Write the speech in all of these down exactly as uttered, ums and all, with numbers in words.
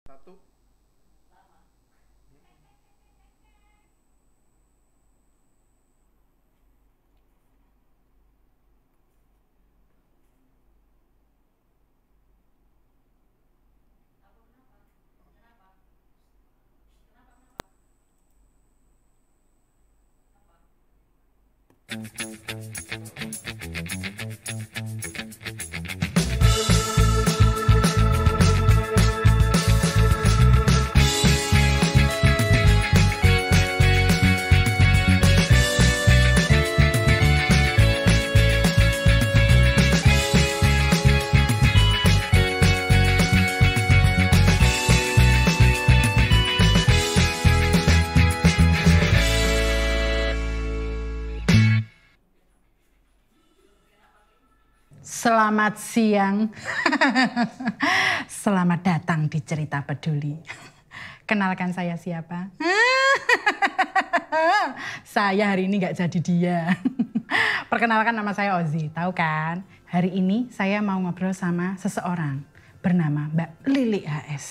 Satu. Selamat siang, selamat datang di Cerita Peduli. Kenalkan saya siapa? Saya hari ini nggak jadi dia. Perkenalkan, nama saya Ozi, tahu kan? Hari ini saya mau ngobrol sama seseorang bernama Mbak Lili H S.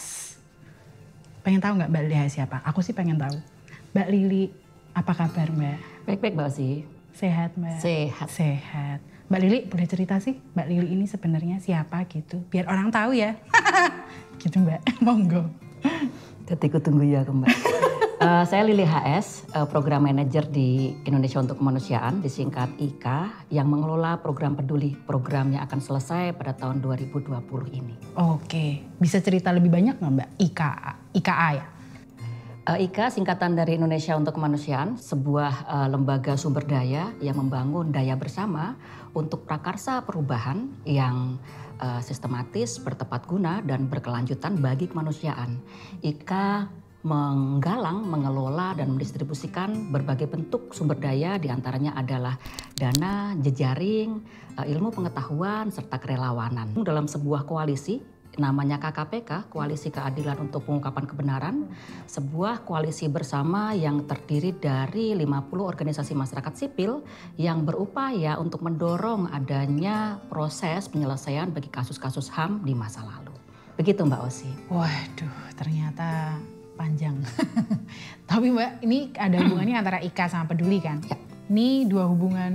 Pengen tahu nggak Mbak Lili H S siapa? Aku sih pengen tahu. Mbak Lili, apa kabar Mbak? Baik-baik Mbak Ozi. Sehat Mbak? Sehat. Sehat. Mbak Lili boleh cerita sih, Mbak Lili ini sebenarnya siapa gitu, biar orang tahu ya. Gitu Mbak, monggo. Jadi aku tunggu ya Mbak. uh, saya Lili H S, uh, Program Manager di Indonesia untuk Kemanusiaan, disingkat I K A, yang mengelola program peduli, program yang akan selesai pada tahun dua ribu dua puluh ini. Oke, bisa cerita lebih banyak nggak Mbak? I K A, I K A ya? Uh, I K A singkatan dari Indonesia untuk Kemanusiaan, sebuah uh, lembaga sumber daya yang membangun daya bersama untuk prakarsa perubahan yang uh, sistematis, bertepat guna, dan berkelanjutan bagi kemanusiaan. I K A menggalang, mengelola, dan mendistribusikan berbagai bentuk sumber daya, diantaranya adalah dana, jejaring, uh, ilmu pengetahuan, serta kerelawanan. Dalam sebuah koalisi, namanya K K P K, Koalisi Keadilan untuk Pengungkapan Kebenaran, sebuah koalisi bersama yang terdiri dari lima puluh organisasi masyarakat sipil yang berupaya untuk mendorong adanya proses penyelesaian bagi kasus-kasus H A M di masa lalu. Begitu Mbak Ozi. Waduh, ternyata panjang. Tapi Mbak, ini ada hubungannya antara I K A sama peduli kan? Ya. Ini dua hubungan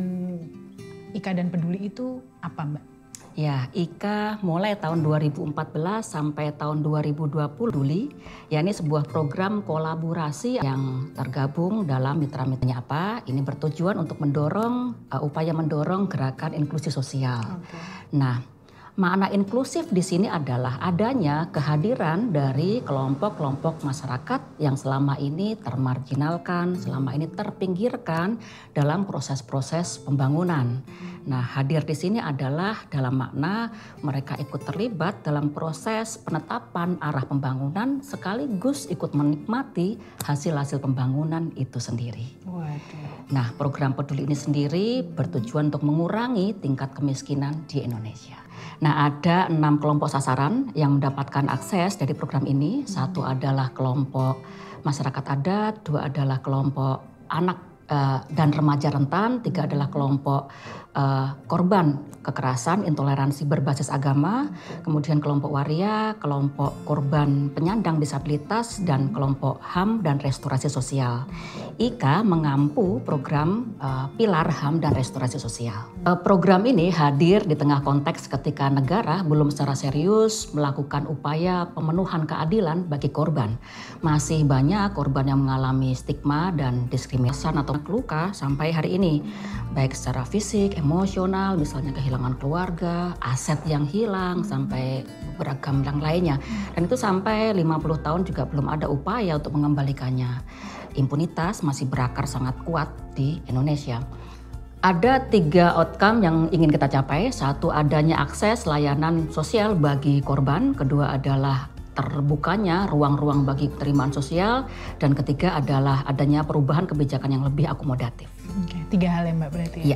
I K A dan peduli itu apa Mbak? Ya, I K A mulai tahun dua ribu empat belas sampai tahun dua ribu dua puluh peduli, ya ini sebuah program kolaborasi yang tergabung dalam mitra-mitranya apa. Ini bertujuan untuk mendorong, uh, upaya mendorong gerakan inklusi sosial. Okay. Nah, makna inklusif di sini adalah adanya kehadiran dari kelompok-kelompok masyarakat yang selama ini termarginalkan, selama ini terpinggirkan dalam proses-proses pembangunan. Nah, hadir di sini adalah dalam makna mereka ikut terlibat dalam proses penetapan arah pembangunan sekaligus ikut menikmati hasil-hasil pembangunan itu sendiri. Waduh. Nah, program peduli ini sendiri bertujuan untuk mengurangi tingkat kemiskinan di Indonesia. Nah, ada enam kelompok sasaran yang mendapatkan akses dari program ini. Satu adalah kelompok masyarakat adat, dua adalah kelompok anak uh, dan remaja rentan, tiga adalah kelompok uh, korban kekerasan, intoleransi berbasis agama, kemudian kelompok waria, kelompok korban penyandang disabilitas, dan kelompok H A M dan restorasi sosial. I K A mengampu program uh, pilar H A M dan restorasi sosial. Uh, program ini hadir di tengah konteks ketika negara belum secara serius melakukan upaya pemenuhan keadilan bagi korban. Masih banyak korban yang mengalami stigma dan diskriminasi atau luka sampai hari ini, baik secara fisik, emosional, misalnya kehilangan keluarga, aset yang hilang, sampai beragam yang lainnya. Dan itu sampai lima puluh tahun juga belum ada upaya untuk mengembalikannya. Impunitas masih berakar sangat kuat di Indonesia. Ada tiga outcome yang ingin kita capai. Satu, adanya akses layanan sosial bagi korban. Kedua adalah terbukanya ruang-ruang bagi penerimaan sosial. Dan ketiga adalah adanya perubahan kebijakan yang lebih akomodatif. Oke, tiga hal ya Mbak berarti ya? Iya.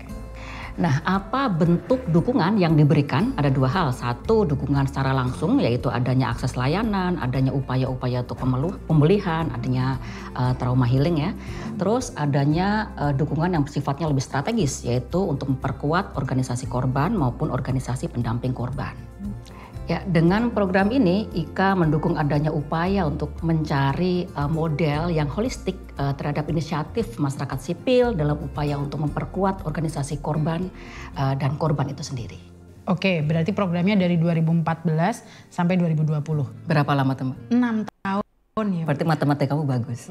Nah, apa bentuk dukungan yang diberikan? Ada dua hal. Satu, dukungan secara langsung, yaitu adanya akses layanan, adanya upaya-upaya untuk pemulihan, adanya uh, trauma healing ya. Terus adanya uh, dukungan yang sifatnya lebih strategis, yaitu untuk memperkuat organisasi korban maupun organisasi pendamping korban. Ya, dengan program ini I K A mendukung adanya upaya untuk mencari uh, model yang holistik uh, terhadap inisiatif masyarakat sipil dalam upaya untuk memperkuat organisasi korban uh, dan korban itu sendiri. Oke, berarti programnya dari dua ribu empat belas sampai dua ribu dua puluh. Berapa lama teman? enam tahun ya. Berarti matematika kamu bagus.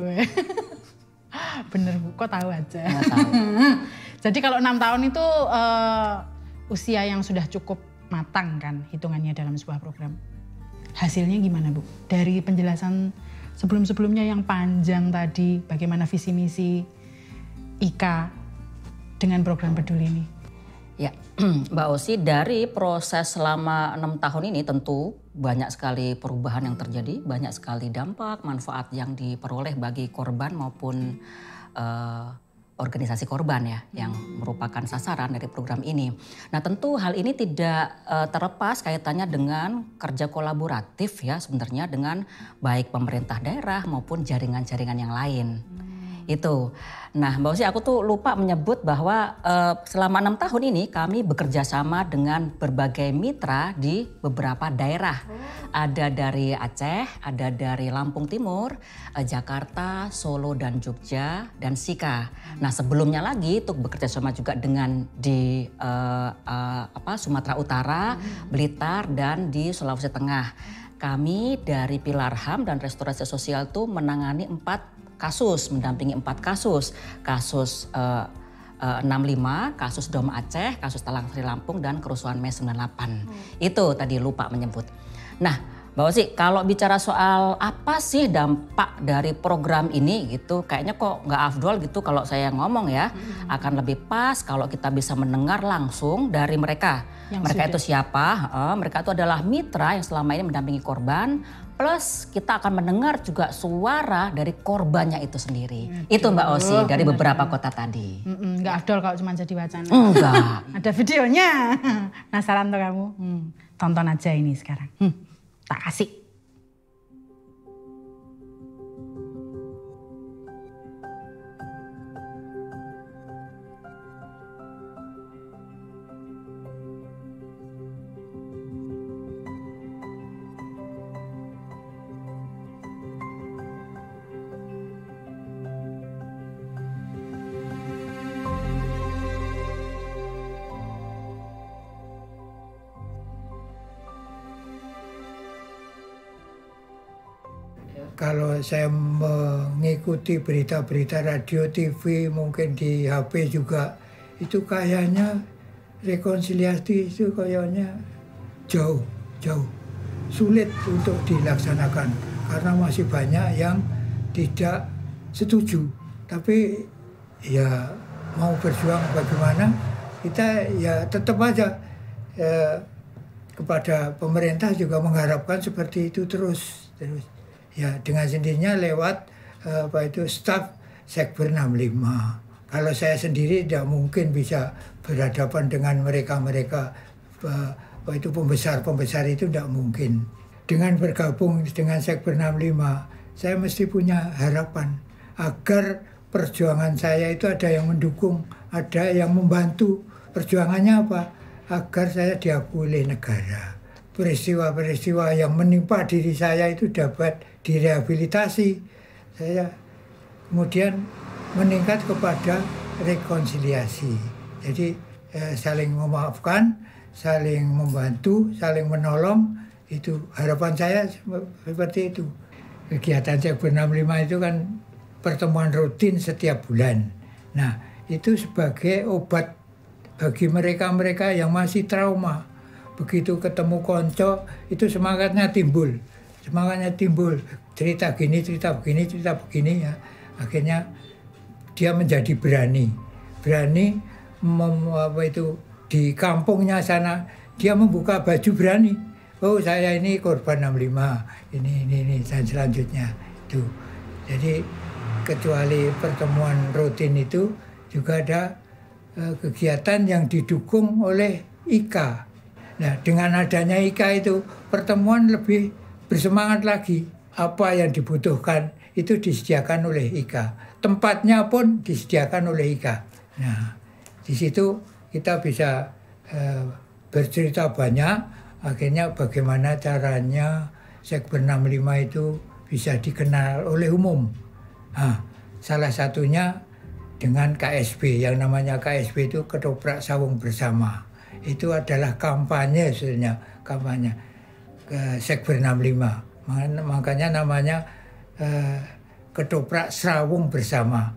Bener Bu, kok tahu aja. Nggak tahu. Jadi kalau enam tahun itu uh, usia yang sudah cukup matang kan hitungannya dalam sebuah program. Hasilnya gimana Bu? Dari penjelasan sebelum-sebelumnya yang panjang tadi, bagaimana visi misi I K A dengan program peduli ini? Ya, Mbak Osi, dari proses selama enam tahun ini tentu banyak sekali perubahan yang terjadi, banyak sekali dampak, manfaat yang diperoleh bagi korban maupun uh, organisasi korban ya yang merupakan sasaran dari program ini. Nah tentu hal ini tidak uh, terlepas kaitannya dengan kerja kolaboratif ya sebenarnya dengan baik pemerintah daerah maupun jaringan-jaringan yang lain. Hmm. Itu. Nah Mbak Osi, aku tuh lupa menyebut bahwa uh, selama enam tahun ini kami bekerja sama dengan berbagai mitra di beberapa daerah. Oh. Ada dari Aceh, ada dari Lampung Timur, uh, Jakarta, Solo dan Jogja dan Sika. Nah sebelumnya lagi tuh bekerja sama juga dengan di uh, uh, apa, Sumatera Utara, hmm. Blitar dan di Sulawesi Tengah. Kami dari Pilar H A M dan Restorasi Sosial tuh menangani empat kasus, mendampingi empat kasus. Kasus uh, uh, enam puluh lima, kasus Dom Aceh, kasus Talang Sari Lampung dan kerusuhan Mei sembilan puluh delapan. Hmm. Itu tadi lupa menyebut. Nah Mbak Osi, kalau bicara soal apa sih dampak dari program ini gitu, kayaknya kok nggak afdol gitu kalau saya ngomong ya. Hmm. Akan lebih pas kalau kita bisa mendengar langsung dari mereka. Yang mereka sudah. Itu siapa? Uh, mereka itu adalah mitra yang selama ini mendampingi korban. Plus kita akan mendengar juga suara dari korbannya itu sendiri. Aduh, itu Mbak Osi dari bener, beberapa bener. Kota tadi. Mm-mm, nggak afdol kalau cuma jadi wacana. Enggak. Ada videonya. Penasaran tuh kamu? Hmm, tonton aja ini sekarang. Hmm, tak kasih. Kalau saya mengikuti berita-berita radio, T V, mungkin di H P juga, itu kayaknya rekonsiliasi itu kayaknya jauh, jauh sulit untuk dilaksanakan karena masih banyak yang tidak setuju. Tapi ya mau berjuang bagaimana, kita ya tetap aja eh, kepada pemerintah juga mengharapkan seperti itu terus, terus. Ya dengan sendirinya lewat uh, apa itu staf Sekber enam puluh lima. Kalau saya sendiri tidak mungkin bisa berhadapan dengan mereka-mereka uh, apa itu pembesar-pembesar itu tidak mungkin. Dengan bergabung dengan Sekber enam puluh lima, saya mesti punya harapan agar perjuangan saya itu ada yang mendukung, ada yang membantu. Perjuangannya apa? Agar saya diakui oleh negara. Peristiwa-peristiwa yang menimpa diri saya itu dapat direhabilitasi. Saya kemudian meningkat kepada rekonsiliasi. Jadi eh, saling memaafkan, saling membantu, saling menolong. Itu harapan saya seperti itu. Kegiatan Sekber enam puluh lima itu kan pertemuan rutin setiap bulan. Nah itu sebagai obat bagi mereka-mereka yang masih trauma. Begitu ketemu konco, itu semangatnya timbul. Semangatnya timbul. Cerita gini, cerita begini, cerita begini ya. Akhirnya dia menjadi berani. Berani mem, apa itu, di kampungnya sana, dia membuka baju berani. Oh saya ini korban enam puluh lima, ini, ini, ini, dan selanjutnya. Itu. Jadi kecuali pertemuan rutin itu, juga ada uh, kegiatan yang didukung oleh I K A. Nah, dengan adanya I K A itu, pertemuan lebih bersemangat lagi. Apa yang dibutuhkan itu disediakan oleh I K A. Tempatnya pun disediakan oleh I K A. Nah, di situ kita bisa eh, bercerita banyak, Akhirnya bagaimana caranya Sekber enam puluh lima itu bisa dikenal oleh umum. Nah, salah satunya dengan K S B, yang namanya K S B itu Ketoprak Sawung Bersama. Itu adalah kampanye sebenarnya, kampanye ke Sekber enam puluh lima. Makanya namanya eh, Ketoprak Sawung Bersama.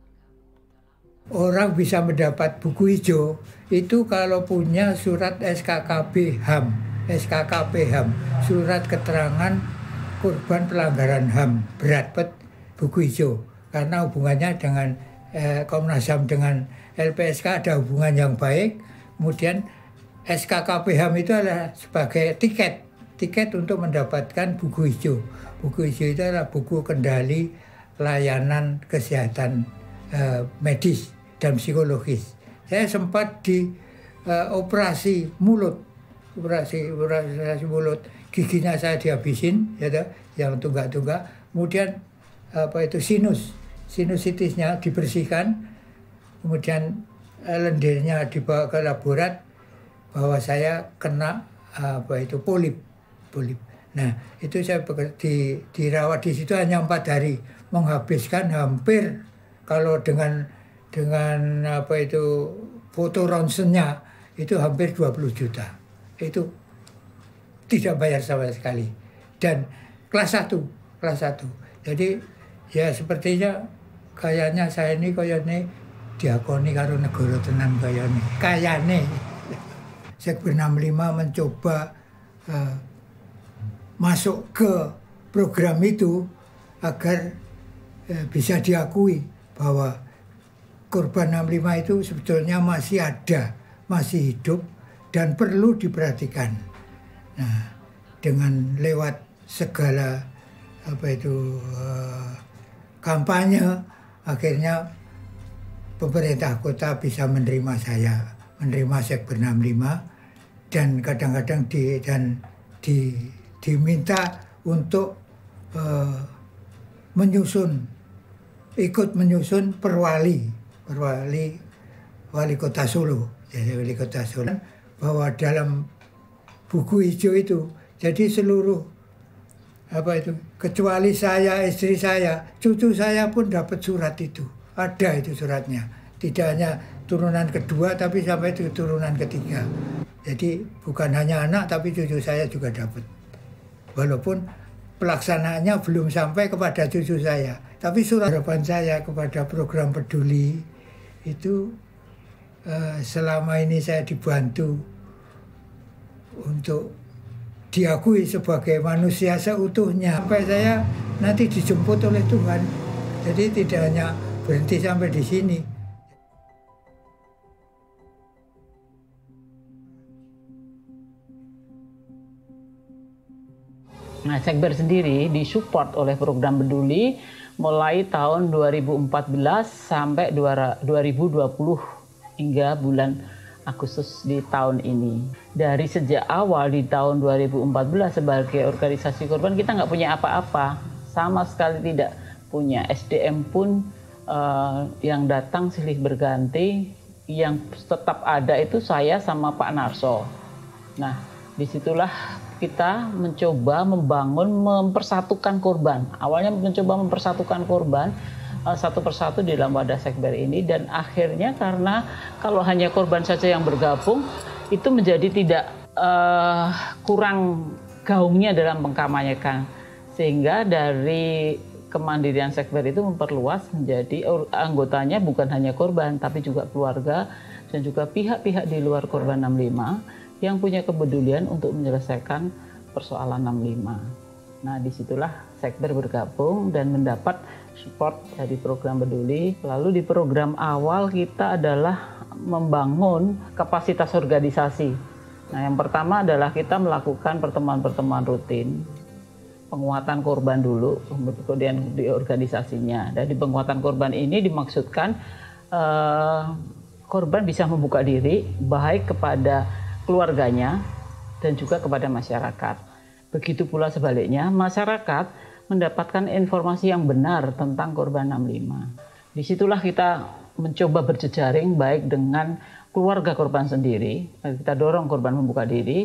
Orang bisa mendapat buku hijau itu kalau punya surat S K K B H A M, S K K B H A M, surat keterangan korban pelanggaran H A M berat, pet, buku hijau. Karena hubungannya dengan eh, Komnas H A M dengan L P S K ada hubungan yang baik. Kemudian S K K B H A M itu adalah sebagai tiket, tiket untuk mendapatkan buku hijau. Buku hijau itu adalah buku kendali layanan kesehatan eh, medis dan psikologis. Saya sempat di uh, operasi mulut, operasi, operasi mulut, giginya saya dihabisin, ya toh, yang tunggak-tunggak. Kemudian apa itu sinus, sinusitisnya dibersihkan, kemudian uh, lendirnya dibawa ke laborat bahwa saya kena uh, apa itu polip, polip. Nah itu saya di, dirawat di situ hanya empat hari, menghabiskan hampir kalau dengan dengan apa itu foto ronsennya itu hampir dua puluh juta. Itu tidak bayar sama sekali. Dan kelas satu, kelas satu. Jadi ya sepertinya kayaknya saya ini kayaknya diakoni karo negara tenan kayaknya. Kayaknya Sekber enam puluh lima mencoba uh, masuk ke program itu agar uh, bisa diakui bahwa korban enam puluh lima itu sebetulnya masih ada, masih hidup dan perlu diperhatikan. Nah, dengan lewat segala apa itu uh, kampanye, akhirnya pemerintah kota bisa menerima saya, menerima Sekber enam puluh lima, dan kadang-kadang di dan di diminta untuk uh, menyusun, ikut menyusun perwali. Perwali wali kota Solo, jadi wali kota Solo, bahwa dalam buku hijau itu jadi seluruh apa itu kecuali saya, istri saya, cucu saya pun dapat surat itu, ada itu suratnya, tidak hanya turunan kedua tapi sampai itu turunan ketiga. Jadi bukan hanya anak tapi cucu saya juga dapat, walaupun pelaksanaannya belum sampai kepada cucu saya, tapi surat harapan saya kepada program peduli itu uh, selama ini saya dibantu untuk diakui sebagai manusia seutuhnya sampai saya nanti dijemput oleh Tuhan. Jadi tidak hanya berhenti sampai di sini. Nah, Sekber sendiri disupport oleh program peduli mulai tahun dua ribu empat belas sampai dua ribu dua puluh hingga bulan Agustus di tahun ini. Dari sejak awal di tahun dua ribu empat belas sebagai organisasi korban kita nggak punya apa-apa, sama sekali tidak punya. S D M pun uh, yang datang silih berganti, yang tetap ada itu saya sama Pak Narso. Nah, disitulah kita mencoba membangun, mempersatukan korban. Awalnya mencoba mempersatukan korban uh, satu persatu di dalam wadah Sekber ini, dan akhirnya karena kalau hanya korban saja yang bergabung itu menjadi tidak uh, kurang gaungnya dalam mengkampanyekan, sehingga dari kemandirian Sekber itu memperluas menjadi anggotanya bukan hanya korban tapi juga keluarga dan juga pihak-pihak di luar korban enam puluh lima yang punya kepedulian untuk menyelesaikan persoalan enam puluh lima. Nah, disitulah Sekber bergabung dan mendapat support dari program peduli. Lalu di program awal kita adalah membangun kapasitas organisasi. Nah, yang pertama adalah kita melakukan pertemuan-pertemuan rutin, penguatan korban dulu, kemudian di organisasinya. Dan di penguatan korban ini dimaksudkan eh, korban bisa membuka diri baik kepada keluarganya dan juga kepada masyarakat. Begitu pula sebaliknya, masyarakat mendapatkan informasi yang benar tentang korban enam puluh lima. Disitulah kita mencoba berjejaring baik dengan keluarga korban sendiri, kita dorong korban membuka diri,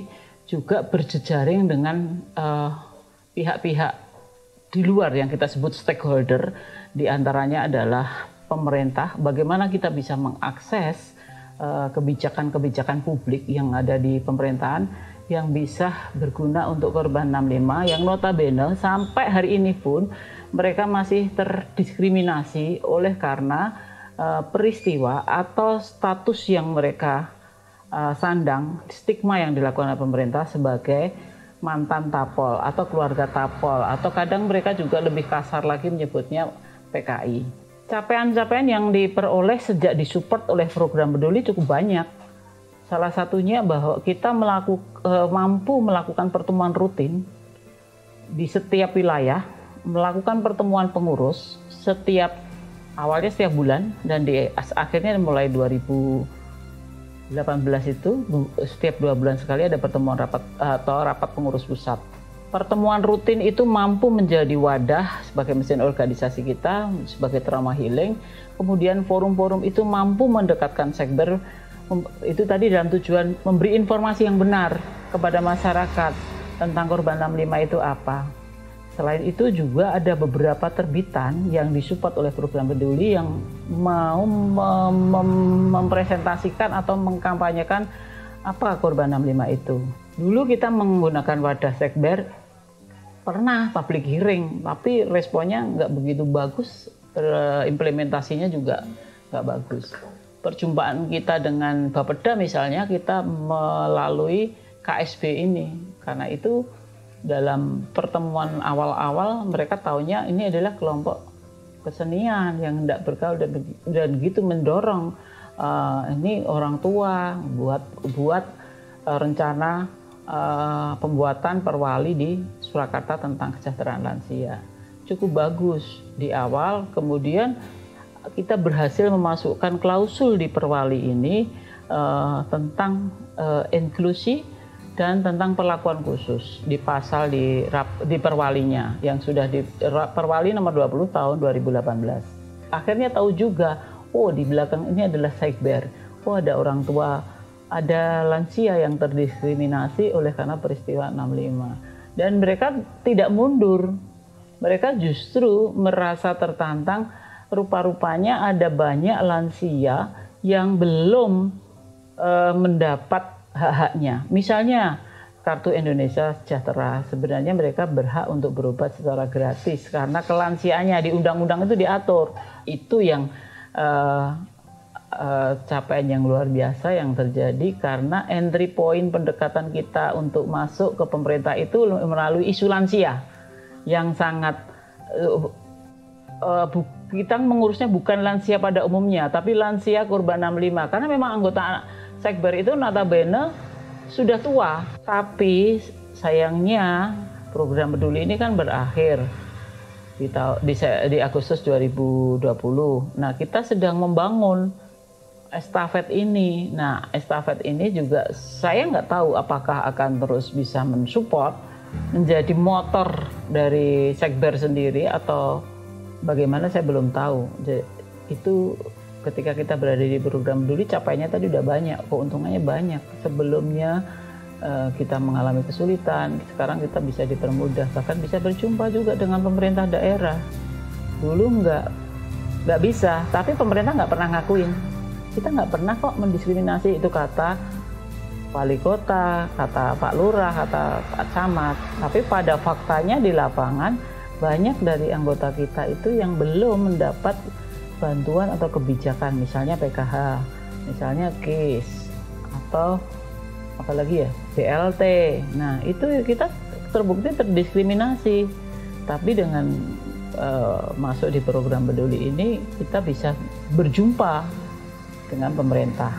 juga berjejaring dengan uh, pihak-pihak di luar yang kita sebut stakeholder, di antaranya adalah pemerintah. Bagaimana kita bisa mengakses uh, kebijakan-kebijakan publik yang ada di pemerintahan yang bisa berguna untuk korban enam puluh lima, yang notabene sampai hari ini pun mereka masih terdiskriminasi oleh karena uh, peristiwa atau status yang mereka uh, sandang, stigma yang dilakukan oleh pemerintah sebagai mantan tapol atau keluarga tapol, atau kadang mereka juga lebih kasar lagi menyebutnya P K I. Capaian-capaian yang diperoleh sejak disupport oleh program peduli cukup banyak. Salah satunya bahwa kita melaku, eh, mampu melakukan pertemuan rutin di setiap wilayah, melakukan pertemuan pengurus setiap awalnya setiap bulan, dan di akhirnya mulai dua ribu delapan belas itu setiap dua bulan sekali ada pertemuan rapat atau rapat pengurus pusat. Pertemuan rutin itu mampu menjadi wadah sebagai mesin organisasi kita, sebagai trauma healing. Kemudian forum-forum itu mampu mendekatkan sekber, itu tadi dalam tujuan memberi informasi yang benar kepada masyarakat tentang korban enam puluh lima itu apa. Selain itu juga ada beberapa terbitan yang disupport oleh program peduli yang mau mem mem mempresentasikan atau mengkampanyekan apa korban enam puluh lima itu. Dulu kita menggunakan wadah sekber, pernah public hearing, tapi responnya nggak begitu bagus, implementasinya juga nggak bagus. Perjumpaan kita dengan Bapeda misalnya, kita melalui K S B ini, karena itu dalam pertemuan awal-awal mereka taunya ini adalah kelompok kesenian yang hendak bergaul dan, dan gitu mendorong uh, ini orang tua buat buat uh, rencana uh, pembuatan perwali di Surakarta tentang kesejahteraan lansia. Cukup bagus di awal, kemudian kita berhasil memasukkan klausul di perwali ini uh, tentang uh, inklusi dan tentang perlakuan khusus di pasal di, di perwalinya yang sudah di perwali nomor dua puluh tahun dua ribu delapan belas. Akhirnya tahu juga, oh di belakang ini adalah sekber, oh ada orang tua, ada lansia yang terdiskriminasi oleh karena peristiwa enam puluh lima. Dan mereka tidak mundur, mereka justru merasa tertantang, rupa-rupanya ada banyak lansia yang belum uh, mendapat hak-haknya. Misalnya Kartu Indonesia Sejahtera, sebenarnya mereka berhak untuk berobat secara gratis karena kelansiaannya di undang-undang itu diatur. Itu yang uh, uh, capaian yang luar biasa yang terjadi karena entry point pendekatan kita untuk masuk ke pemerintah itu melalui isu lansia yang sangat uh, uh, kita mengurusnya bukan lansia pada umumnya, tapi lansia korban enam puluh lima, karena memang anggota sekber itu notabene sudah tua, tapi sayangnya program peduli ini kan berakhir di, di, di Agustus dua ribu dua puluh. Nah, kita sedang membangun estafet ini. Nah, estafet ini juga saya nggak tahu apakah akan terus bisa mensupport menjadi motor dari sekber sendiri atau bagaimana, saya belum tahu. Jadi, itu ketika kita berada di program peduli, capaiannya tadi udah banyak, keuntungannya banyak. Sebelumnya uh, kita mengalami kesulitan, sekarang kita bisa dipermudah, bahkan bisa berjumpa juga dengan pemerintah daerah. Dulu nggak nggak bisa, tapi pemerintah nggak pernah ngakuin. Kita nggak pernah kok mendiskriminasi, itu kata wali kota, kata Pak Lurah, kata Pak Camat. Tapi pada faktanya di lapangan banyak dari anggota kita itu yang belum mendapat bantuan atau kebijakan, misalnya P K H, misalnya K I S, atau apalagi ya, B L T. Nah, itu kita terbukti terdiskriminasi. Tapi dengan uh, masuk di program peduli ini, kita bisa berjumpa dengan pemerintah.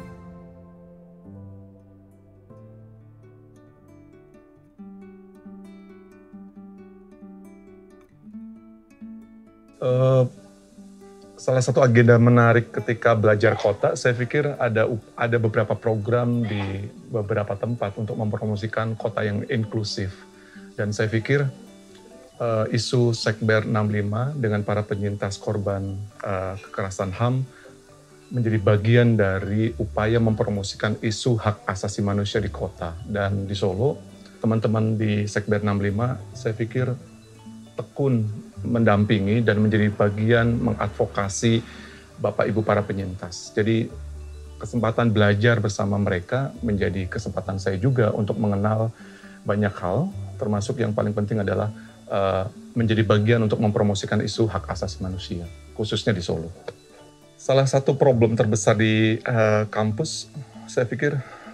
Uh... Salah satu agenda menarik ketika belajar kota, saya pikir ada ada beberapa program di beberapa tempat untuk mempromosikan kota yang inklusif. Dan saya pikir uh, isu Sekber enam puluh lima dengan para penyintas korban uh, kekerasan H A M menjadi bagian dari upaya mempromosikan isu hak asasi manusia di kota. Dan di Solo, teman-teman di Sekber enam puluh lima, saya pikir tekun mendampingi dan menjadi bagian mengadvokasi Bapak Ibu para penyintas. Jadi kesempatan belajar bersama mereka menjadi kesempatan saya juga untuk mengenal banyak hal, termasuk yang paling penting adalah uh, menjadi bagian untuk mempromosikan isu hak asasi manusia, khususnya di Solo. Salah satu problem terbesar di uh, kampus, saya pikir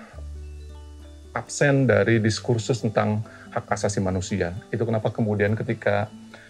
absen dari diskursus tentang hak asasi manusia. Itu kenapa kemudian ketika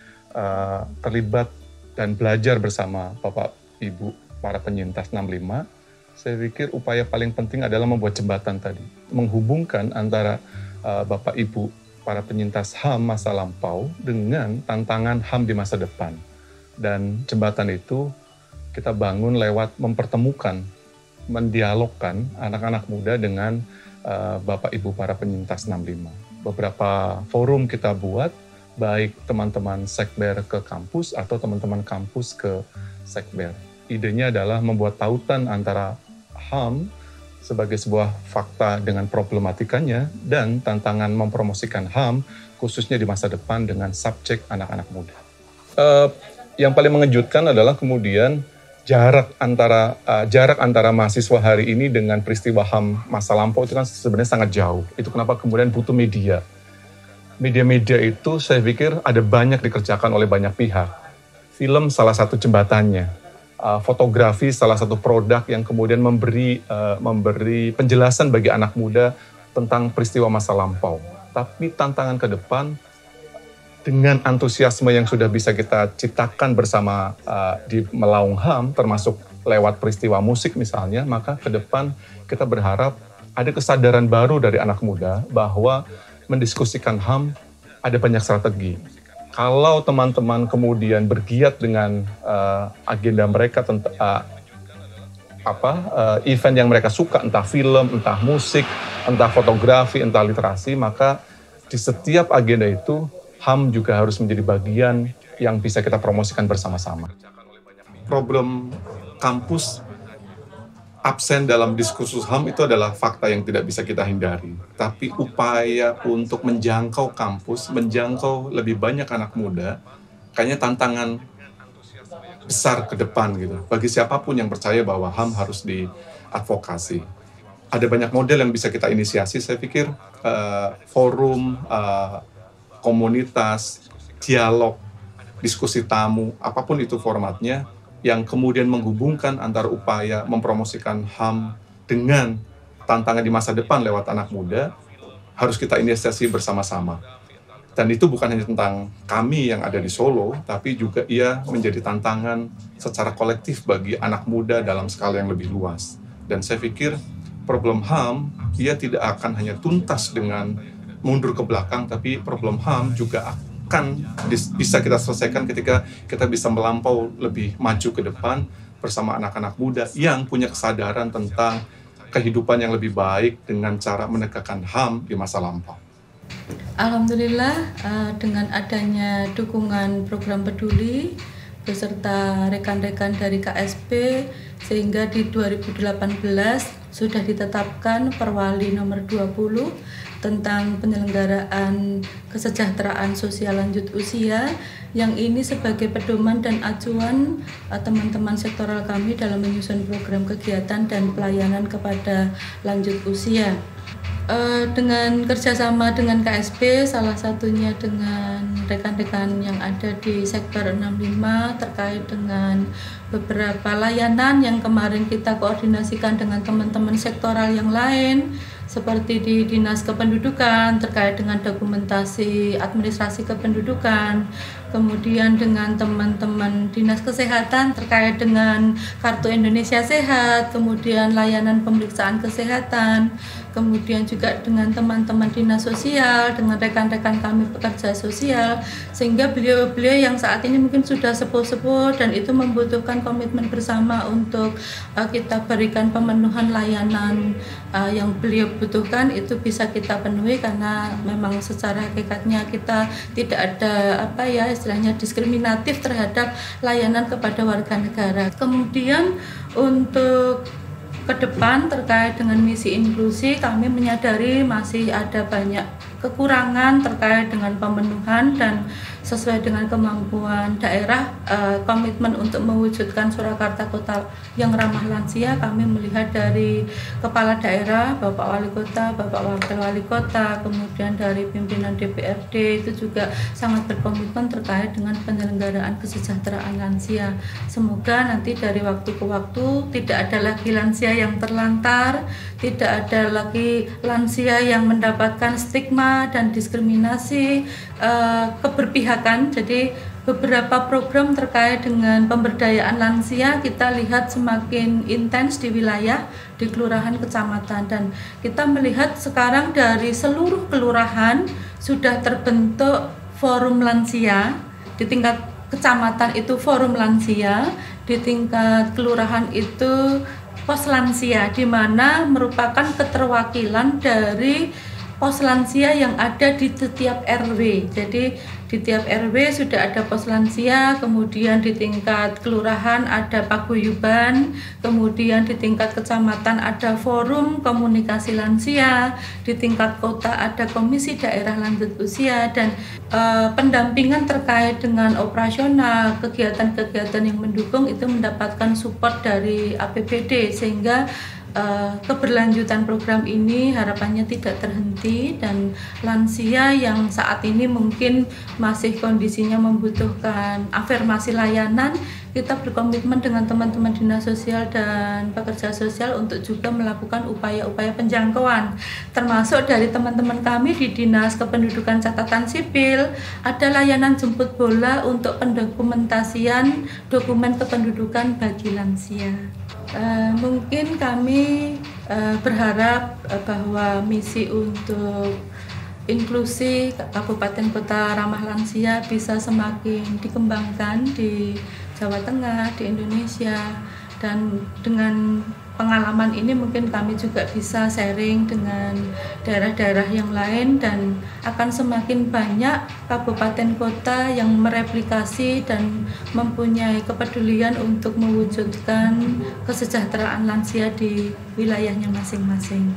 uh, terlibat dan belajar bersama Bapak Ibu para penyintas enam puluh lima, saya pikir upaya paling penting adalah membuat jembatan tadi, menghubungkan antara uh, Bapak Ibu para penyintas H A M masa lampau dengan tantangan H A M di masa depan. Dan jembatan itu kita bangun lewat mempertemukan, mendialogkan anak-anak muda dengan uh, Bapak Ibu para penyintas enam puluh lima. Beberapa forum kita buat, baik teman-teman Sekber ke kampus atau teman-teman kampus ke Sekber. Idenya adalah membuat tautan antara H A M sebagai sebuah fakta dengan problematikanya dan tantangan mempromosikan H A M khususnya di masa depan dengan subjek anak-anak muda. Uh, yang paling mengejutkan adalah kemudian jarak antara uh, jarak antara mahasiswa hari ini dengan peristiwa H A M masa lampau itu kan sebenarnya sangat jauh. Itu kenapa kemudian butuh media. Media-media itu saya pikir ada banyak dikerjakan oleh banyak pihak. Film salah satu jembatannya. Uh, fotografi salah satu produk yang kemudian memberi uh, memberi penjelasan bagi anak muda tentang peristiwa masa lampau. Tapi tantangan ke depan dengan antusiasme yang sudah bisa kita ciptakan bersama uh, di Melaung H A M, termasuk lewat peristiwa musik misalnya, maka ke depan kita berharap ada kesadaran baru dari anak muda bahwa mendiskusikan H A M ada banyak strategi. Kalau teman-teman kemudian bergiat dengan uh, agenda mereka tentang uh, apa uh, event yang mereka suka, entah film, entah musik, entah fotografi, entah literasi, maka di setiap agenda itu H A M juga harus menjadi bagian yang bisa kita promosikan bersama-sama. Problem kampus absen dalam diskursus H A M itu adalah fakta yang tidak bisa kita hindari. Tapi upaya untuk menjangkau kampus, menjangkau lebih banyak anak muda, kayaknya tantangan besar ke depan gitu. Bagi siapapun yang percaya bahwa H A M harus diadvokasi. Ada banyak model yang bisa kita inisiasi, saya pikir uh, forum, uh, komunitas, dialog, diskusi tamu, apapun itu formatnya, yang kemudian menghubungkan antara upaya mempromosikan H A M dengan tantangan di masa depan lewat anak muda, harus kita inisiasi bersama-sama. Dan itu bukan hanya tentang kami yang ada di Solo, tapi juga ia menjadi tantangan secara kolektif bagi anak muda dalam skala yang lebih luas. Dan saya pikir problem H A M, ia tidak akan hanya tuntas dengan mundur ke belakang, tapi problem H A M juga akan bisa kita selesaikan ketika kita bisa melampau lebih maju ke depan bersama anak-anak muda yang punya kesadaran tentang kehidupan yang lebih baik dengan cara menegakkan H A M di masa lampau. Alhamdulillah dengan adanya dukungan program peduli beserta rekan-rekan dari K S P, sehingga di dua ribu delapan belas sudah ditetapkan Perwali nomor dua puluh tentang penyelenggaraan kesejahteraan sosial lanjut usia, yang ini sebagai pedoman dan acuan teman-teman sektoral kami dalam menyusun program kegiatan dan pelayanan kepada lanjut usia. Dengan kerjasama dengan K S P, salah satunya dengan rekan-rekan yang ada di Sekber enam puluh lima terkait dengan beberapa layanan yang kemarin kita koordinasikan dengan teman-teman sektoral yang lain, seperti di Dinas Kependudukan terkait dengan dokumentasi administrasi kependudukan, kemudian dengan teman-teman Dinas Kesehatan terkait dengan Kartu Indonesia Sehat, kemudian layanan pemeriksaan kesehatan, kemudian juga dengan teman-teman dinas sosial, dengan rekan-rekan kami pekerja sosial, sehingga beliau-beliau yang saat ini mungkin sudah sepuh-sepuh dan itu membutuhkan komitmen bersama untuk uh, kita berikan pemenuhan layanan uh, yang beliau butuhkan, itu bisa kita penuhi karena memang secara hakikatnya kita tidak ada apa ya istilahnya diskriminatif terhadap layanan kepada warga negara. Kemudian untuk ke depan terkait dengan misi inklusi, kami menyadari masih ada banyak kekurangan terkait dengan pemenuhan dan sesuai dengan kemampuan daerah, eh, komitmen untuk mewujudkan Surakarta Kota yang ramah lansia kami melihat dari Kepala Daerah, Bapak Wali Kota, Bapak Wakil Wali Kota, kemudian dari pimpinan D P R D itu juga sangat berkomitmen terkait dengan penyelenggaraan kesejahteraan lansia. Semoga nanti dari waktu ke waktu tidak ada lagi lansia yang terlantar, tidak ada lagi lansia yang mendapatkan stigma dan diskriminasi, eh, keberpihakan. Jadi beberapa program terkait dengan pemberdayaan lansia kita lihat semakin intens di wilayah, di kelurahan, kecamatan, dan kita melihat sekarang dari seluruh kelurahan sudah terbentuk forum lansia. Di tingkat kecamatan itu forum lansia, di tingkat kelurahan itu pos lansia, di mana merupakan keterwakilan dari pos lansia yang ada di setiap R W. Jadi di tiap R W sudah ada pos lansia, kemudian di tingkat kelurahan ada paguyuban, kemudian di tingkat kecamatan ada forum komunikasi lansia, di tingkat kota ada komisi daerah lanjut usia, dan eh, pendampingan terkait dengan operasional, kegiatan-kegiatan yang mendukung itu mendapatkan support dari A P B D, sehingga Uh, keberlanjutan program ini harapannya tidak terhenti, dan lansia yang saat ini mungkin masih kondisinya membutuhkan afirmasi layanan, kita berkomitmen dengan teman-teman dinas sosial dan pekerja sosial untuk juga melakukan upaya-upaya penjangkauan, termasuk dari teman-teman kami di Dinas Kependudukan Catatan Sipil ada layanan jemput bola untuk pendokumentasian dokumen kependudukan bagi lansia. Uh, mungkin kami uh, berharap uh, bahwa misi untuk inklusi Kabupaten Kota Ramah Lansia bisa semakin dikembangkan di Jawa Tengah, di Indonesia, dan dengan pengalaman ini mungkin kami juga bisa sharing dengan daerah-daerah yang lain, dan akan semakin banyak kabupaten kota yang mereplikasi dan mempunyai kepedulian untuk mewujudkan kesejahteraan lansia di wilayahnya masing-masing.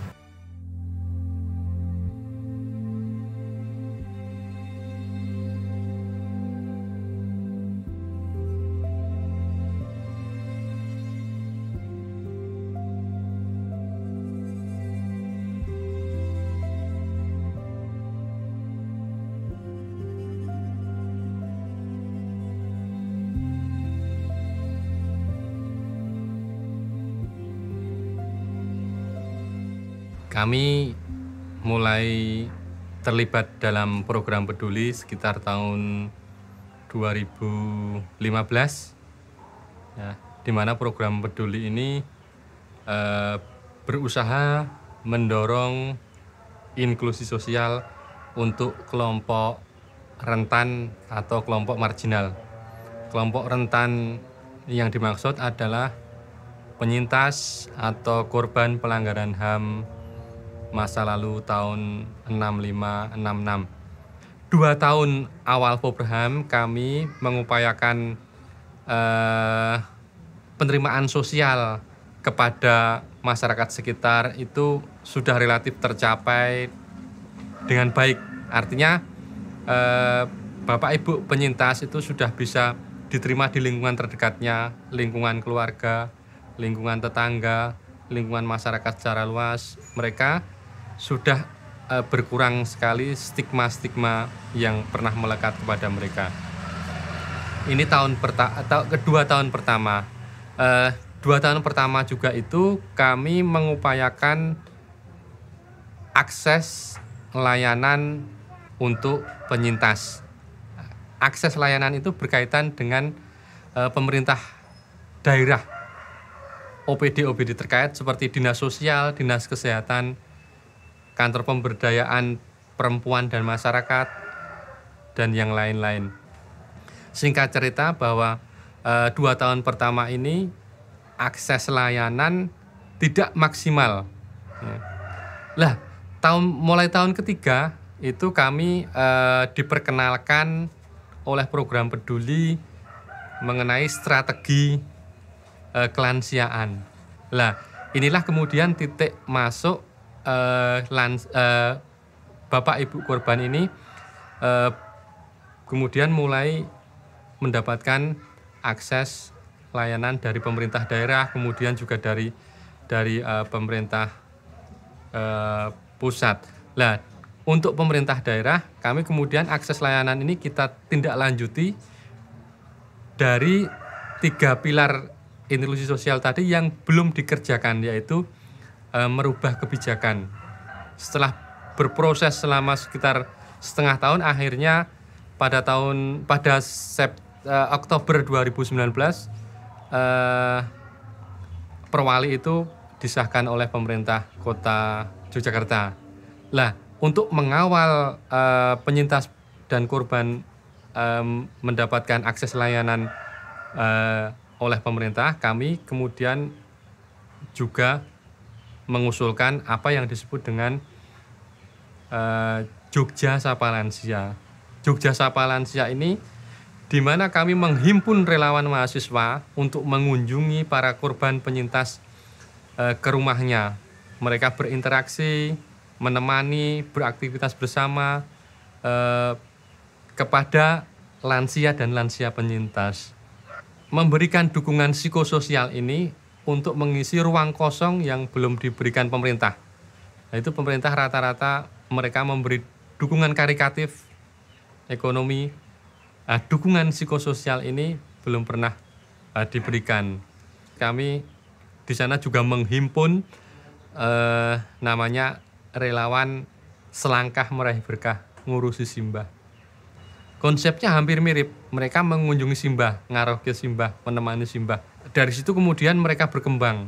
Kami mulai terlibat dalam program peduli sekitar tahun dua ribu lima belas, ya, di mana program peduli ini eh, berusaha mendorong inklusi sosial untuk kelompok rentan atau kelompok marginal. Kelompok rentan yang dimaksud adalah penyintas atau korban pelanggaran H A M masa lalu tahun enam lima enam enam. Dua tahun awal program kami mengupayakan eh, penerimaan sosial kepada masyarakat sekitar itu sudah relatif tercapai dengan baik. Artinya eh, Bapak Ibu penyintas itu sudah bisa diterima di lingkungan terdekatnya, lingkungan keluarga, lingkungan tetangga, lingkungan masyarakat secara luas. Mereka sudah uh, berkurang sekali stigma-stigma yang pernah melekat kepada mereka. Ini tahun pertama, atau kedua tahun pertama. Uh, dua tahun pertama juga itu kami mengupayakan akses layanan untuk penyintas. Akses layanan itu berkaitan dengan uh, pemerintah daerah, O P D O P D terkait seperti dinas sosial, dinas kesehatan, kantor pemberdayaan perempuan dan masyarakat, dan yang lain-lain. Singkat cerita bahwa eh, dua tahun pertama ini akses layanan tidak maksimal. Ya. Lah, tahun mulai tahun ketiga itu kami eh, diperkenalkan oleh program peduli mengenai strategi eh, kelansiaan. Lah, inilah kemudian titik masuk eh, lans, eh, Bapak Ibu korban ini eh, kemudian mulai mendapatkan akses layanan dari pemerintah daerah, kemudian juga dari dari uh, pemerintah uh, pusat. Nah, untuk pemerintah daerah, kami kemudian akses layanan ini kita tindak lanjuti dari tiga pilar inklusi sosial tadi yang belum dikerjakan, yaitu uh, merubah kebijakan. Setelah berproses selama sekitar setengah tahun, akhirnya pada tahun pada Sept, uh, Oktober dua ribu sembilan belas uh, Perwali itu disahkan oleh pemerintah Kota Yogyakarta. Lah, untuk mengawal uh, penyintas dan korban um, mendapatkan akses layanan uh, oleh pemerintah, kami kemudian juga mengusulkan apa yang disebut dengan uh, Jogja Sapa Lansia. Jogja Sapa Lansia ini di mana kami menghimpun relawan mahasiswa untuk mengunjungi para korban penyintas e, ke rumahnya. Mereka berinteraksi, menemani, beraktivitas bersama e, kepada lansia dan lansia penyintas. Memberikan dukungan psikososial ini untuk mengisi ruang kosong yang belum diberikan pemerintah. Nah, itu pemerintah rata-rata mereka memberi dukungan karitatif, ekonomi. Nah, dukungan psikososial ini belum pernah uh, diberikan. Kami di sana juga menghimpun uh, namanya relawan selangkah meraih berkah ngurusi simbah. Konsepnya hampir mirip. Mereka mengunjungi simbah, ngaruh ke simbah, menemani simbah. Dari situ kemudian mereka berkembang.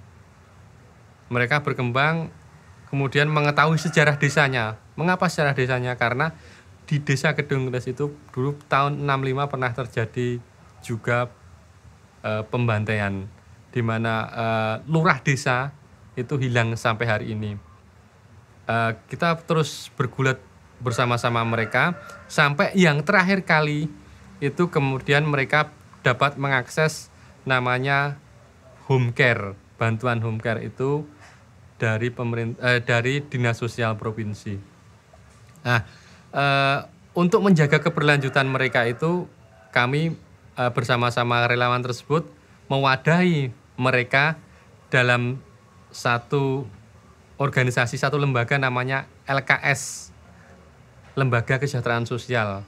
Mereka berkembang, kemudian mengetahui sejarah desanya. Mengapa sejarah desanya? Karena di desa Kedung Gles itu dulu tahun enam puluh lima pernah terjadi juga e, pembantaian di mana e, lurah desa itu hilang sampai hari ini. E, kita terus bergulat bersama-sama mereka sampai yang terakhir kali itu kemudian mereka dapat mengakses namanya home care, bantuan home care itu dari pemerintah e, dari Dinas Sosial Provinsi. Nah, Uh, untuk menjaga keberlanjutan mereka itu kami uh, bersama-sama relawan tersebut mewadahi mereka dalam satu organisasi, satu lembaga namanya L K S, Lembaga Kesejahteraan Sosial.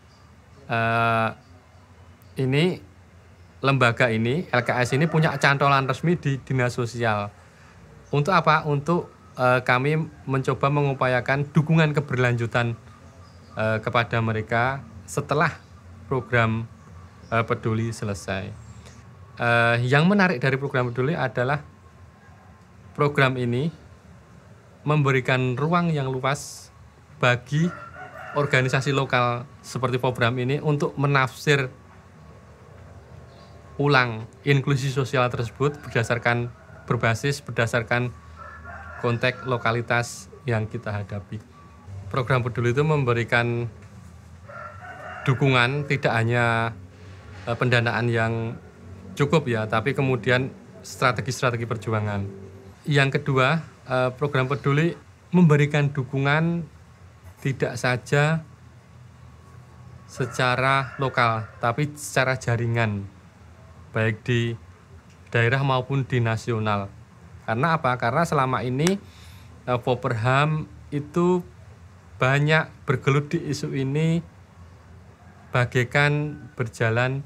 Uh, ini lembaga ini L K S ini punya cantolan resmi di Dinas Sosial. Untuk apa? Untuk uh, kami mencoba mengupayakan dukungan keberlanjutan Uh, kepada mereka setelah program uh, peduli selesai. Uh, yang menarik dari program peduli adalah program ini memberikan ruang yang luas bagi organisasi lokal seperti program ini untuk menafsir ulang inklusi sosial tersebut berdasarkan berbasis berdasarkan konteks lokalitas yang kita hadapi. Program peduli itu memberikan dukungan tidak hanya uh, pendanaan yang cukup ya, tapi kemudian strategi-strategi perjuangan. Yang kedua, uh, program peduli memberikan dukungan tidak saja secara lokal, tapi secara jaringan, baik di daerah maupun di nasional. Karena apa? Karena selama ini uh, Popperham itu banyak bergelut di isu ini bagaikan berjalan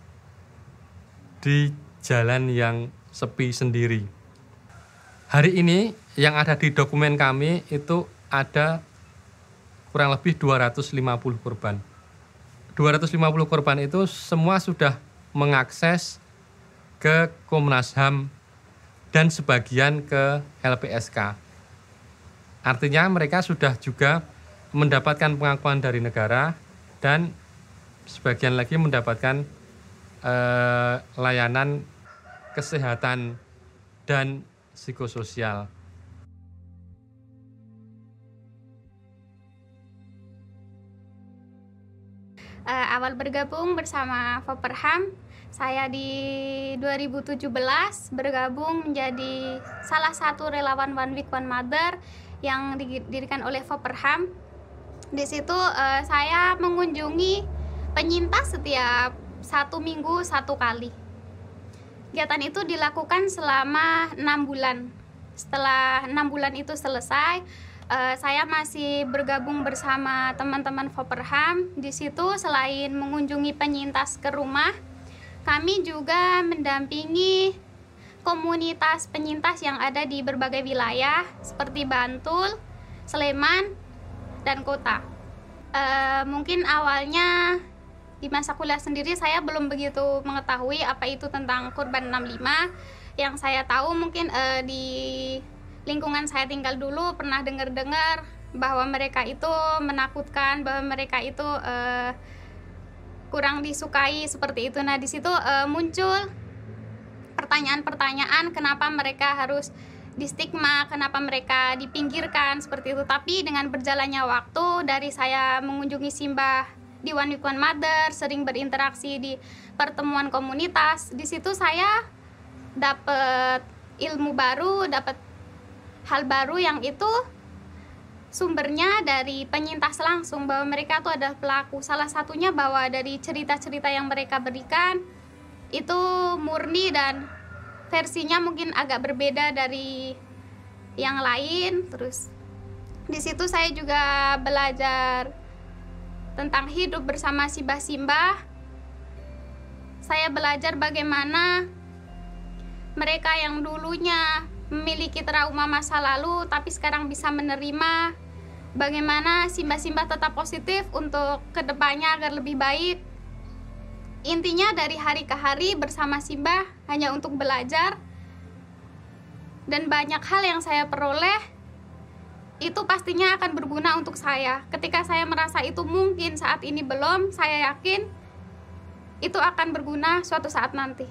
di jalan yang sepi sendiri. Hari ini yang ada di dokumen kami itu ada kurang lebih dua ratus lima puluh korban. dua ratus lima puluh korban itu semua sudah mengakses ke Komnas H A M dan sebagian ke L P S K. Artinya mereka sudah juga mendapatkan pengakuan dari negara dan sebagian lagi mendapatkan eh, layanan kesehatan dan psikososial. Uh, awal bergabung bersama Foperham, saya di dua ribu tujuh belas bergabung menjadi salah satu relawan One Week One Mother yang didirikan oleh Foperham. Di situ uh, saya mengunjungi penyintas setiap satu minggu satu kali. Kegiatan itu dilakukan selama enam bulan. Setelah enam bulan itu selesai, Uh, saya masih bergabung bersama teman-teman Foperham. Di situ selain mengunjungi penyintas ke rumah, kami juga mendampingi komunitas penyintas yang ada di berbagai wilayah seperti Bantul, Sleman, dan kota. Uh, mungkin awalnya di masa kuliah sendiri saya belum begitu mengetahui apa itu tentang Korban enam lima. Yang saya tahu mungkin uh, di lingkungan saya tinggal dulu pernah dengar-dengar bahwa mereka itu menakutkan, bahwa mereka itu uh, kurang disukai seperti itu. Nah, di situ uh, muncul pertanyaan-pertanyaan kenapa mereka harus distigma, kenapa mereka dipinggirkan seperti itu. Tapi dengan berjalannya waktu, dari saya mengunjungi Simbah di One Week One Mother, sering berinteraksi di pertemuan komunitas, di situ saya dapat ilmu baru, dapat hal baru yang itu sumbernya dari penyintas langsung, bahwa mereka itu adalah pelaku. Salah satunya bahwa dari cerita-cerita yang mereka berikan itu murni dan versinya mungkin agak berbeda dari yang lain. Terus di situ saya juga belajar tentang hidup bersama simbah-simbah. Saya belajar bagaimana mereka yang dulunya memiliki trauma masa lalu tapi sekarang bisa menerima, bagaimana simbah-simbah tetap positif untuk kedepannya agar lebih baik. Intinya dari hari ke hari bersama simbah hanya untuk belajar, dan banyak hal yang saya peroleh itu pastinya akan berguna untuk saya. Ketika saya merasa itu mungkin saat ini belum, saya yakin itu akan berguna suatu saat nanti.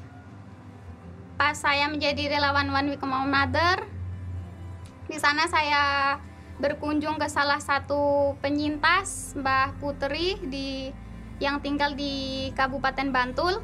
Pas saya menjadi relawan One Week One Mother, di sana saya berkunjung ke salah satu penyintas, Mbah Putri, di yang tinggal di Kabupaten Bantul,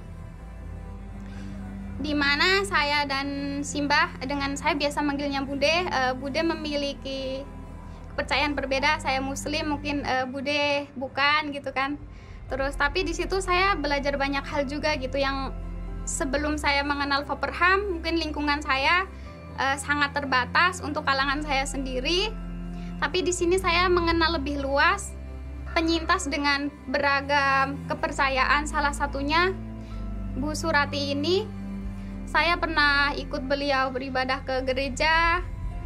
di mana saya dan Simbah, dengan saya biasa manggilnya Bude, uh, Bude memiliki kepercayaan berbeda. Saya Muslim, mungkin uh, Bude bukan gitu kan. Terus tapi di situ saya belajar banyak hal juga gitu yang sebelum saya mengenal Foperham, mungkin lingkungan saya uh, sangat terbatas untuk kalangan saya sendiri. Tapi di sini saya mengenal lebih luas penyintas dengan beragam kepercayaan. Salah satunya Bu Surati ini, saya pernah ikut beliau beribadah ke gereja.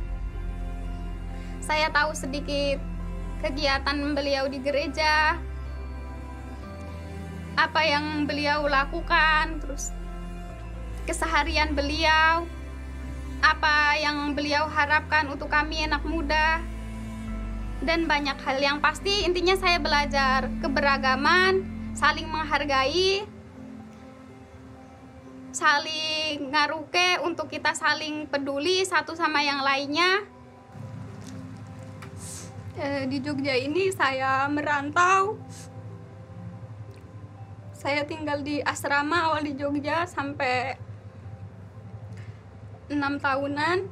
Saya tahu sedikit kegiatan beliau di gereja, apa yang beliau lakukan, terus keseharian beliau, apa yang beliau harapkan untuk kami anak muda, dan banyak hal. Yang pasti intinya saya belajar keberagaman, saling menghargai, saling ngaruke untuk kita saling peduli satu sama yang lainnya. E, di Jogja ini saya merantau, saya tinggal di asrama awal di Jogja sampai enam tahunan.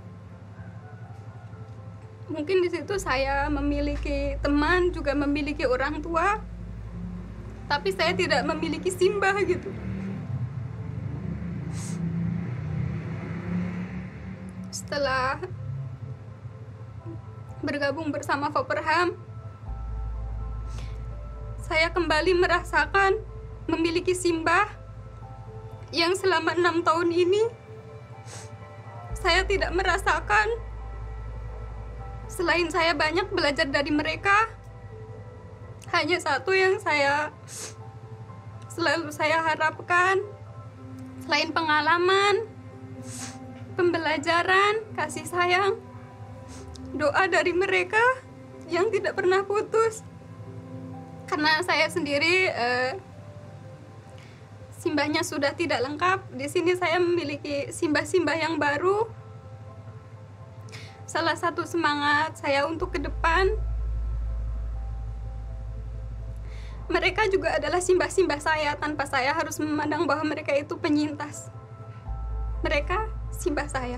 Mungkin di situ saya memiliki teman, juga memiliki orang tua, tapi saya tidak memiliki simbah gitu. Setelah bergabung bersama Foperham, saya kembali merasakan memiliki simbah yang selama enam tahun ini saya tidak merasakan. Selain saya banyak belajar dari mereka, hanya satu yang saya selalu saya harapkan, selain pengalaman, pembelajaran, kasih sayang, doa dari mereka yang tidak pernah putus. Karena saya sendiri eh, simbahnya sudah tidak lengkap. Di sini saya memiliki simbah-simbah yang baru. Salah satu semangat saya untuk ke depan, mereka juga adalah simbah-simbah saya tanpa saya harus memandang bahwa mereka itu penyintas. Mereka simbah saya.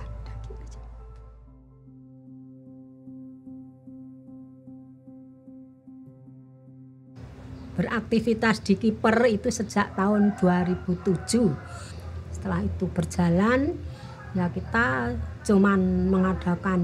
Beraktivitas di Kiper itu sejak tahun dua ribu tujuh. Setelah itu berjalan, ya kita cuman mengadakan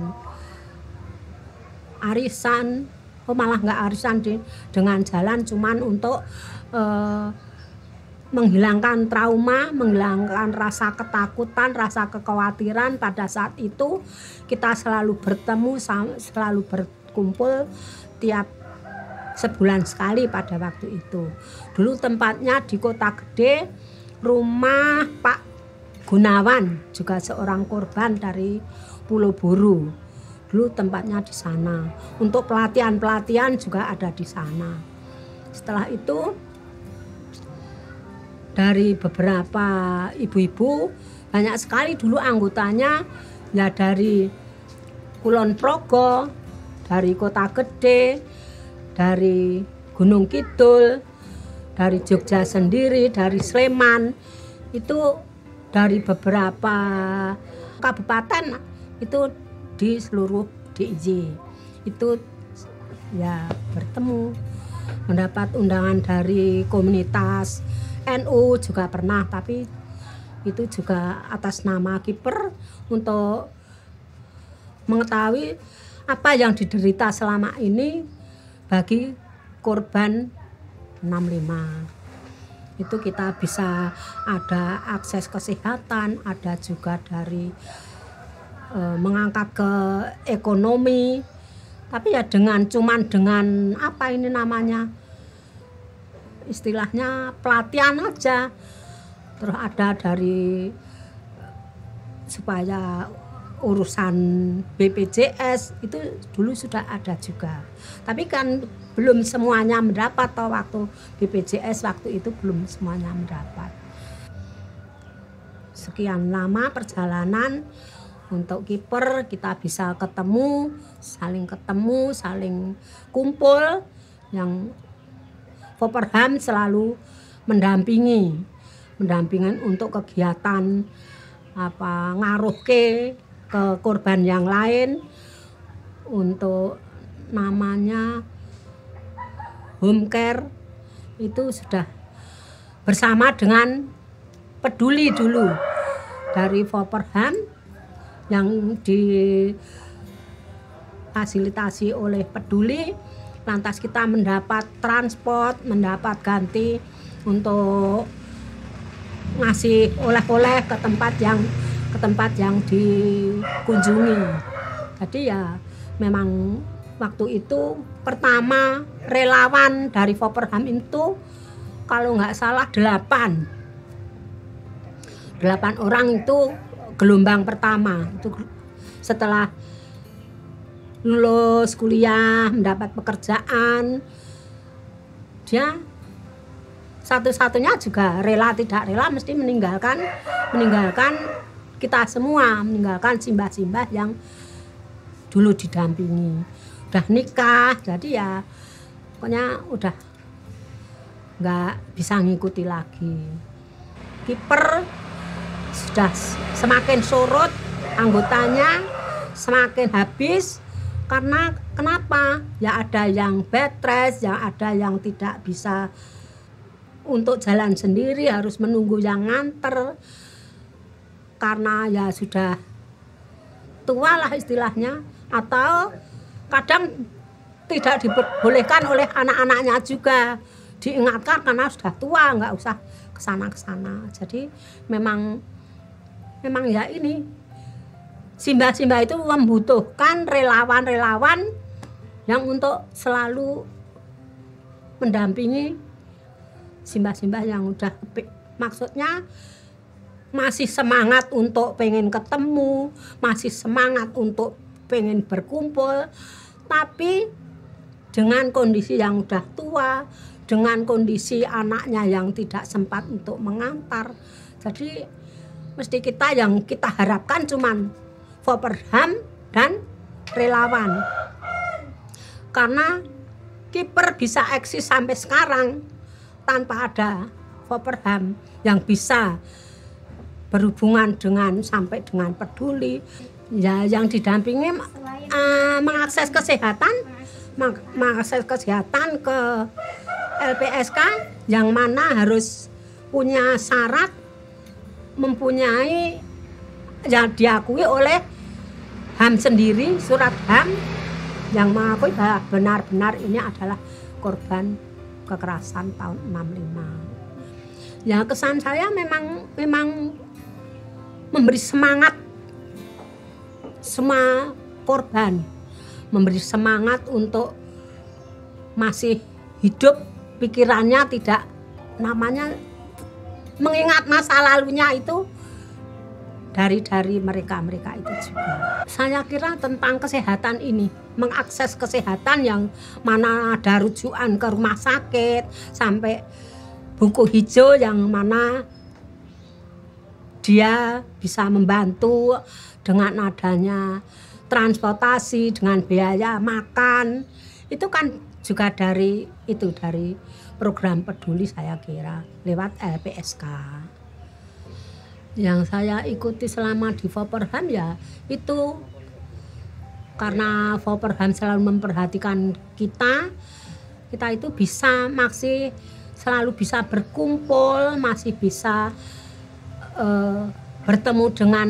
arisan, oh malah nggak arisan di, dengan jalan cuman untuk eh, menghilangkan trauma, menghilangkan rasa ketakutan, rasa kekhawatiran. Pada saat itu kita selalu bertemu, selalu berkumpul tiap sebulan sekali pada waktu itu. Dulu tempatnya di Kota Gede, rumah Pak Gunawan, juga seorang korban dari Pulau Buru. Dulu tempatnya di sana. Untuk pelatihan-pelatihan juga ada di sana. Setelah itu dari beberapa ibu-ibu, banyak sekali dulu anggotanya ya dari Kulon Progo, dari Kota Gede, dari Gunung Kidul, dari Jogja sendiri, dari Sleman, itu dari beberapa kabupaten itu di seluruh D I Y itu ya bertemu, mendapat undangan dari komunitas N U juga pernah, tapi itu juga atas nama Kiper untuk mengetahui apa yang diderita selama ini bagi korban enam lima. Itu kita bisa ada akses kesehatan, ada juga dari e, mengangkat ke ekonomi. Tapi ya dengan cuman dengan apa ini namanya, istilahnya pelatihan aja. Terus ada dari supaya urusan B P J S itu dulu sudah ada juga. Tapi kan belum semuanya mendapat toh, waktu B P J S waktu itu belum semuanya mendapat. Sekian lama perjalanan untuk Kiper, kita bisa ketemu, saling ketemu, saling kumpul. Yang Popperham selalu mendampingi, mendampingi untuk kegiatan apa ngaruh ke ke korban yang lain, untuk namanya home care itu sudah bersama dengan Peduli dulu dari Popperham yang difasilitasi oleh Peduli. Lantas kita mendapat transport, mendapat ganti untuk ngasih oleh-oleh ke tempat yang ke tempat yang dikunjungi. Jadi ya memang waktu itu pertama relawan dari Popperham itu kalau nggak salah delapan delapan orang itu gelombang pertama. Itu setelah lulus kuliah, mendapat pekerjaan, dia satu-satunya juga rela tidak rela mesti meninggalkan meninggalkan kita semua, meninggalkan simbah-simbah yang dulu didampingi. Udah nikah, jadi ya pokoknya udah nggak bisa ngikuti lagi. Kiper sudah semakin surut, anggotanya semakin habis. Karena kenapa? Ya ada yang bed rest, ya ada yang tidak bisa untuk jalan sendiri, harus menunggu yang nganter. Karena ya sudah tua lah istilahnya, atau kadang tidak dibolehkan oleh anak-anaknya juga, diingatkan karena sudah tua nggak usah kesana-kesana. Jadi memang memang ya ini simbah-simbah itu membutuhkan relawan-relawan yang untuk selalu mendampingi simbah-simbah yang udah maksudnya masih semangat untuk pengen ketemu, masih semangat untuk pengen berkumpul, tapi dengan kondisi yang udah tua, dengan kondisi anaknya yang tidak sempat untuk mengantar. Jadi mesti kita yang kita harapkan cuman Voperham dan relawan. Karena kiper bisa eksis sampai sekarang tanpa ada Voperham yang bisa berhubungan dengan sampai dengan peduli. Ya, yang didampingi uh, mengakses kesehatan, mengakses kesehatan ke L P S K yang mana harus punya syarat mempunyai yang diakui oleh H A M sendiri, surat H A M yang mengakui bahwa benar-benar ini adalah korban kekerasan tahun enam lima. Ya, kesan saya memang memang memberi semangat semua korban, memberi semangat untuk masih hidup, pikirannya tidak namanya mengingat masa lalunya itu dari dari mereka-mereka itu juga. Saya kira tentang kesehatan ini, mengakses kesehatan yang mana ada rujukan ke rumah sakit sampai buku hijau yang mana dia bisa membantu dengan adanya transportasi, dengan biaya makan, itu kan juga dari itu dari program peduli saya kira lewat L P S K. Yang saya ikuti selama di Voperham ya itu karena Voperham selalu memperhatikan kita, kita itu bisa masih selalu bisa berkumpul, masih bisa uh, bertemu dengan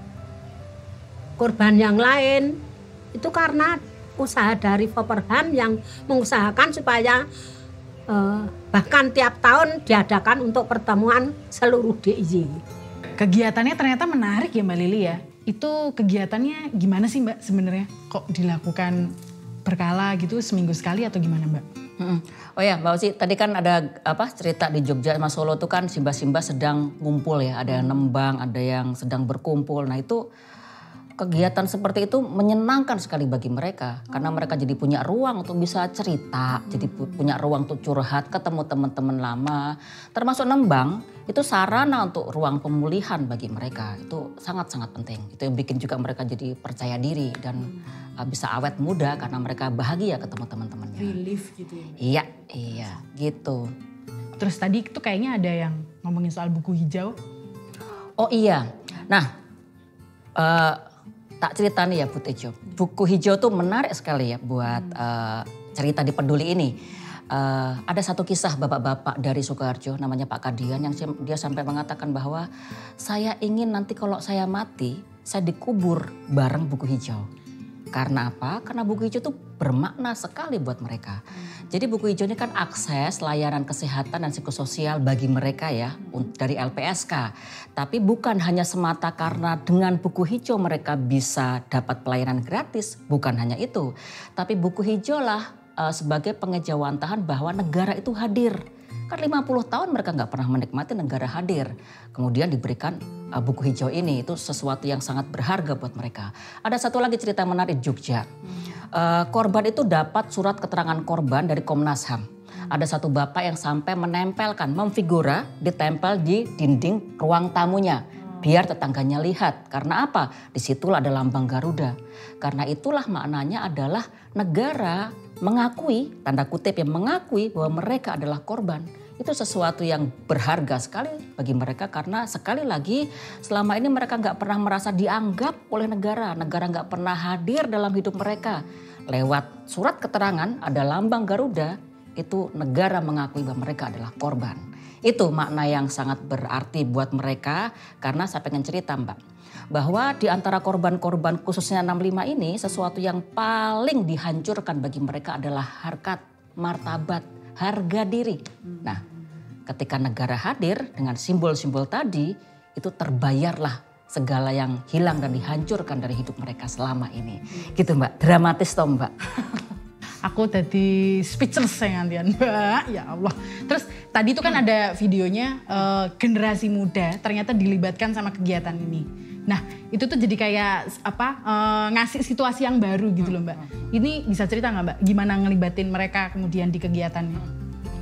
korban yang lain, itu karena usaha dari Voperham yang mengusahakan supaya eh, bahkan tiap tahun diadakan untuk pertemuan seluruh D I Y. Kegiatannya ternyata menarik ya Mbak Lili ya. Itu kegiatannya gimana sih Mbak sebenarnya? Kok dilakukan berkala gitu, seminggu sekali atau gimana Mbak? Hmm. Oh ya Mbak Osi, tadi kan ada apa cerita di Jogja sama Solo tuh kan Simba-Simba sedang ngumpul ya, ada yang nembang, ada yang sedang berkumpul. Nah itu kegiatan seperti itu menyenangkan sekali bagi mereka karena mereka jadi punya ruang untuk bisa cerita, jadi punya ruang untuk curhat, ketemu teman-teman lama, termasuk nembang itu sarana untuk ruang pemulihan bagi mereka, itu sangat-sangat penting. Itu yang bikin juga mereka jadi percaya diri dan uh, bisa awet muda karena mereka bahagia ketemu teman-temannya. Relief gitu ya? Iya, iya gitu. Terus tadi itu kayaknya ada yang ngomongin soal buku hijau. Oh iya, nah uh, tak cerita nih ya Bu Tejo. Buku hijau tuh menarik sekali ya buat hmm. uh, cerita di Peduli ini. Uh, ada satu kisah bapak-bapak dari Sukoharjo namanya Pak Kadian yang dia sampai mengatakan bahwa saya ingin nanti kalau saya mati saya dikubur bareng buku hijau. Karena apa? Karena buku hijau itu bermakna sekali buat mereka. Jadi buku hijau ini kan akses layanan kesehatan dan psikososial bagi mereka ya dari L P S K. Tapi bukan hanya semata karena dengan buku hijau mereka bisa dapat pelayanan gratis. Bukan hanya itu. Tapi buku hijau lah uh, sebagai pengejawantahan bahwa negara itu hadir. Kan lima puluh tahun mereka nggak pernah menikmati negara hadir. Kemudian diberikan uh, buku hijau ini, itu sesuatu yang sangat berharga buat mereka. Ada satu lagi cerita menarik di Jogja. Uh, korban itu dapat surat keterangan korban dari Komnas H A M. Ada satu bapak yang sampai menempelkan, memfigura, ditempel di dinding ruang tamunya. Biar tetangganya lihat. Karena apa? Disitulah ada lambang Garuda. Karena itulah maknanya adalah negara mengakui, tanda kutip yang mengakui bahwa mereka adalah korban. Itu sesuatu yang berharga sekali bagi mereka karena sekali lagi selama ini mereka nggak pernah merasa dianggap oleh negara. Negara nggak pernah hadir dalam hidup mereka. Lewat surat keterangan ada lambang Garuda, itu negara mengakui bahwa mereka adalah korban. Itu makna yang sangat berarti buat mereka karena saya pengen cerita Mbak. Bahwa di antara korban-korban khususnya enam lima ini sesuatu yang paling dihancurkan bagi mereka adalah harkat, martabat, harga diri. Nah, ketika negara hadir dengan simbol-simbol tadi, itu terbayarlah segala yang hilang dan dihancurkan dari hidup mereka selama ini. Gitu Mbak, dramatis toh Mbak. Aku tadi speechless ya ngantian Mbak, ya Allah. Terus tadi itu kan ada videonya uh, generasi muda ternyata dilibatkan sama kegiatan ini. Nah itu tuh jadi kayak apa uh, ngasih situasi yang baru gitu loh Mbak. Ini bisa cerita nggak Mbak gimana ngelibatin mereka kemudian di kegiatannya?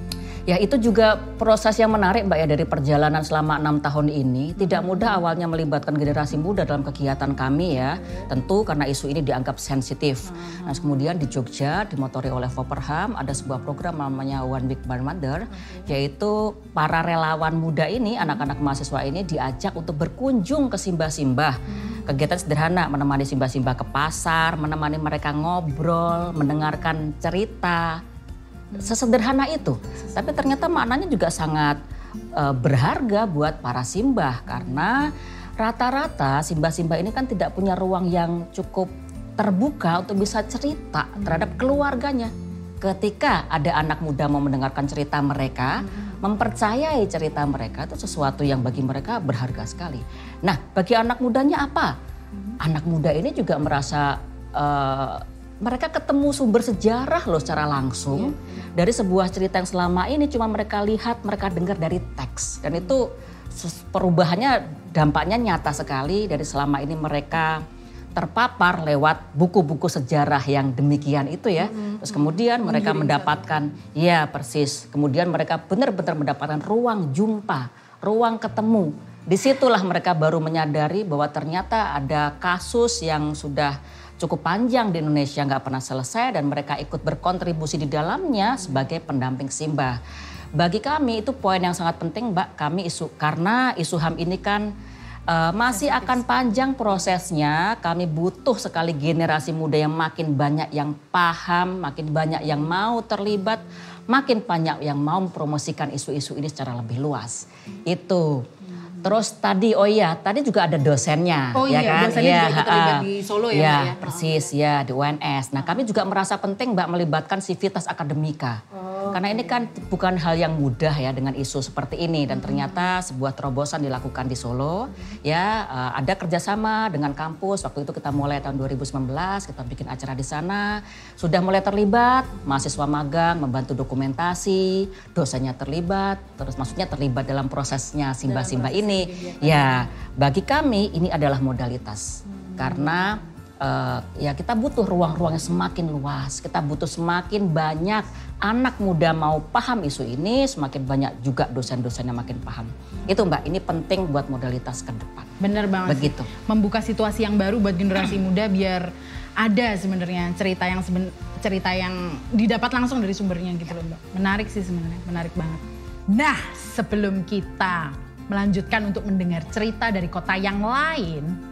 Ya itu juga proses yang menarik Mbak ya dari perjalanan selama enam tahun ini. Tidak mudah awalnya melibatkan generasi muda dalam kegiatan kami ya. Tentu karena isu ini dianggap sensitif. Nah kemudian di Jogja dimotori oleh Foperham ada sebuah program namanya One Week by Mother. Yaitu para relawan muda ini, anak-anak mahasiswa ini diajak untuk berkunjung ke simbah-simbah. Kegiatan sederhana menemani simbah-simbah ke pasar, menemani mereka ngobrol, mendengarkan cerita. Sesederhana itu, tapi ternyata maknanya juga sangat uh, berharga buat para simbah karena rata-rata simbah-simbah ini kan tidak punya ruang yang cukup terbuka untuk bisa cerita terhadap keluarganya. Ketika ada anak muda mau mendengarkan cerita mereka, mempercayai cerita mereka itu sesuatu yang bagi mereka berharga sekali. Nah, bagi anak mudanya apa? Anak muda ini juga merasa uh, mereka ketemu sumber sejarah loh secara langsung yeah. dari sebuah cerita yang selama ini cuma mereka lihat, mereka dengar dari teks. Dan itu perubahannya dampaknya nyata sekali dari selama ini mereka terpapar lewat buku-buku sejarah yang demikian itu ya. Mm-hmm. Terus kemudian mereka mm-hmm. mendapatkan, ya persis, kemudian mereka benar-benar mendapatkan ruang jumpa, ruang ketemu. Disitulah mereka baru menyadari bahwa ternyata ada kasus yang sudah cukup panjang di Indonesia nggak pernah selesai dan mereka ikut berkontribusi di dalamnya sebagai pendamping simbah. Bagi kami itu poin yang sangat penting Mbak, kami isu karena isu H A M ini kan uh, masih akan panjang prosesnya. Kami butuh sekali generasi muda yang makin banyak yang paham, makin banyak yang mau terlibat, makin banyak yang mau mempromosikan isu-isu ini secara lebih luas. Itu. Terus tadi, oh iya, tadi juga ada dosennya. Oh ya iya, kan? dosennya ya, juga terlibat di Solo ya, ya Mbak ya? persis, oh, ya di U N S. Nah kami juga merasa penting Mbak melibatkan Civitas Akademika. Oh, karena okay. ini kan bukan hal yang mudah ya dengan isu seperti ini. Dan ternyata sebuah terobosan dilakukan di Solo. Ya ada kerjasama dengan kampus, waktu itu kita mulai tahun dua ribu sembilan belas, kita bikin acara di sana. Sudah mulai terlibat, mahasiswa magang membantu dokumentasi, dosennya terlibat. Terus maksudnya terlibat dalam prosesnya simbah-simbah ini. Ini ya bagi kami ini adalah modalitas hmm. karena uh, ya kita butuh ruang-ruang yang semakin luas, kita butuh semakin banyak anak muda mau paham isu ini, semakin banyak juga dosen-dosen yang makin paham. Itu Mbak, ini penting buat modalitas ke depan. Bener banget. Begitu. Sih. Membuka situasi yang baru buat generasi muda biar ada sebenarnya cerita yang seben, cerita yang didapat langsung dari sumbernya gitu loh Mbak. Menarik sih sebenarnya, menarik banget. Nah sebelum kita melanjutkan untuk mendengar cerita dari kota yang lain.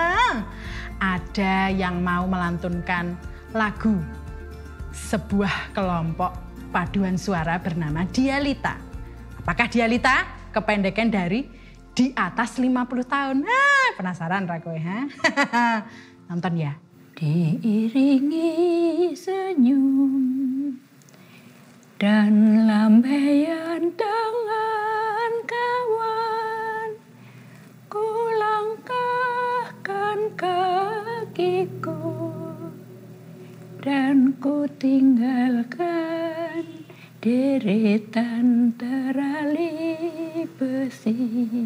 Ada yang mau melantunkan lagu sebuah kelompok paduan suara bernama Dialita. Apakah Dialita? Kependekan dari di atas lima puluh tahun. Ah, penasaran Rakoy, ha? Nonton ya. Diiringi senyum dan lambaian tangan kawan, ku langkahkan kakiku dan ku tinggalkan deretan terali besi.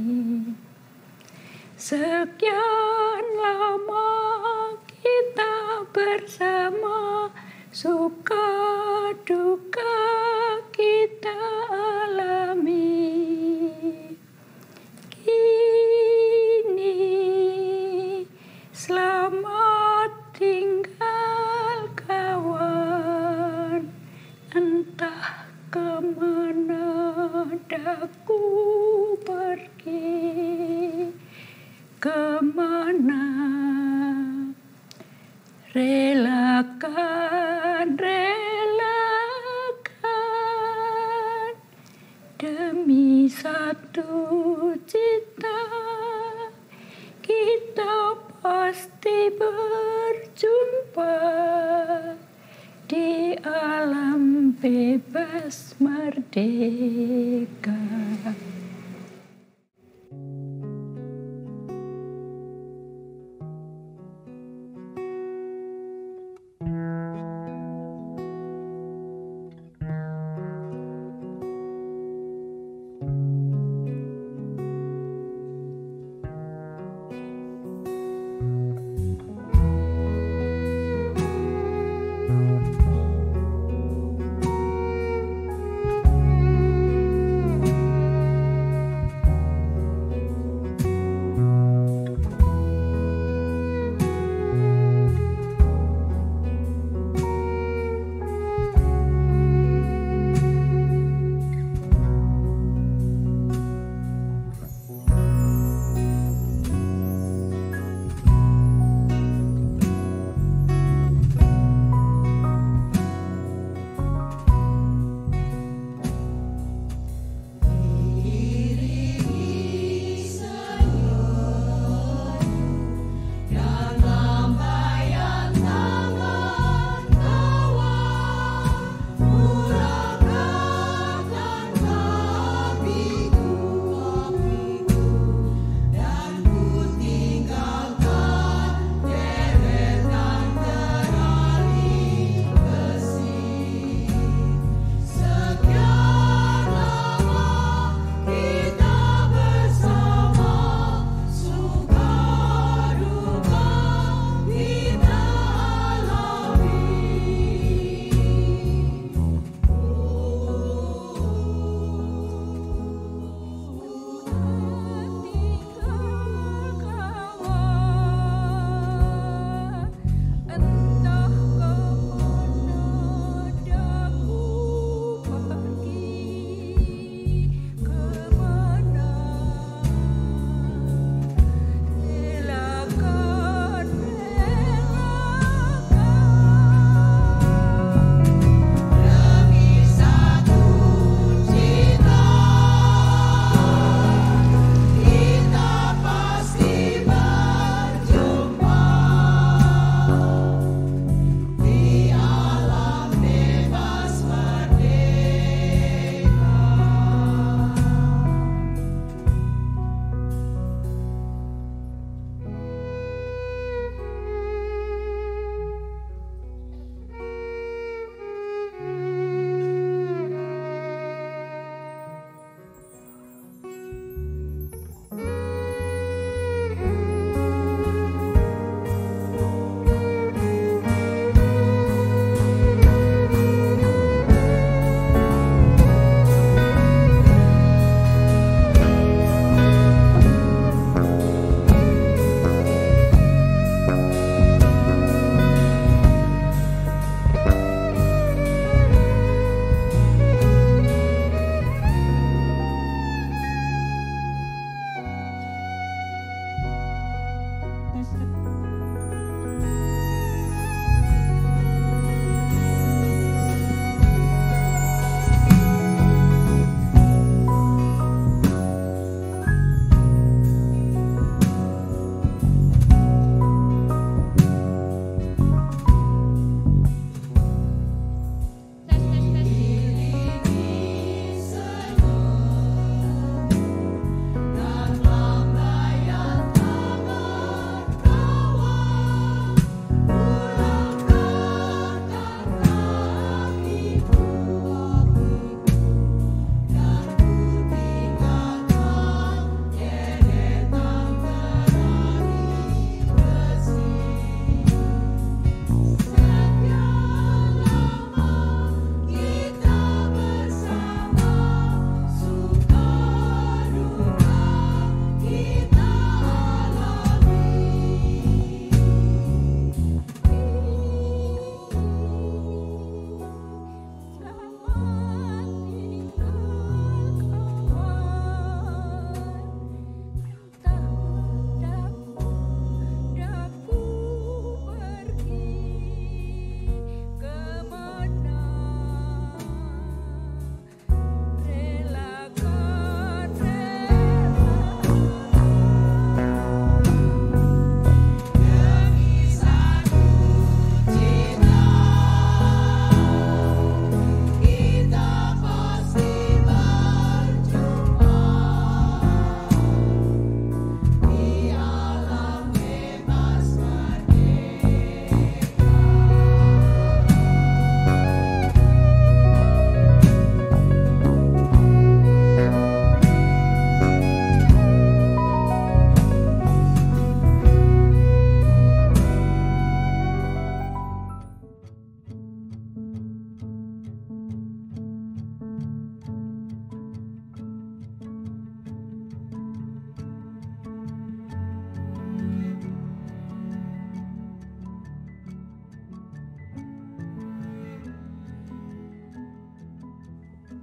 Sekian lama kita bersama, suka duka kita alami. Kini selamat tinggal kawan, entah kemana daku pergi, kemana. Relakan, relakan demi satu cita, kita pasti berjumpa di alam bebas merdeka.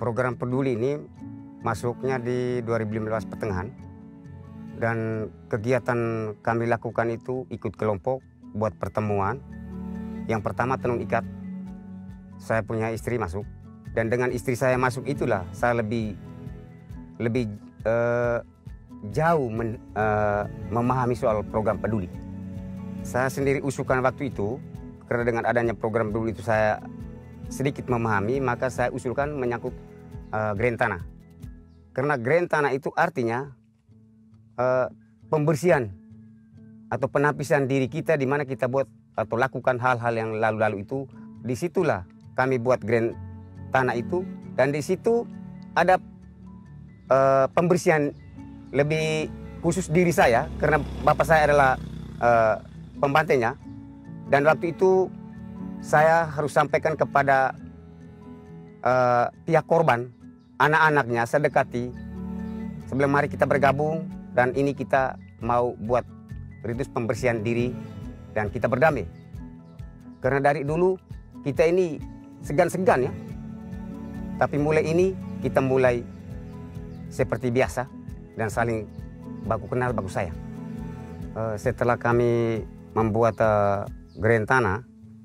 program peduli ini masuknya di dua ribu lima belas pertengahan. Dan kegiatan kami lakukan itu ikut kelompok buat pertemuan. Yang pertama tenun ikat. Saya punya istri masuk. Dan dengan istri saya masuk itulah saya lebih lebih uh, jauh men, uh, memahami soal program peduli. Saya sendiri usulkan waktu itu, karena dengan adanya program peduli itu saya sedikit memahami, maka saya usulkan menyangkut uh, Grand Tanah. Karena Grand Tanah itu artinya uh, pembersihan atau penapisan diri kita di mana kita buat atau lakukan hal-hal yang lalu-lalu itu. Disitulah kami buat Grand Tanah itu, dan di situ ada uh, pembersihan lebih khusus diri saya karena bapak saya adalah uh, pembantainya, dan waktu itu saya harus sampaikan kepada uh, pihak korban, anak-anaknya saya dekati sebelum mari kita bergabung dan ini kita mau buat ritus pembersihan diri dan kita berdamai. Karena dari dulu kita ini segan-segan ya. Tapi mulai ini kita mulai seperti biasa dan saling baku kenal, baku sayang. Uh, setelah kami membuat uh, Grand Tanah,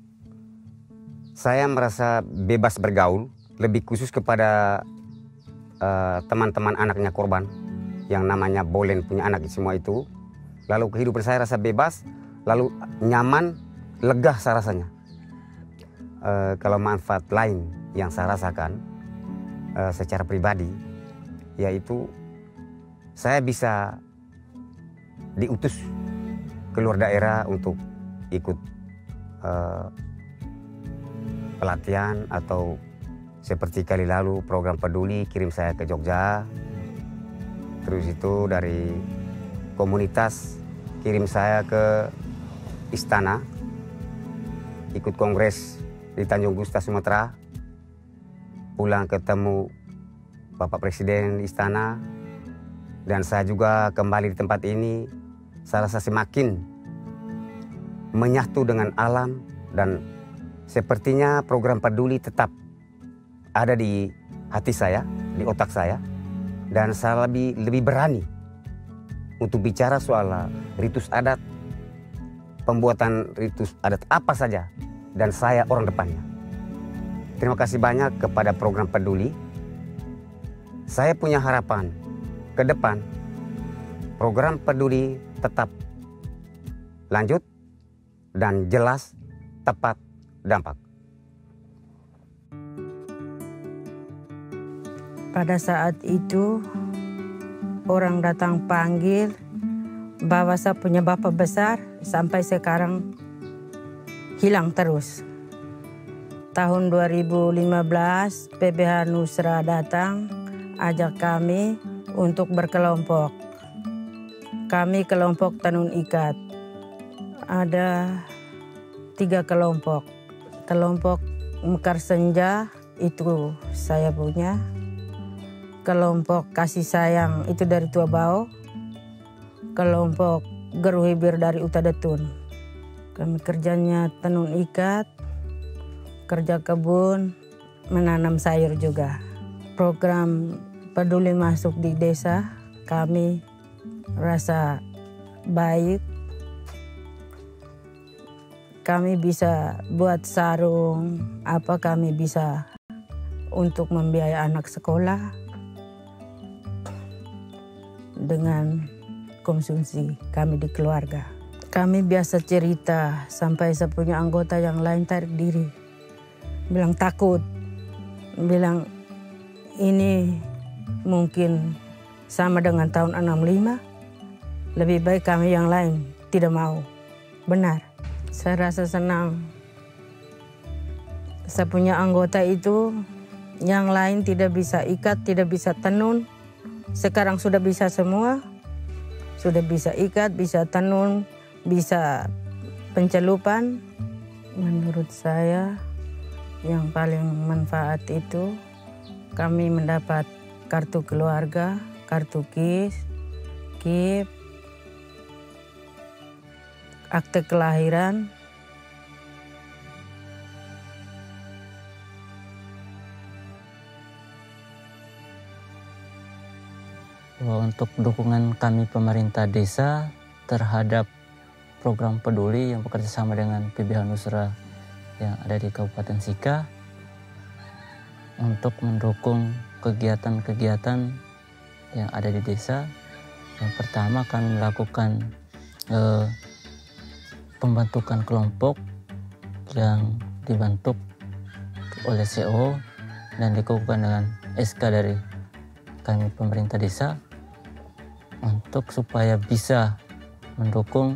saya merasa bebas bergaul, lebih khusus kepada teman-teman uh, anaknya korban yang namanya Bolen punya anak semua itu. Lalu kehidupan saya rasa bebas, lalu nyaman, lega saya rasanya. Uh, kalau manfaat lain yang saya rasakan uh, secara pribadi, yaitu saya bisa diutus keluar daerah untuk ikut uh, pelatihan atau seperti kali lalu program peduli kirim saya ke Jogja. Terus itu dari komunitas kirim saya ke Istana ikut kongres di Tanjung Gusta, Sumatera. Pulang ketemu Bapak Presiden di Istana. Dan saya juga kembali di tempat ini, saya rasa semakin menyatu dengan alam dan sepertinya program peduli tetap ada di hati saya, di otak saya. Dan saya lebih, lebih berani untuk bicara soal ritus adat, pembuatan ritus adat apa saja. Dan saya orang depannya. Terima kasih banyak kepada program peduli. Saya punya harapan ke depan program peduli tetap lanjut dan jelas, tepat, dampak. Pada saat itu orang datang panggil bahwa saya punya bapak besar sampai sekarang hilang terus. Tahun dua ribu lima belas P B H Nusra datang ajak kami untuk berkelompok. Kami kelompok tenun ikat. Ada tiga kelompok. Kelompok Mekar Senja itu saya punya. Kelompok Kasih Sayang itu dari Tua Bau. Kelompok Geruhibir dari Utadetun. Kami kerjanya tenun ikat, kerja kebun, menanam sayur juga. Program peduli masuk di desa, kami rasa baik. Kami bisa buat sarung, apa kami bisa untuk membiayai anak sekolah dengan konsumsi kami di keluarga. Kami biasa cerita sampai saya punya anggota yang lain tarik diri. Bilang takut, bilang ini mungkin sama dengan tahun enam puluh lima, lebih baik kami yang lain tidak mau. Benar, saya rasa senang. Saya punya anggota itu yang lain tidak bisa ikat, tidak bisa tenun. Sekarang sudah bisa semua, sudah bisa ikat, bisa tenun, bisa pencelupan. Menurut saya yang paling manfaat itu kami mendapat kartu keluarga, kartu KIS, K I P, akte kelahiran. untuk dukungan kami pemerintah desa terhadap program peduli yang bekerja sama dengan P B H Nusra yang ada di Kabupaten Sika untuk mendukung kegiatan-kegiatan yang ada di desa. Yang pertama kami melakukan eh, pembentukan kelompok yang dibentuk oleh C O dan dikukuhkan dengan S K dari kami pemerintah desa untuk supaya bisa mendukung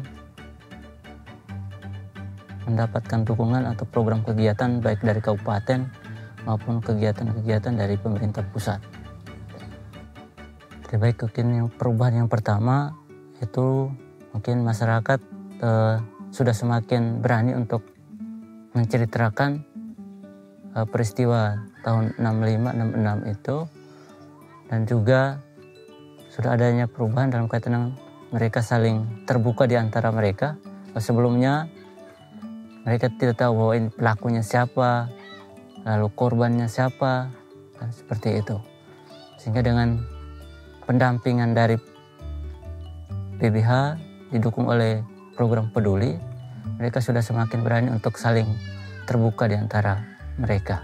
mendapatkan dukungan atau program kegiatan baik dari kabupaten maupun kegiatan-kegiatan dari pemerintah pusat. Jadi baik mungkin yang perubahan yang pertama itu mungkin masyarakat eh, sudah semakin berani untuk menceritakan eh, peristiwa tahun enam lima enam enam itu, dan juga sudah adanya perubahan dalam kaitan dengan mereka saling terbuka di antara mereka. Sebelumnya mereka tidak tahu bahwa ini pelakunya siapa, lalu korbannya siapa, dan seperti itu. Sehingga dengan pendampingan dari P B H didukung oleh program peduli, mereka sudah semakin berani untuk saling terbuka di antara mereka.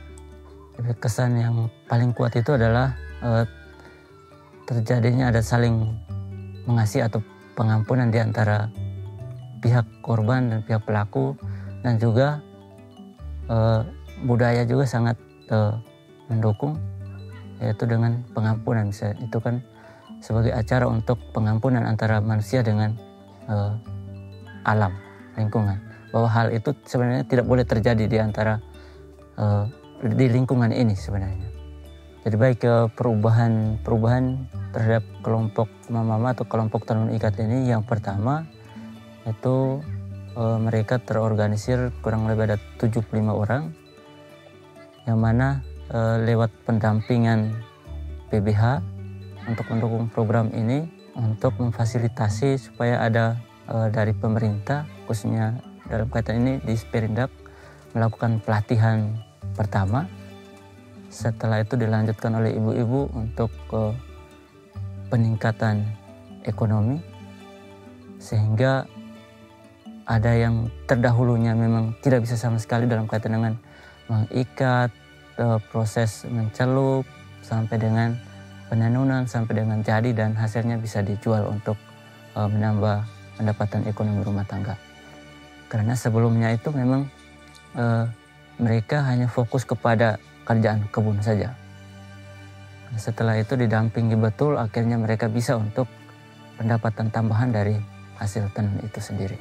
Kesan yang paling kuat itu adalah eh, terjadinya ada saling mengasihi atau pengampunan di antara pihak korban dan pihak pelaku, dan juga eh, budaya juga sangat eh, mendukung, yaitu dengan pengampunan. Misalnya itu kan sebagai acara untuk pengampunan antara manusia dengan eh, alam, lingkungan. Bahwa hal itu sebenarnya tidak boleh terjadi di antara eh, di lingkungan ini sebenarnya. Jadi baik ke perubahan-perubahan terhadap kelompok mama-mama atau kelompok tenun ikat ini, yang pertama itu e, mereka terorganisir kurang lebih ada tujuh puluh lima orang, yang mana e, lewat pendampingan P B H untuk mendukung program ini, untuk memfasilitasi supaya ada e, dari pemerintah, khususnya dalam kaitan ini di Sperindak, melakukan pelatihan pertama. Setelah itu dilanjutkan oleh ibu-ibu untuk uh, peningkatan ekonomi, sehingga ada yang terdahulunya memang tidak bisa sama sekali dalam kaitan dengan mengikat, uh, proses mencelup, sampai dengan penenunan, sampai dengan jadi dan hasilnya bisa dijual untuk uh, menambah pendapatan ekonomi rumah tangga. Karena sebelumnya itu memang uh, mereka hanya fokus kepada kerjaan kebun saja. Setelah itu didampingi betul, akhirnya mereka bisa untuk pendapatan tambahan dari hasil tenun itu sendiri.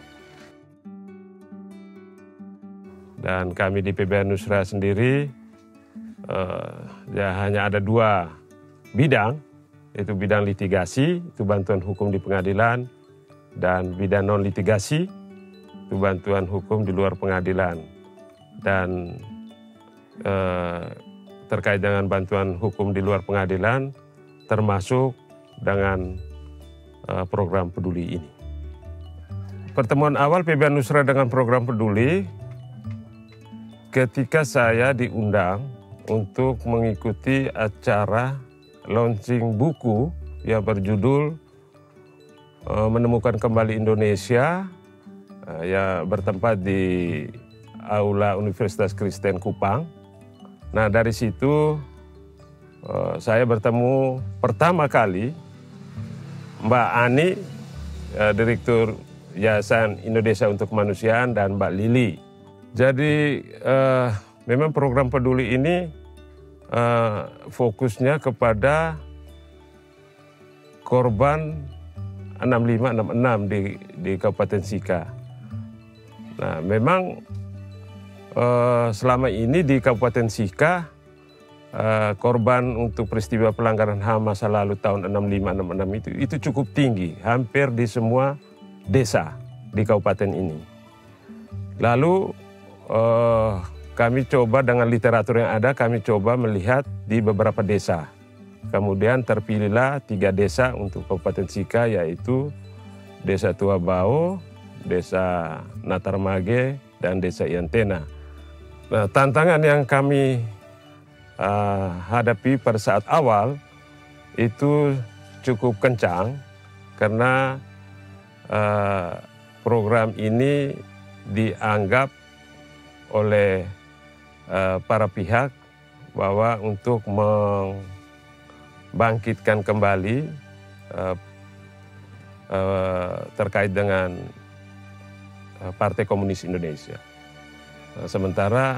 Dan kami di P B H Nusra sendiri uh, ya hanya ada dua bidang, yaitu bidang litigasi, itu bantuan hukum di pengadilan, dan bidang non litigasi, itu bantuan hukum di luar pengadilan. Dan Eh, terkait dengan bantuan hukum di luar pengadilan, termasuk dengan eh, program peduli ini. Pertemuan awal P B H Nusra dengan program peduli ketika saya diundang untuk mengikuti acara launching buku yang berjudul eh, Menemukan Kembali Indonesia, eh, yang bertempat di Aula Universitas Kristen Kupang. Nah, dari situ uh, saya bertemu pertama kali Mbak Ani, uh, Direktur Yayasan Indonesia untuk Kemanusiaan, dan Mbak Lili. Jadi uh, memang program peduli ini uh, fokusnya kepada korban enam lima enam enam di, di Kabupaten Sika. Nah, memang Uh, selama ini di Kabupaten Sika, uh, korban untuk peristiwa pelanggaran H A M masa lalu tahun enam lima enam enam itu, itu cukup tinggi, hampir di semua desa di kabupaten ini. Lalu uh, kami coba dengan literatur yang ada, kami coba melihat di beberapa desa. Kemudian terpilihlah tiga desa untuk Kabupaten Sika, yaitu Desa Tua Bao, Desa Natarmage, dan Desa Iantena. Nah, tantangan yang kami uh, hadapi pada saat awal itu cukup kencang karena uh, program ini dianggap oleh uh, para pihak bahwa untuk membangkitkan kembali uh, uh, terkait dengan uh, Partai Komunis Indonesia. Uh, sementara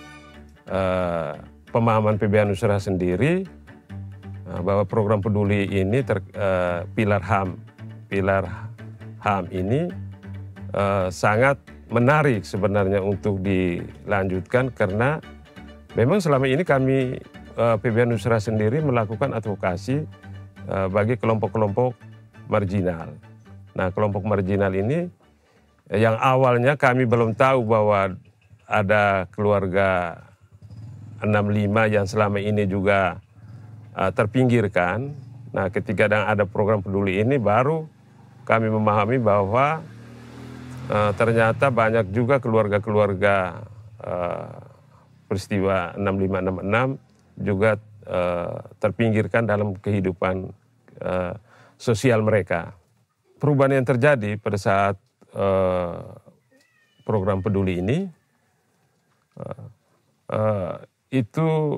uh, pemahaman P B A Nusra sendiri uh, bahwa program peduli ini ter, uh, pilar H A M, pilar H A M ini uh, sangat menarik sebenarnya untuk dilanjutkan karena memang selama ini kami uh, P B A Nusra sendiri melakukan advokasi uh, bagi kelompok-kelompok marginal. Nah, kelompok marginal ini yang awalnya kami belum tahu bahwa ada keluarga enam lima yang selama ini juga uh, terpinggirkan. Nah, ketika ada program peduli ini baru kami memahami bahwa uh, ternyata banyak juga keluarga-keluarga uh, peristiwa enam lima enam enam juga uh, terpinggirkan dalam kehidupan uh, sosial mereka. Perubahan yang terjadi pada saat uh, program peduli ini uh, uh, itu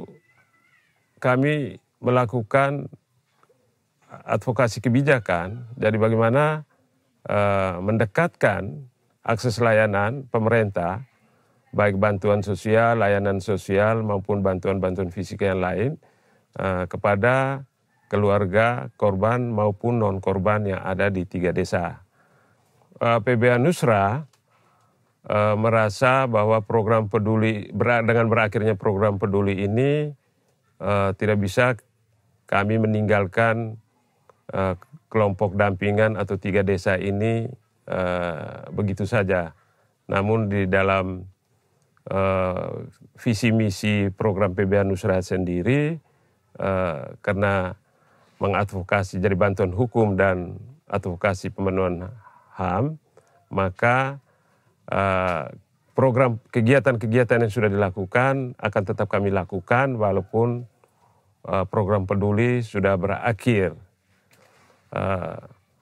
kami melakukan advokasi kebijakan. Jadi bagaimana uh, mendekatkan akses layanan pemerintah, baik bantuan sosial, layanan sosial maupun bantuan-bantuan fisik yang lain uh, kepada keluarga korban maupun non-korban yang ada di tiga desa. Uh, P B A Nusra uh, merasa bahwa program peduli, ber, dengan berakhirnya program peduli ini uh, tidak bisa kami meninggalkan uh, kelompok dampingan atau tiga desa ini uh, begitu saja. Namun di dalam Uh, visi misi program P B A Nusra sendiri uh, karena mengadvokasi jadi bantuan hukum dan advokasi pemenuhan H A M, maka uh, program kegiatan-kegiatan yang sudah dilakukan akan tetap kami lakukan walaupun uh, program peduli sudah berakhir. Uh,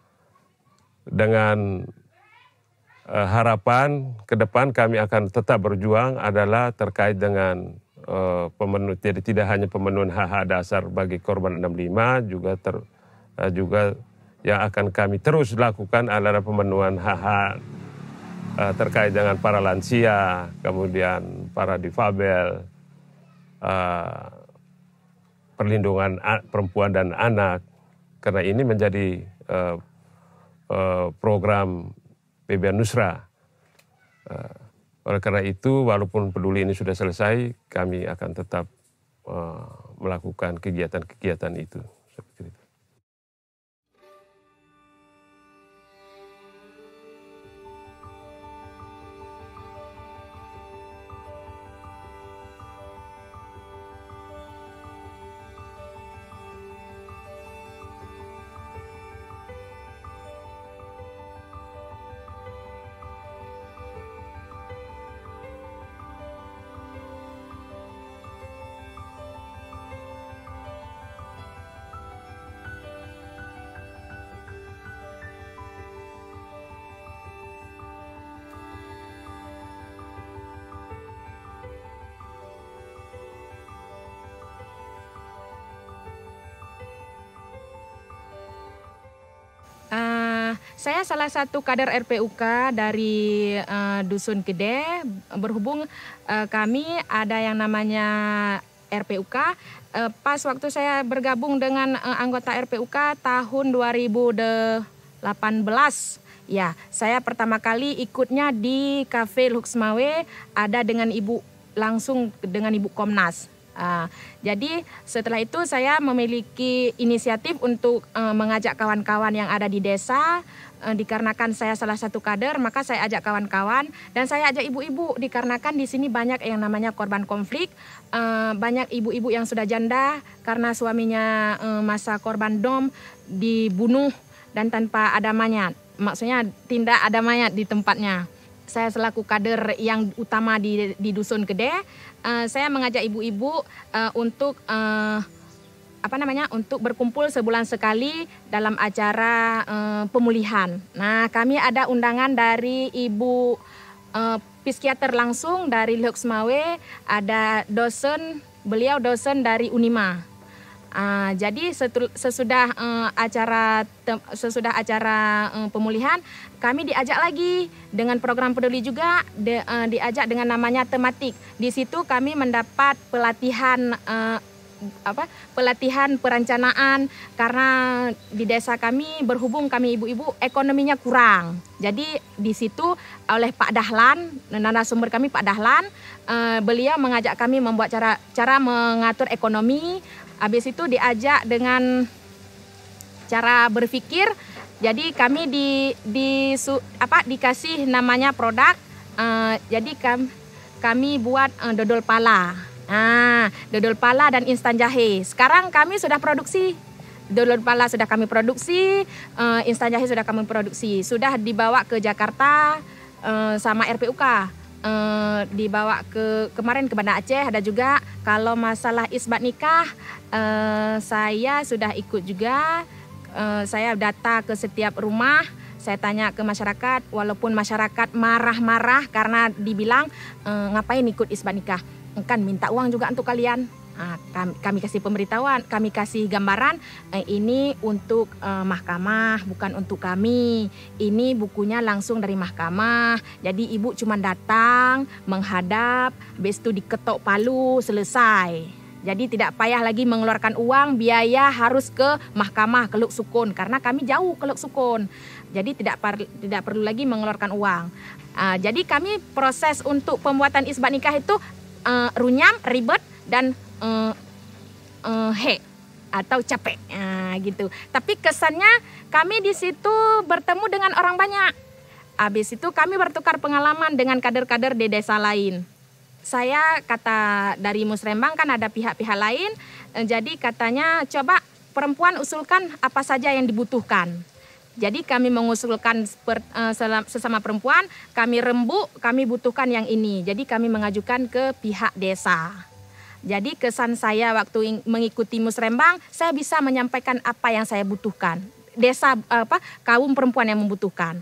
dengan Uh, harapan ke depan kami akan tetap berjuang adalah terkait dengan uh, pemenuh, jadi tidak hanya pemenuhan hak-hak dasar bagi korban enam lima, juga ter, uh, juga yang akan kami terus lakukan adalah pemenuhan hak-hak uh, terkait dengan para lansia, kemudian para difabel, uh, perlindungan perempuan dan anak, karena ini menjadi uh, uh, program P B A Nusra. Uh, oleh karena itu, walaupun peduli ini sudah selesai, kami akan tetap uh, melakukan kegiatan-kegiatan itu. Seperti itu. Saya salah satu kader R P U K dari uh, Dusun Gede. Berhubung uh, kami ada yang namanya R P U K. Uh, pas waktu saya bergabung dengan uh, anggota R P U K tahun dua ribu delapan belas. Ya, saya pertama kali ikutnya di Cafe Luxmawe, ada dengan Ibu, langsung dengan Ibu Komnas. Uh, jadi setelah itu saya memiliki inisiatif untuk uh, mengajak kawan-kawan yang ada di desa. Uh, dikarenakan saya salah satu kader, maka saya ajak kawan-kawan dan saya ajak ibu-ibu. Dikarenakan di sini banyak yang namanya korban konflik, uh, banyak ibu-ibu yang sudah janda karena suaminya uh, masa korban dom dibunuh dan tanpa ada mayat. Maksudnya tidak ada mayat di tempatnya. Saya selaku kader yang utama di, di Dusun Gede, uh, saya mengajak ibu-ibu uh, untuk uh, apa namanya untuk berkumpul sebulan sekali dalam acara uh, pemulihan. Nah, kami ada undangan dari Ibu uh, psikiater langsung dari Lhoksmawe, ada dosen, beliau dosen dari Unima. Uh, jadi sesudah uh, acara te, sesudah acara uh, pemulihan, kami diajak lagi dengan program peduli juga, de, uh, diajak dengan namanya tematik. Di situ kami mendapat pelatihan uh, apa pelatihan perencanaan karena di desa kami berhubung kami ibu-ibu ekonominya kurang. Jadi di situ oleh Pak Dahlan, narasumber kami Pak Dahlan, uh, beliau mengajak kami membuat cara cara mengatur ekonomi. Habis itu diajak dengan cara berpikir. Jadi kami di di su, apa dikasih namanya produk. Uh, jadi kami kami buat uh, dodol pala. Nah, dodol pala dan instan jahe. Sekarang kami sudah produksi. Dodol pala sudah kami produksi, uh, instan jahe sudah kami produksi. Sudah dibawa ke Jakarta uh, sama R P U K. Uh, dibawa ke kemarin ke Banda Aceh ada juga. Kalau masalah isbat nikah, uh, saya sudah ikut juga. Uh, saya data ke setiap rumah, saya tanya ke masyarakat, walaupun masyarakat marah-marah karena dibilang uh, ngapain ikut isbat nikah, kan minta uang juga untuk kalian. Nah, kami, kami kasih pemberitahuan, kami kasih gambaran, eh, ini untuk eh, mahkamah, bukan untuk kami. Ini bukunya langsung dari mahkamah. Jadi ibu cuma datang, menghadap, habis itu diketok palu, selesai. Jadi tidak payah lagi mengeluarkan uang, biaya harus ke mahkamah, ke Luk Sukun. Karena kami jauh ke Luk Sukun. Jadi tidak, par, tidak perlu lagi mengeluarkan uang. Uh, jadi kami proses untuk pembuatan isbat nikah itu uh, runyam, ribet, dan Uh, uh, he atau capek, nah, gitu. Tapi kesannya kami di situ bertemu dengan orang banyak. Habis itu kami bertukar pengalaman dengan kader-kader di desa lain. Saya kata dari Musrembang kan ada pihak-pihak lain, jadi katanya coba perempuan usulkan apa saja yang dibutuhkan. Jadi kami mengusulkan per, uh, sesama perempuan, kami rembuk, kami butuhkan yang ini. Jadi kami mengajukan ke pihak desa. Jadi kesan saya waktu mengikuti Musrembang, saya bisa menyampaikan apa yang saya butuhkan. Desa apa kaum perempuan yang membutuhkan.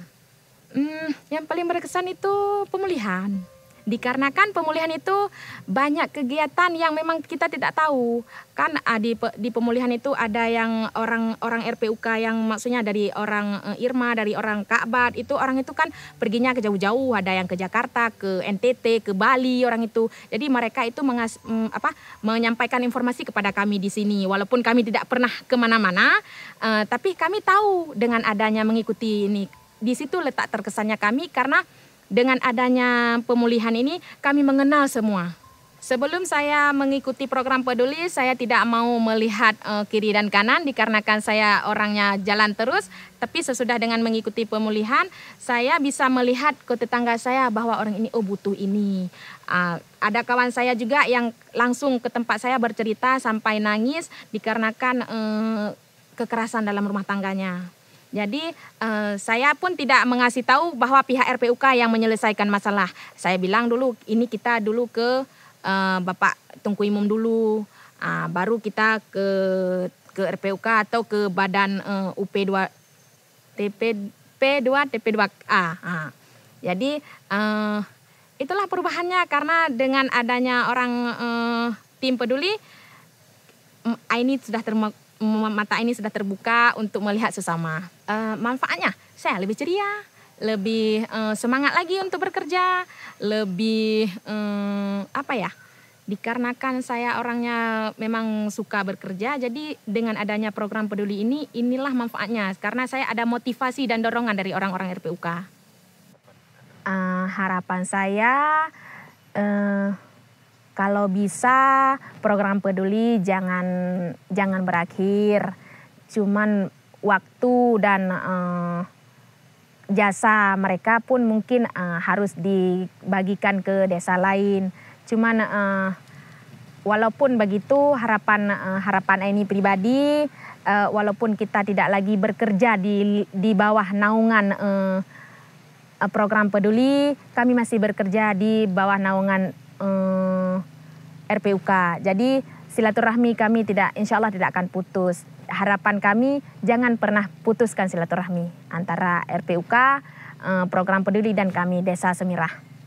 Hmm, yang paling berkesan itu pemulihan. Dikarenakan pemulihan itu banyak kegiatan yang memang kita tidak tahu. Kan di, di pemulihan itu ada yang orang-orang R P U K yang maksudnya dari orang Irma, dari orang Kakbat. Itu orang itu kan perginya ke jauh-jauh. Ada yang ke Jakarta, ke N T T, ke Bali orang itu. Jadi mereka itu mengas, apa, menyampaikan informasi kepada kami di sini. Walaupun kami tidak pernah kemana-mana, uh, tapi kami tahu dengan adanya mengikuti ini. Di situ letak terkesannya kami karena dengan adanya pemulihan ini kami mengenal semua. Sebelum saya mengikuti program peduli, saya tidak mau melihat uh, kiri dan kanan dikarenakan saya orangnya jalan terus. Tapi sesudah dengan mengikuti pemulihan, saya bisa melihat ke tetangga saya bahwa orang ini oh butuh ini. Uh, ada kawan saya juga yang langsung ke tempat saya bercerita sampai nangis dikarenakan uh, kekerasan dalam rumah tangganya. Jadi eh, saya pun tidak mengasih tahu bahwa pihak R P U K yang menyelesaikan masalah. Saya bilang dulu ini kita dulu ke eh, Bapak Tunku Imum dulu, ah, baru kita ke ke R P U K atau ke Badan eh, U P dua T P dua T P dua A. Ah. Jadi eh, itulah perubahannya karena dengan adanya orang eh, tim peduli, ini sudah terma mata ini sudah terbuka untuk melihat sesama. Uh, manfaatnya, saya lebih ceria, lebih uh, semangat lagi untuk bekerja, lebih um, apa ya? Dikarenakan saya orangnya memang suka bekerja, jadi dengan adanya program peduli ini, inilah manfaatnya. Karena saya ada motivasi dan dorongan dari orang-orang R P U K. Uh, harapan saya. Uh, Kalau bisa program peduli jangan jangan berakhir, cuman waktu dan uh, jasa mereka pun mungkin uh, harus dibagikan ke desa lain. Cuman uh, walaupun begitu harapan uh, harapan ini pribadi, uh, walaupun kita tidak lagi bekerja di di bawah naungan uh, program peduli, kami masih bekerja di bawah naungan uh, R P U K. Jadi silaturahmi kami tidak, insya Allah tidak akan putus. Harapan kami jangan pernah putuskan silaturahmi antara R P U K, program peduli dan kami Desa Semirah.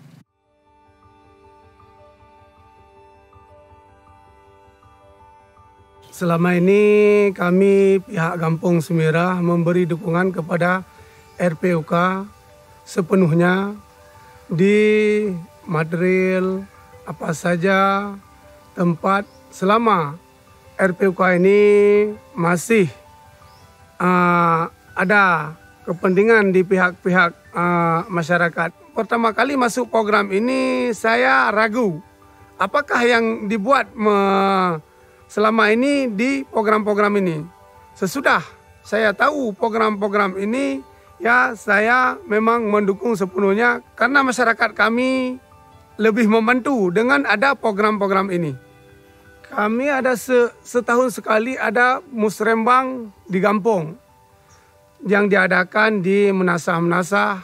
Selama ini kami pihak Kampung Semirah memberi dukungan kepada R P U K sepenuhnya di material apa saja tempat selama R P U K ini masih uh, ada kepentingan di pihak-pihak uh, masyarakat. Pertama kali masuk program ini saya ragu apakah yang dibuat me selama ini di program-program ini. Sesudah saya tahu program-program ini, ya saya memang mendukung sepenuhnya karena masyarakat kami lebih membantu dengan ada program-program ini. Kami ada se setahun sekali ada musrembang di kampung yang diadakan di menasah-menasah.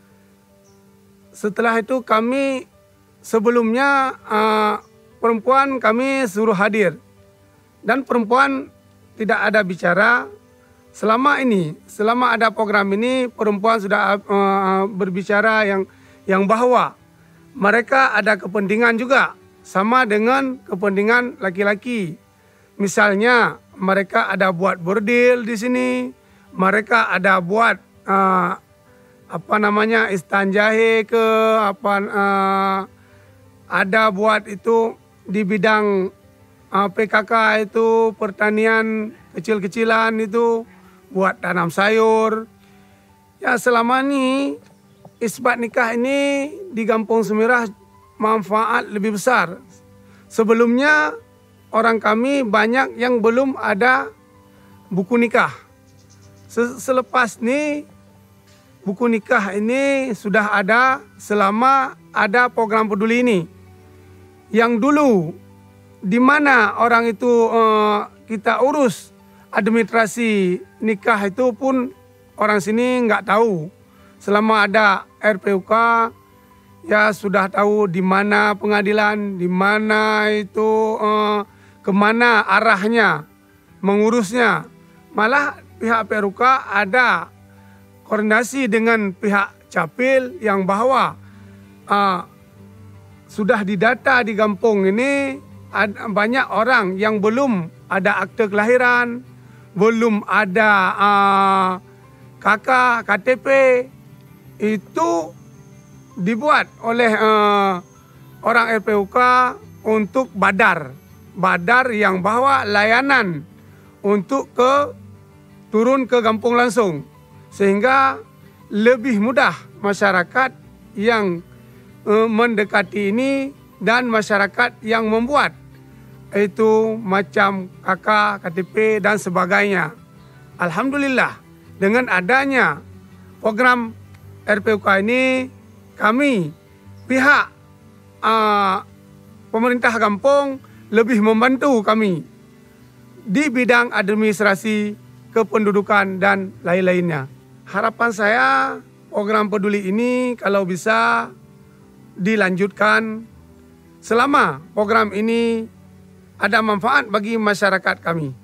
Setelah itu kami sebelumnya uh, perempuan kami suruh hadir. Dan perempuan tidak ada bicara selama ini, selama ada program ini perempuan sudah uh, berbicara yang yang bahwa mereka ada kepentingan juga sama dengan kepentingan laki-laki. Misalnya mereka ada buat bordil di sini, mereka ada buat uh, apa namanya istan jahe ke apa uh, ada buat itu di bidang P K K itu pertanian kecil-kecilan itu buat tanam sayur. Ya selama ini isbat nikah ini di Kampung Semirah manfaat lebih besar. Sebelumnya orang kami banyak yang belum ada buku nikah. Selepas ini buku nikah ini sudah ada selama ada program peduli ini. Yang dulu di mana orang itu uh, kita urus administrasi nikah itu pun orang sini nggak tahu. Selama ada R P U K ya sudah tahu di mana pengadilan, di mana itu uh, kemana arahnya mengurusnya. Malah pihak R P U K ada koordinasi dengan pihak Capil yang bahwa uh, sudah didata di kampung ini ada banyak orang yang belum ada akte kelahiran, belum ada uh, K K, K T P, itu dibuat oleh uh, orang R P U K untuk badar. Badar yang bawa layanan untuk ke turun ke kampung langsung. Sehingga lebih mudah masyarakat yang uh, mendekati ini dan masyarakat yang membuat itu macam K K, K T P dan sebagainya. Alhamdulillah dengan adanya program R P U K ini kami pihak uh, pemerintah kampung lebih membantu kami di bidang administrasi, kependudukan dan lain-lainnya. Harapan saya program peduli ini kalau bisa dilanjutkan selama program ini ada manfaat bagi masyarakat kami.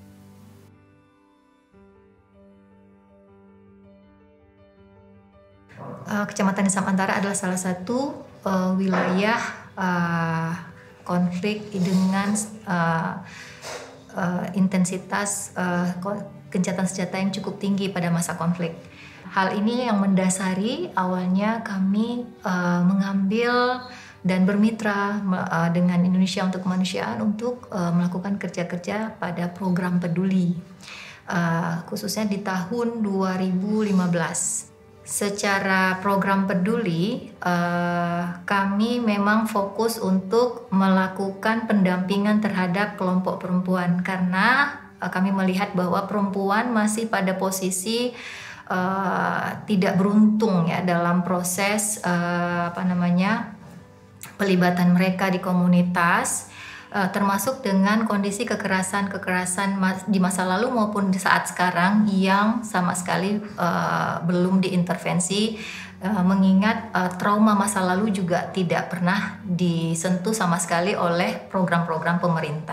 Kecamatan Desa Antara adalah salah satu uh, wilayah uh, konflik dengan uh, uh, intensitas uh, gencatan senjata yang cukup tinggi pada masa konflik. Hal ini yang mendasari awalnya kami uh, mengambil dan bermitra uh, dengan Indonesia untuk Kemanusiaan untuk uh, melakukan kerja-kerja pada program peduli, uh, khususnya di tahun dua ribu lima belas. Secara program peduli, uh, kami memang fokus untuk melakukan pendampingan terhadap kelompok perempuan karena uh, kami melihat bahwa perempuan masih pada posisi uh, tidak beruntung ya dalam proses uh, apa namanya pelibatan mereka di komunitas, uh, termasuk dengan kondisi kekerasan-kekerasan di masa lalu maupun di saat sekarang yang sama sekali uh, belum diintervensi, uh, mengingat uh, trauma masa lalu juga tidak pernah disentuh sama sekali oleh program-program pemerintah.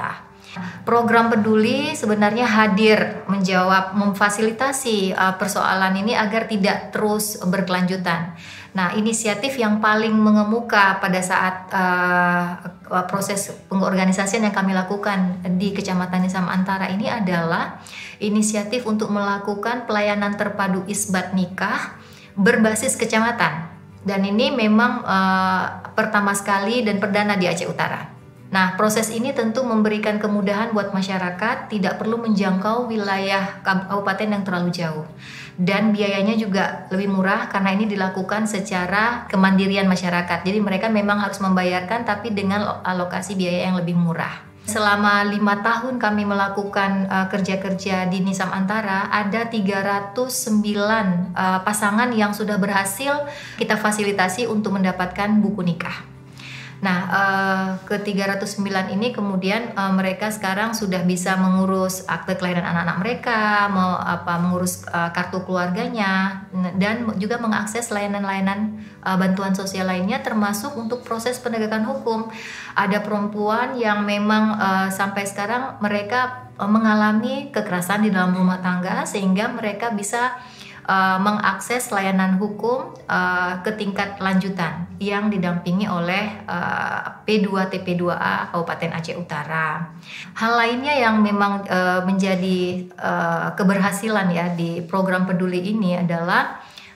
Program peduli sebenarnya hadir menjawab, memfasilitasi uh, persoalan ini agar tidak terus berkelanjutan. Nah, inisiatif yang paling mengemuka pada saat uh, proses pengorganisasian yang kami lakukan di Kecamatan Nisam Antara ini adalah inisiatif untuk melakukan pelayanan terpadu isbat nikah berbasis kecamatan. Dan ini memang uh, pertama sekali dan perdana di Aceh Utara. Nah, proses ini tentu memberikan kemudahan buat masyarakat, tidak perlu menjangkau wilayah kabupaten yang terlalu jauh. Dan biayanya juga lebih murah karena ini dilakukan secara kemandirian masyarakat. Jadi mereka memang harus membayarkan tapi dengan alokasi biaya yang lebih murah. Selama lima tahun kami melakukan uh, kerja-kerja di Nisam Antara, ada tiga ratus sembilan uh, pasangan yang sudah berhasil kita fasilitasi untuk mendapatkan buku nikah. Nah, uh, ke tiga ratus sembilan ini kemudian uh, mereka sekarang sudah bisa mengurus akte kelahiran anak-anak mereka, mau apa mengurus uh, kartu keluarganya, dan juga mengakses layanan-layanan uh, bantuan sosial lainnya, termasuk untuk proses penegakan hukum. Ada perempuan yang memang uh, sampai sekarang mereka uh, mengalami kekerasan di dalam rumah tangga sehingga mereka bisa Uh, mengakses layanan hukum uh, ke tingkat lanjutan yang didampingi oleh uh, P dua T P dua A Kabupaten Aceh Utara. Hal lainnya yang memang uh, menjadi uh, keberhasilan ya di program peduli ini adalah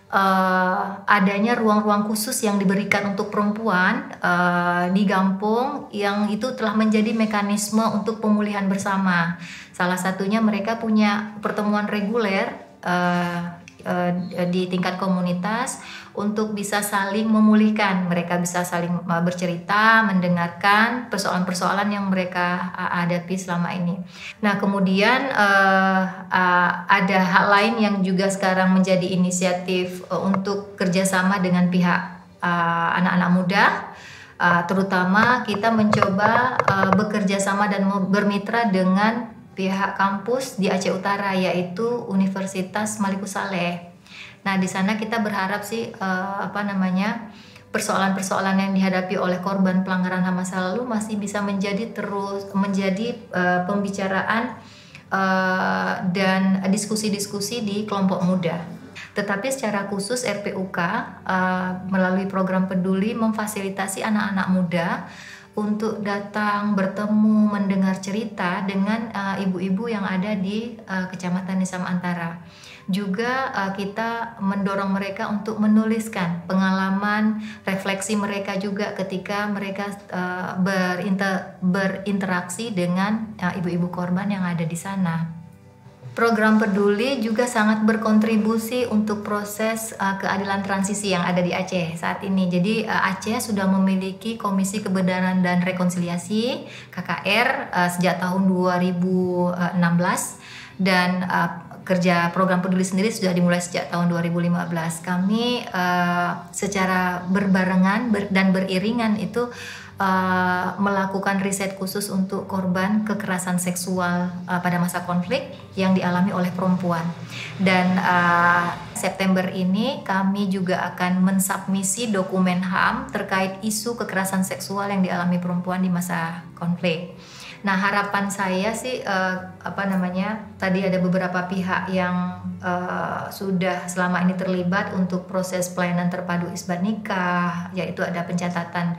uh, adanya ruang-ruang khusus yang diberikan untuk perempuan uh, di kampung yang itu telah menjadi mekanisme untuk pemulihan bersama. Salah satunya mereka punya pertemuan reguler uh, di tingkat komunitas untuk bisa saling memulihkan. Mereka bisa saling bercerita, mendengarkan persoalan-persoalan yang mereka hadapi selama ini. Nah, kemudian uh, uh, ada hal lain yang juga sekarang menjadi inisiatif uh, untuk kerjasama dengan pihak uh, anak-anak muda. Uh, terutama kita mencoba uh, bekerja sama dan bermitra dengan pihak kampus di Aceh Utara, yaitu Universitas Malikus Saleh. Nah, di sana kita berharap sih uh, apa namanya persoalan-persoalan yang dihadapi oleh korban pelanggaran H A M masa lalu masih bisa menjadi terus menjadi uh, pembicaraan uh, dan diskusi-diskusi di kelompok muda. Tetapi secara khusus R P U K uh, melalui program peduli memfasilitasi anak-anak muda untuk datang, bertemu, mendengar cerita dengan uh, ibu-ibu yang ada di uh, Kecamatan Nisam Antara. Juga uh, kita mendorong mereka untuk menuliskan pengalaman, refleksi mereka juga ketika mereka uh, berinter, berinteraksi dengan uh, ibu-ibu korban yang ada di sana. Program peduli juga sangat berkontribusi untuk proses uh, keadilan transisi yang ada di Aceh saat ini. Jadi uh, Aceh sudah memiliki Komisi Kebenaran dan Rekonsiliasi K K R uh, sejak tahun dua ribu enam belas dan uh, kerja program peduli sendiri sudah dimulai sejak tahun dua ribu lima belas. Kami uh, secara berbarengan ber, dan beriringan itu Uh, melakukan riset khusus untuk korban kekerasan seksual uh, pada masa konflik yang dialami oleh perempuan. Dan uh, September ini kami juga akan mensubmisi dokumen H A M terkait isu kekerasan seksual yang dialami perempuan di masa konflik. Nah, harapan saya sih uh, apa namanya tadi ada beberapa pihak yang uh, sudah selama ini terlibat untuk proses pelayanan terpadu isbat nikah, yaitu ada pencatatan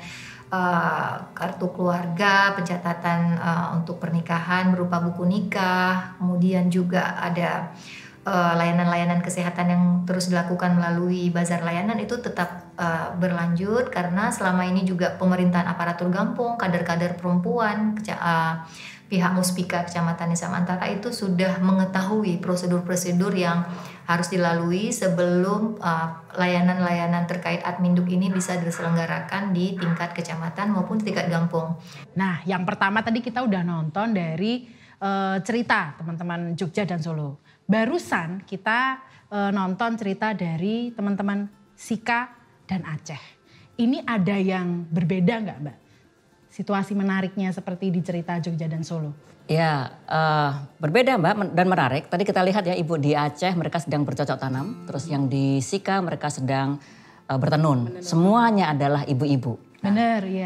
Uh, kartu keluarga, pencatatan uh, untuk pernikahan berupa buku nikah, kemudian juga ada uh, layanan-layanan kesehatan yang terus dilakukan melalui bazar layanan itu tetap uh, berlanjut karena selama ini juga pemerintahan aparatur kampung, kader-kader perempuan, uh, pihak Muspika Kecamatan Nisam Antara itu sudah mengetahui prosedur-prosedur yang harus dilalui sebelum uh, layanan-layanan terkait adminduk ini bisa diselenggarakan di tingkat kecamatan maupun tingkat kampung. Nah, yang pertama tadi kita udah nonton dari uh, cerita teman-teman Jogja dan Solo. Barusan kita uh, nonton cerita dari teman-teman Sika dan Aceh. Ini ada yang berbeda nggak, Mbak? Situasi menariknya seperti di cerita Jogja dan Solo. Ya, uh, berbeda Mbak dan menarik. Tadi kita lihat ya ibu di Aceh mereka sedang bercocok tanam. Terus yang di Sika mereka sedang uh, bertenun. Bener. Semuanya adalah ibu-ibu. Benar, iya.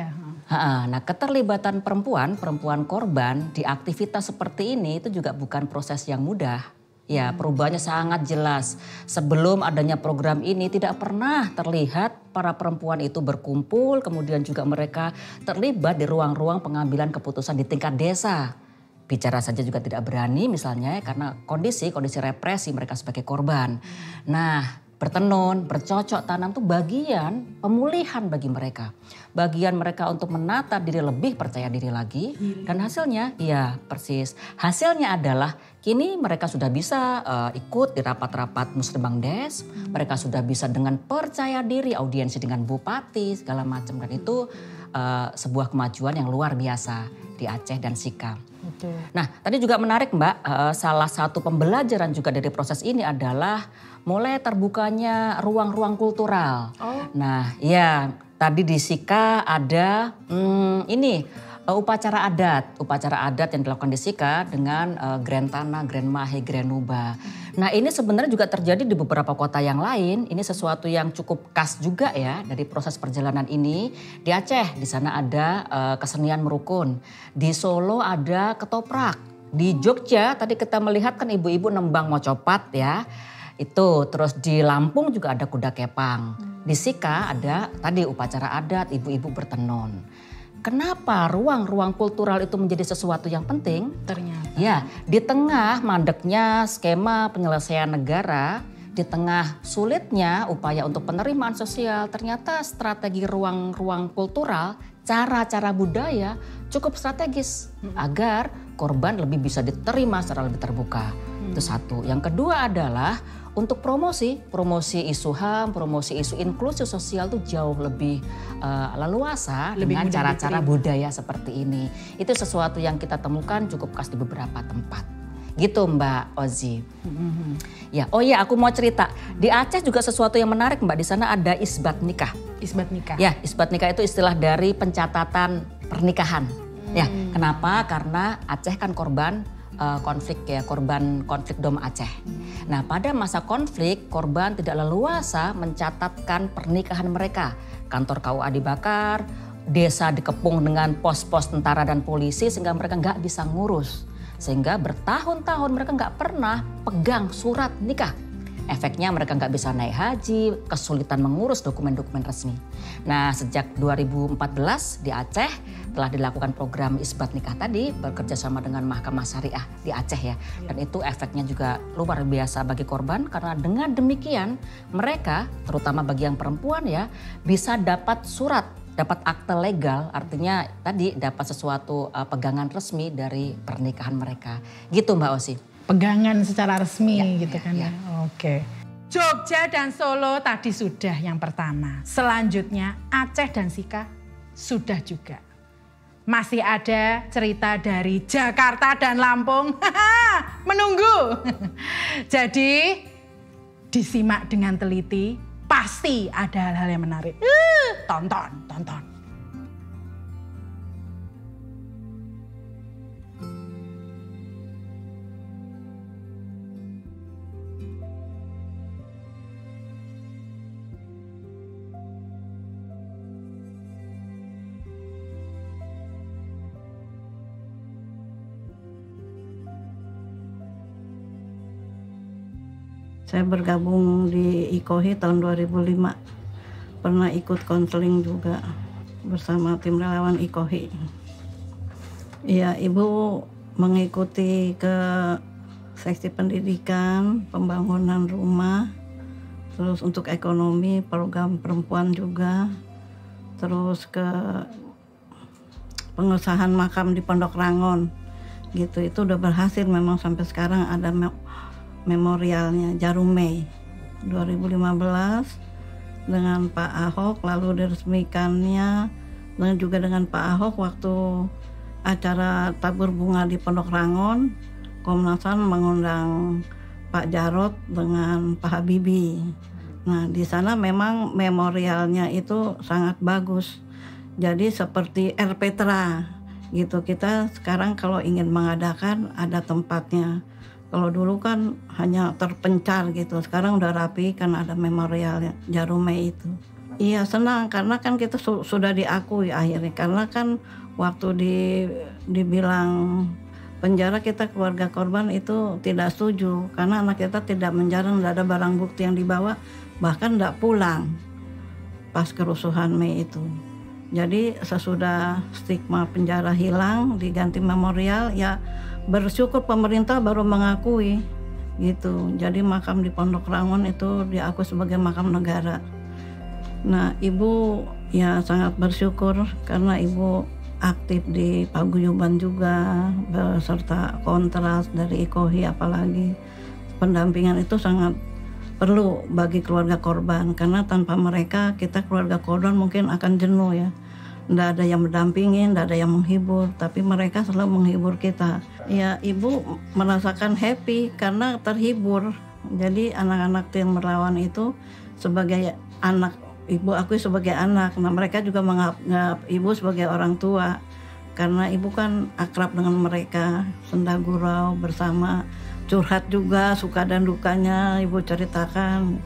Ha, nah keterlibatan perempuan, perempuan korban di aktivitas seperti ini itu juga bukan proses yang mudah. Ya perubahannya sangat jelas. Sebelum adanya program ini tidak pernah terlihat para perempuan itu berkumpul. Kemudian juga mereka terlibat di ruang-ruang pengambilan keputusan di tingkat desa. Bicara saja juga tidak berani misalnya karena kondisi, kondisi represi mereka sebagai korban. Nah bertenun, bercocok tanam itu bagian pemulihan bagi mereka. Bagian mereka untuk menata diri lebih percaya diri lagi. Dan hasilnya, ya persis. Hasilnya adalah kini mereka sudah bisa uh, ikut di rapat-rapat Musrembangdes. Hmm. Mereka sudah bisa dengan percaya diri audiensi dengan bupati segala macam. Dan itu uh, sebuah kemajuan yang luar biasa di Aceh dan Sika. Betul. Nah tadi juga menarik Mbak, uh, salah satu pembelajaran juga dari proses ini adalah mulai terbukanya ruang-ruang kultural. Oh. Nah ya tadi di Sika ada hmm, ini uh, upacara adat. Upacara adat yang dilakukan di Sika dengan uh, Grand Tanah, Grand Mahe, Grand Nuba. Nah ini sebenarnya juga terjadi di beberapa kota yang lain. Ini sesuatu yang cukup khas juga ya dari proses perjalanan ini. Di Aceh, di sana ada uh, kesenian merukun. Di Solo ada ketoprak. Di Jogja tadi kita melihat kan ibu-ibu nembang mocopat ya. Itu terus di Lampung juga ada kuda kepang. Di Sika ada tadi upacara adat, ibu-ibu bertenun. Kenapa ruang-ruang kultural itu menjadi sesuatu yang penting? Ternyata. Ya, di tengah mandeknya skema penyelesaian negara, di tengah sulitnya upaya untuk penerimaan sosial, ternyata strategi ruang-ruang kultural, cara-cara budaya cukup strategis hmm. agar korban lebih bisa diterima secara lebih terbuka. Hmm. Itu satu. Yang kedua adalah untuk promosi, promosi isu H A M, promosi isu inklusi sosial itu jauh lebih uh, leluasa lebih dengan cara-cara budaya seperti ini. Itu sesuatu yang kita temukan cukup khas di beberapa tempat. Gitu Mbak Ozi. Mm-hmm. Ya, oh iya aku mau cerita. Di Aceh juga sesuatu yang menarik Mbak. Di sana ada isbat nikah. Isbat nikah. Ya, isbat nikah itu istilah dari pencatatan pernikahan. Hmm. Ya, kenapa? Karena Aceh kan korban uh, konflik ya, korban konflik Dom Aceh. Nah, pada masa konflik korban tidak leluasa mencatatkan pernikahan mereka. Kantor K U A dibakar, desa dikepung dengan pos-pos tentara dan polisi sehingga mereka nggak bisa ngurus. Sehingga bertahun-tahun mereka nggak pernah pegang surat nikah. Efeknya mereka nggak bisa naik haji, kesulitan mengurus dokumen-dokumen resmi. Nah sejak dua ribu empat belas di Aceh telah dilakukan program isbat nikah tadi bekerja sama dengan Mahkamah Syariah di Aceh ya. Dan itu efeknya juga luar biasa bagi korban karena dengan demikian mereka terutama bagi yang perempuan ya bisa dapat surat. Dapat akte legal, artinya tadi dapat sesuatu uh, pegangan resmi dari pernikahan mereka. Gitu Mbak Osi. Pegangan secara resmi ya, gitu ya, kan ya. ya. Oke. Jogja dan Solo tadi sudah yang pertama. Selanjutnya Aceh dan Sika sudah juga. Masih ada cerita dari Jakarta dan Lampung. Menunggu. Jadi disimak dengan teliti. Pasti ada hal-hal yang menarik. Uh, tonton, tonton. Saya bergabung di I K O H I tahun dua ribu lima. Pernah ikut konseling juga bersama tim relawan I K O H I. Iya, Ibu mengikuti ke seksi pendidikan, pembangunan rumah, terus untuk ekonomi, program perempuan juga, terus ke pengesahan makam di Pondok Rangon. Gitu, itu udah berhasil memang sampai sekarang ada memorialnya Jarum Mei dua ribu lima belas dengan Pak Ahok, lalu diresmikannya dan juga dengan Pak Ahok waktu acara tabur bunga di Pondok Rangon, Komnas H A M mengundang Pak Jarot dengan Pak Habibie. Nah di sana memang memorialnya itu sangat bagus, jadi seperti R Petra gitu. Kita sekarang kalau ingin mengadakan ada tempatnya. Kalau dulu kan hanya terpencar gitu, sekarang udah rapi kan ada memorial Jarum Mei itu. Iya senang karena kan kita su sudah diakui akhirnya, karena kan waktu di dibilang penjara kita keluarga korban itu tidak setuju karena anak kita tidak menjarang, tidak ada barang bukti yang dibawa, bahkan tidak pulang pas kerusuhan Mei itu. Jadi sesudah stigma penjara hilang diganti memorial, ya bersyukur pemerintah baru mengakui gitu. Jadi makam di Pondok Rangon itu diakui sebagai makam negara. Nah ibu ya sangat bersyukur karena ibu aktif di paguyuban juga beserta kontras dari I K O H I, apalagi pendampingan itu sangat perlu bagi keluarga korban karena tanpa mereka kita keluarga korban mungkin akan jenuh ya. Tidak ada yang mendampingin, tidak ada yang menghibur, tapi mereka selalu menghibur kita. Ya ibu merasakan happy karena terhibur. Jadi anak-anak tim relawan itu sebagai anak, ibu aku sebagai anak. Nah mereka juga menganggap ibu sebagai orang tua karena ibu kan akrab dengan mereka, senda gurau bersama, curhat juga suka dan dukanya ibu ceritakan.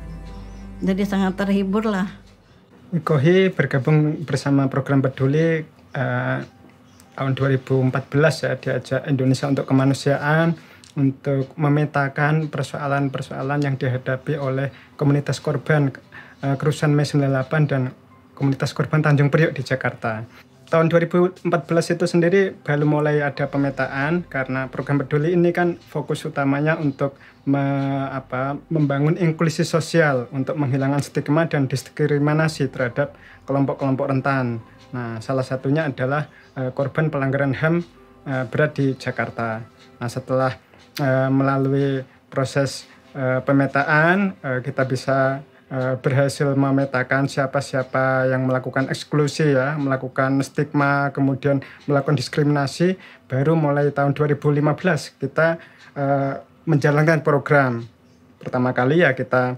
Jadi sangat terhibur lah. I K O H I bergabung bersama program peduli uh, tahun dua ribu empat belas ya, diajak Indonesia untuk Kemanusiaan untuk memetakan persoalan-persoalan yang dihadapi oleh komunitas korban uh, kerusuhan Mei sembilan puluh delapan dan komunitas korban Tanjung Priok di Jakarta. Tahun dua ribu empat belas itu sendiri baru mulai ada pemetaan karena program peduli ini kan fokus utamanya untuk me, apa, membangun inklusi sosial untuk menghilangkan stigma dan diskriminasi terhadap kelompok-kelompok rentan. Nah, salah satunya adalah uh, korban pelanggaran H A M uh, berat di Jakarta. Nah, setelah uh, melalui proses uh, pemetaan, uh, kita bisa berhasil memetakan siapa-siapa yang melakukan eksklusi ya, melakukan stigma, kemudian melakukan diskriminasi. Baru mulai tahun dua ribu lima belas kita uh, menjalankan program. Pertama kali ya kita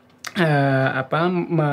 uh, apa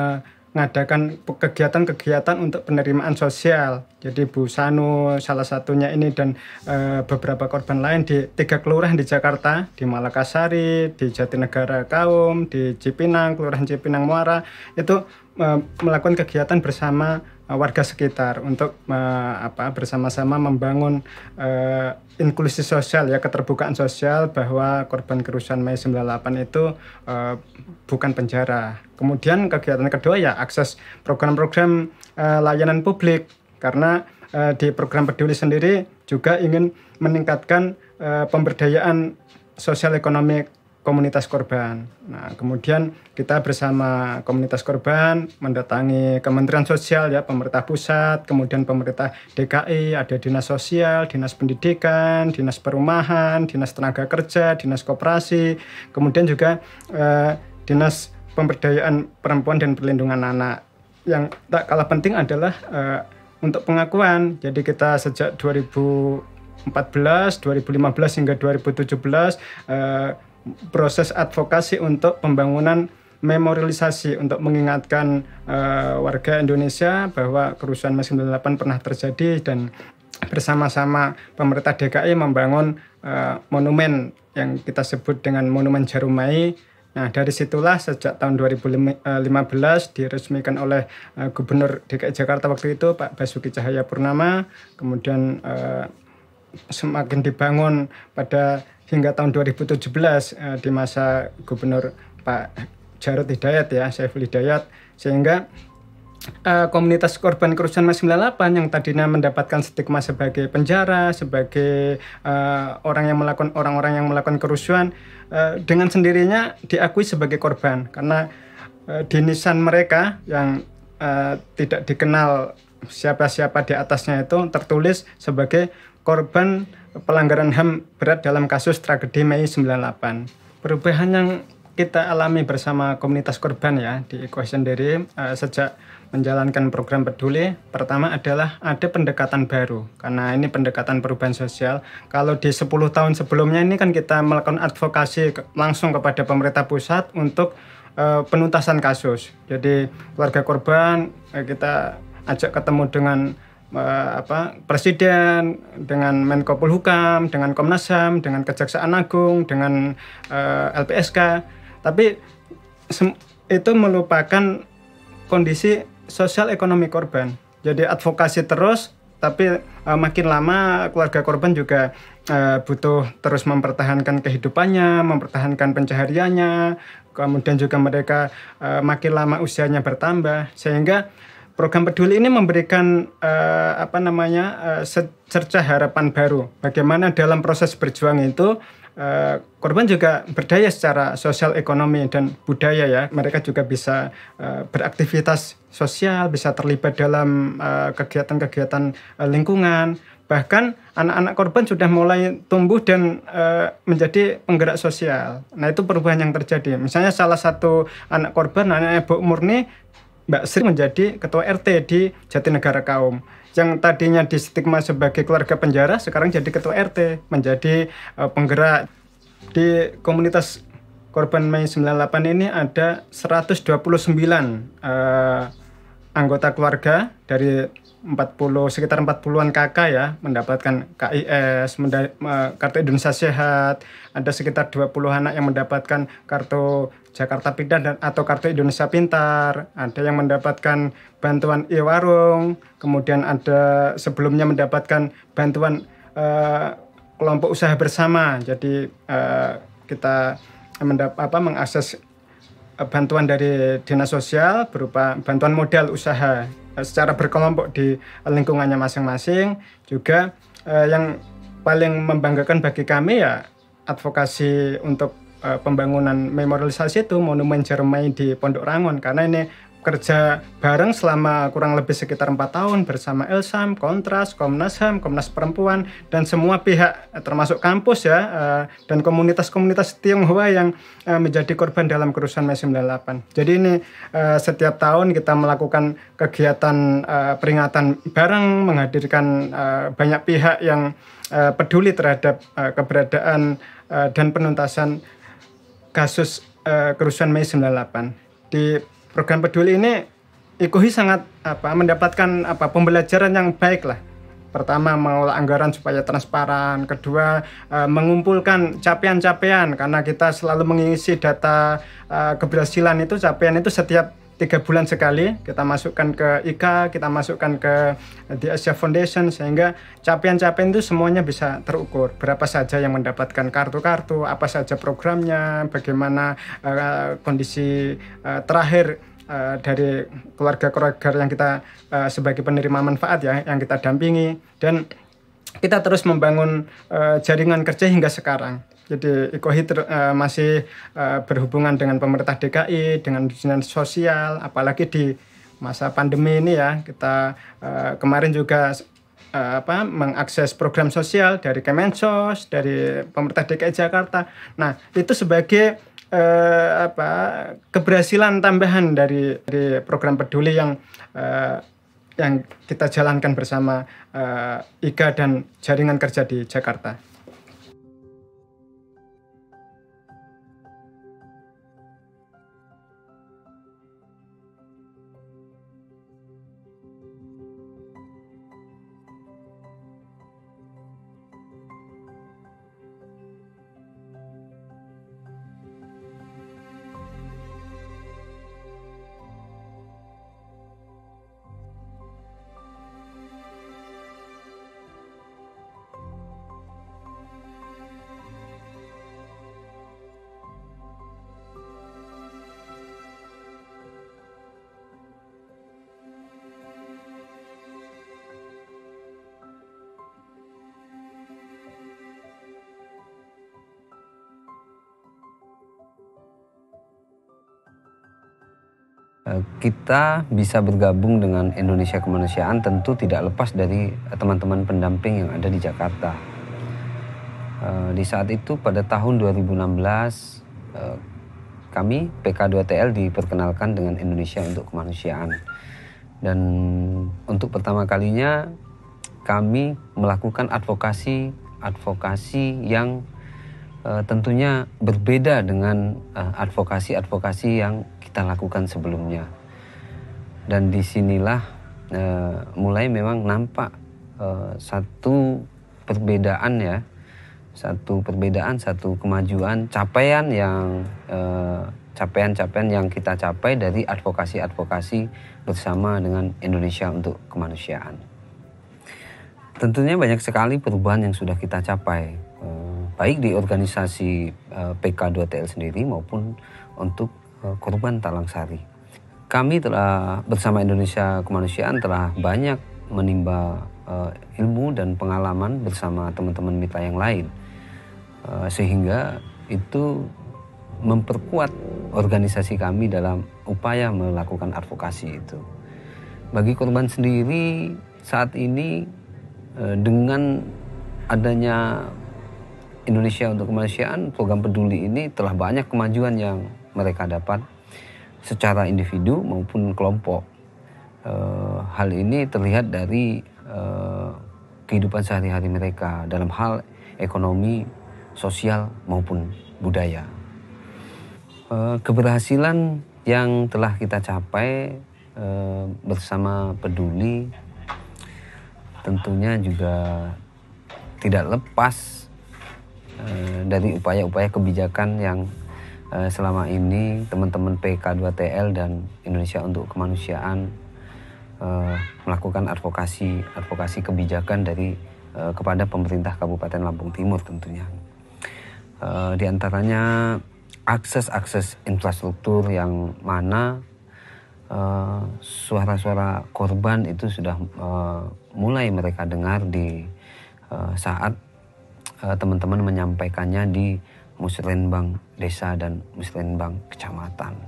mengadakan kegiatan-kegiatan untuk penerimaan sosial. Jadi Bu Sanu salah satunya ini dan e, beberapa korban lain di tiga kelurahan di Jakarta, di Malakasari, di Jatinegara Kaum, di Cipinang, Kelurahan Cipinang Muara, itu e, melakukan kegiatan bersama e, warga sekitar untuk e, apa bersama-sama membangun e, inklusi sosial ya, keterbukaan sosial bahwa korban kerusuhan Mei sembilan puluh delapan itu e, bukan penjara. Kemudian kegiatan kedua ya akses program-program e, layanan publik. Karena uh, di program peduli sendiri juga ingin meningkatkan uh, pemberdayaan sosial ekonomi komunitas korban. Nah, kemudian kita bersama komunitas korban mendatangi Kementerian Sosial ya, pemerintah pusat, kemudian pemerintah D K I, ada dinas sosial, dinas pendidikan, dinas perumahan, dinas tenaga kerja, dinas koperasi, kemudian juga uh, dinas pemberdayaan perempuan dan perlindungan anak. Yang tak kalah penting adalah uh, untuk pengakuan. Jadi kita sejak dua ribu empat belas, dua ribu lima belas hingga dua ribu tujuh belas eh, proses advokasi untuk pembangunan memorialisasi untuk mengingatkan eh, warga Indonesia bahwa kerusuhan Mei sembilan puluh delapan pernah terjadi dan bersama-sama pemerintah D K I membangun eh, monumen yang kita sebut dengan Monumen Jarumai. Nah, dari situlah sejak tahun dua ribu lima belas diresmikan oleh uh, Gubernur D K I Jakarta waktu itu Pak Basuki Cahayapurnama, kemudian uh, semakin dibangun pada hingga tahun dua ribu tujuh belas uh, di masa Gubernur Pak Jarod Hidayat ya, Saiful Hidayat, sehingga uh, komunitas korban kerusuhan Mei sembilan puluh delapan yang tadinya mendapatkan stigma sebagai penjara, sebagai uh, orang yang melakukan orang-orang yang melakukan kerusuhan, uh, dengan sendirinya diakui sebagai korban karena uh, di nisan mereka yang uh, tidak dikenal siapa-siapa di atasnya itu tertulis sebagai korban pelanggaran H A M berat dalam kasus tragedi Mei sembilan puluh delapan. Perubahan yang kita alami bersama komunitas korban ya di I K O H I sendiri uh, sejak menjalankan program peduli, pertama adalah ada pendekatan baru karena ini pendekatan perubahan sosial. Kalau di sepuluh tahun sebelumnya ini kan kita melakukan advokasi ke, langsung kepada pemerintah pusat untuk uh, penuntasan kasus. Jadi keluarga korban uh, kita ajak ketemu dengan uh, apa Presiden, dengan Menko Polhukam, dengan Komnas H A M, dengan Kejaksaan Agung, dengan uh, L P S K. Tapi itu melupakan kondisi sosial ekonomi korban. Jadi advokasi terus, tapi uh, makin lama keluarga korban juga uh, butuh terus mempertahankan kehidupannya, mempertahankan pencahariannya, kemudian juga mereka uh, makin lama usianya bertambah, sehingga program peduli ini memberikan uh, apa namanya uh, secerca harapan baru. Bagaimana dalam proses berjuang itu uh, korban juga berdaya secara sosial ekonomi dan budaya ya. Mereka juga bisa uh, beraktivitas sosial, bisa terlibat dalam uh, kegiatan-kegiatan uh, lingkungan. Bahkan anak-anak korban sudah mulai tumbuh dan uh, menjadi penggerak sosial. Nah, itu perubahan yang terjadi. Misalnya salah satu anak korban, anaknya Bu Murni, Mbak Sri menjadi ketua R T di Jatinegara Kaum. Yang tadinya distigma sebagai keluarga penjara, sekarang jadi ketua R T, menjadi uh, penggerak. Di komunitas korban Mei sembilan puluh delapan ini ada seratus dua puluh sembilan uh, anggota keluarga dari empat puluh, sekitar empat puluhan K K ya, mendapatkan K I S, menda, uh, Kartu Indonesia Sehat. Ada sekitar dua puluh anak yang mendapatkan Kartu Jakarta Pintar dan atau Kartu Indonesia Pintar. Ada yang mendapatkan bantuan e-warung, kemudian ada sebelumnya mendapatkan bantuan uh, kelompok usaha bersama. Jadi uh, kita mendap apa mengakses uh, bantuan dari dinas sosial berupa bantuan modal usaha uh, secara berkelompok di lingkungannya masing-masing. Juga uh, yang paling membanggakan bagi kami ya advokasi untuk uh, pembangunan memorialisasi itu Monumen Jeremai di Pondok Rangon, karena ini kerja bareng selama kurang lebih sekitar empat tahun bersama Elsam, Kontras, Komnas H A M, Komnas Perempuan, dan semua pihak termasuk kampus ya, uh, dan komunitas-komunitas Tionghoa yang uh, menjadi korban dalam kerusuhan Mei sembilan puluh delapan. Jadi ini uh, setiap tahun kita melakukan kegiatan uh, peringatan bareng, menghadirkan uh, banyak pihak yang uh, peduli terhadap uh, keberadaan uh, dan penuntasan kasus uh, kerusuhan Mei sembilan puluh delapan. Di program peduli ini I K O H I sangat apa mendapatkan apa pembelajaran yang baik lah. Pertama, mengolah anggaran supaya transparan. Kedua, uh, mengumpulkan capaian-capaian, karena kita selalu mengisi data uh, keberhasilan itu, capaian itu setiap tiga bulan sekali kita masukkan ke I K A, kita masukkan ke The Asia Foundation, sehingga capaian-capaian itu semuanya bisa terukur. Berapa saja yang mendapatkan kartu-kartu, apa saja programnya, bagaimana uh, kondisi uh, terakhir uh, dari keluarga-keluarga yang kita uh, sebagai penerima manfaat ya, yang kita dampingi, dan kita terus membangun uh, jaringan kerja hingga sekarang. Jadi I K O H I ter, uh, masih uh, berhubungan dengan pemerintah D K I, dengan dinas sosial, apalagi di masa pandemi ini ya. Kita uh, kemarin juga uh, apa mengakses program sosial dari Kemensos, dari pemerintah D K I Jakarta. Nah, itu sebagai uh, apa keberhasilan tambahan dari, dari program peduli yang uh, yang kita jalankan bersama uh, I K A dan jaringan kerja di Jakarta. Kita bisa bergabung dengan Indonesia Kemanusiaan tentu tidak lepas dari teman-teman pendamping yang ada di Jakarta. Di saat itu pada tahun dua ribu enam belas kami P K dua T L diperkenalkan dengan Indonesia untuk Kemanusiaan. Dan untuk pertama kalinya kami melakukan advokasi advokasi yang uh, tentunya berbeda dengan uh, advokasi-advokasi yang kita lakukan sebelumnya. Dan disinilah uh, mulai memang nampak uh, satu perbedaan ya, satu perbedaan, satu kemajuan, capaian yang uh, capaian-capaian yang kita capai dari advokasi-advokasi bersama dengan Indonesia untuk Kemanusiaan. Tentunya banyak sekali perubahan yang sudah kita capai, eh, baik di organisasi eh, P K dua T L sendiri maupun untuk eh, korban Talang Sari. Kami telah bersama Indonesia Kemanusiaan telah banyak menimba uh, ilmu dan pengalaman bersama teman-teman mitra yang lain, uh, sehingga itu memperkuat organisasi kami dalam upaya melakukan advokasi itu. Bagi korban sendiri saat ini uh, dengan adanya Indonesia untuk Kemanusiaan, program peduli ini telah banyak kemajuan yang mereka dapat secara individu maupun kelompok. Uh, hal ini terlihat dari uh, kehidupan sehari-hari mereka dalam hal ekonomi, sosial maupun budaya. Uh, keberhasilan yang telah kita capai uh, bersama Peduli tentunya juga tidak lepas uh, dari upaya-upaya kebijakan yang uh, selama ini teman-teman P K dua T L dan Indonesia untuk Kemanusiaan Uh, melakukan advokasi advokasi kebijakan dari uh, kepada pemerintah Kabupaten Lampung Timur tentunya. Uh, di antaranya akses-akses infrastruktur yang mana uh, suara-suara korban itu sudah uh, mulai mereka dengar di uh, saat uh, teman-teman menyampaikannya di Musrenbang Desa dan Musrenbang Kecamatan.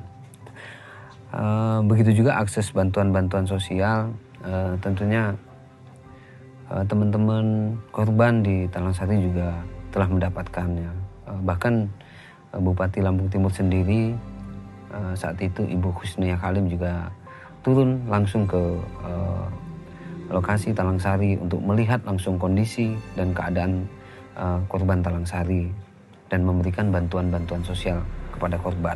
Uh, begitu juga akses bantuan-bantuan sosial, uh, tentunya uh, teman-teman korban di Talang Sari juga telah mendapatkannya. Uh, bahkan uh, Bupati Lampung Timur sendiri uh, saat itu Ibu Husnia Khalim juga turun langsung ke uh, lokasi Talang Sari untuk melihat langsung kondisi dan keadaan uh, korban Talang Sari dan memberikan bantuan-bantuan sosial kepada korban.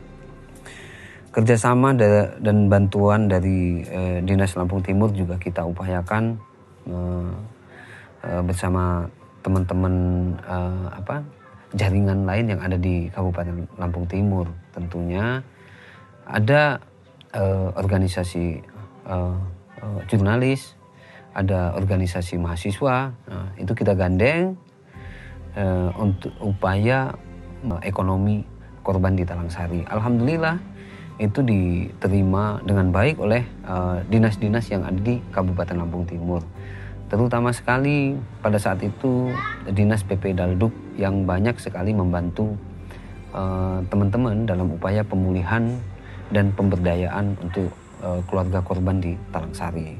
Kerjasama dan bantuan dari eh, Dinas Lampung Timur juga kita upayakan eh, eh, bersama teman-teman eh, apa jaringan lain yang ada di Kabupaten Lampung Timur. Tentunya ada eh, organisasi eh, eh, jurnalis, ada organisasi mahasiswa, nah, itu kita gandeng eh, untuk upaya eh, ekonomi korban di Talang Sari. Alhamdulillah itu diterima dengan baik oleh uh, dinas-dinas yang ada di Kabupaten Lampung Timur. Terutama sekali pada saat itu Dinas P P Dalduk yang banyak sekali membantu uh, teman-teman dalam upaya pemulihan dan pemberdayaan untuk uh, keluarga korban di Talang Sari.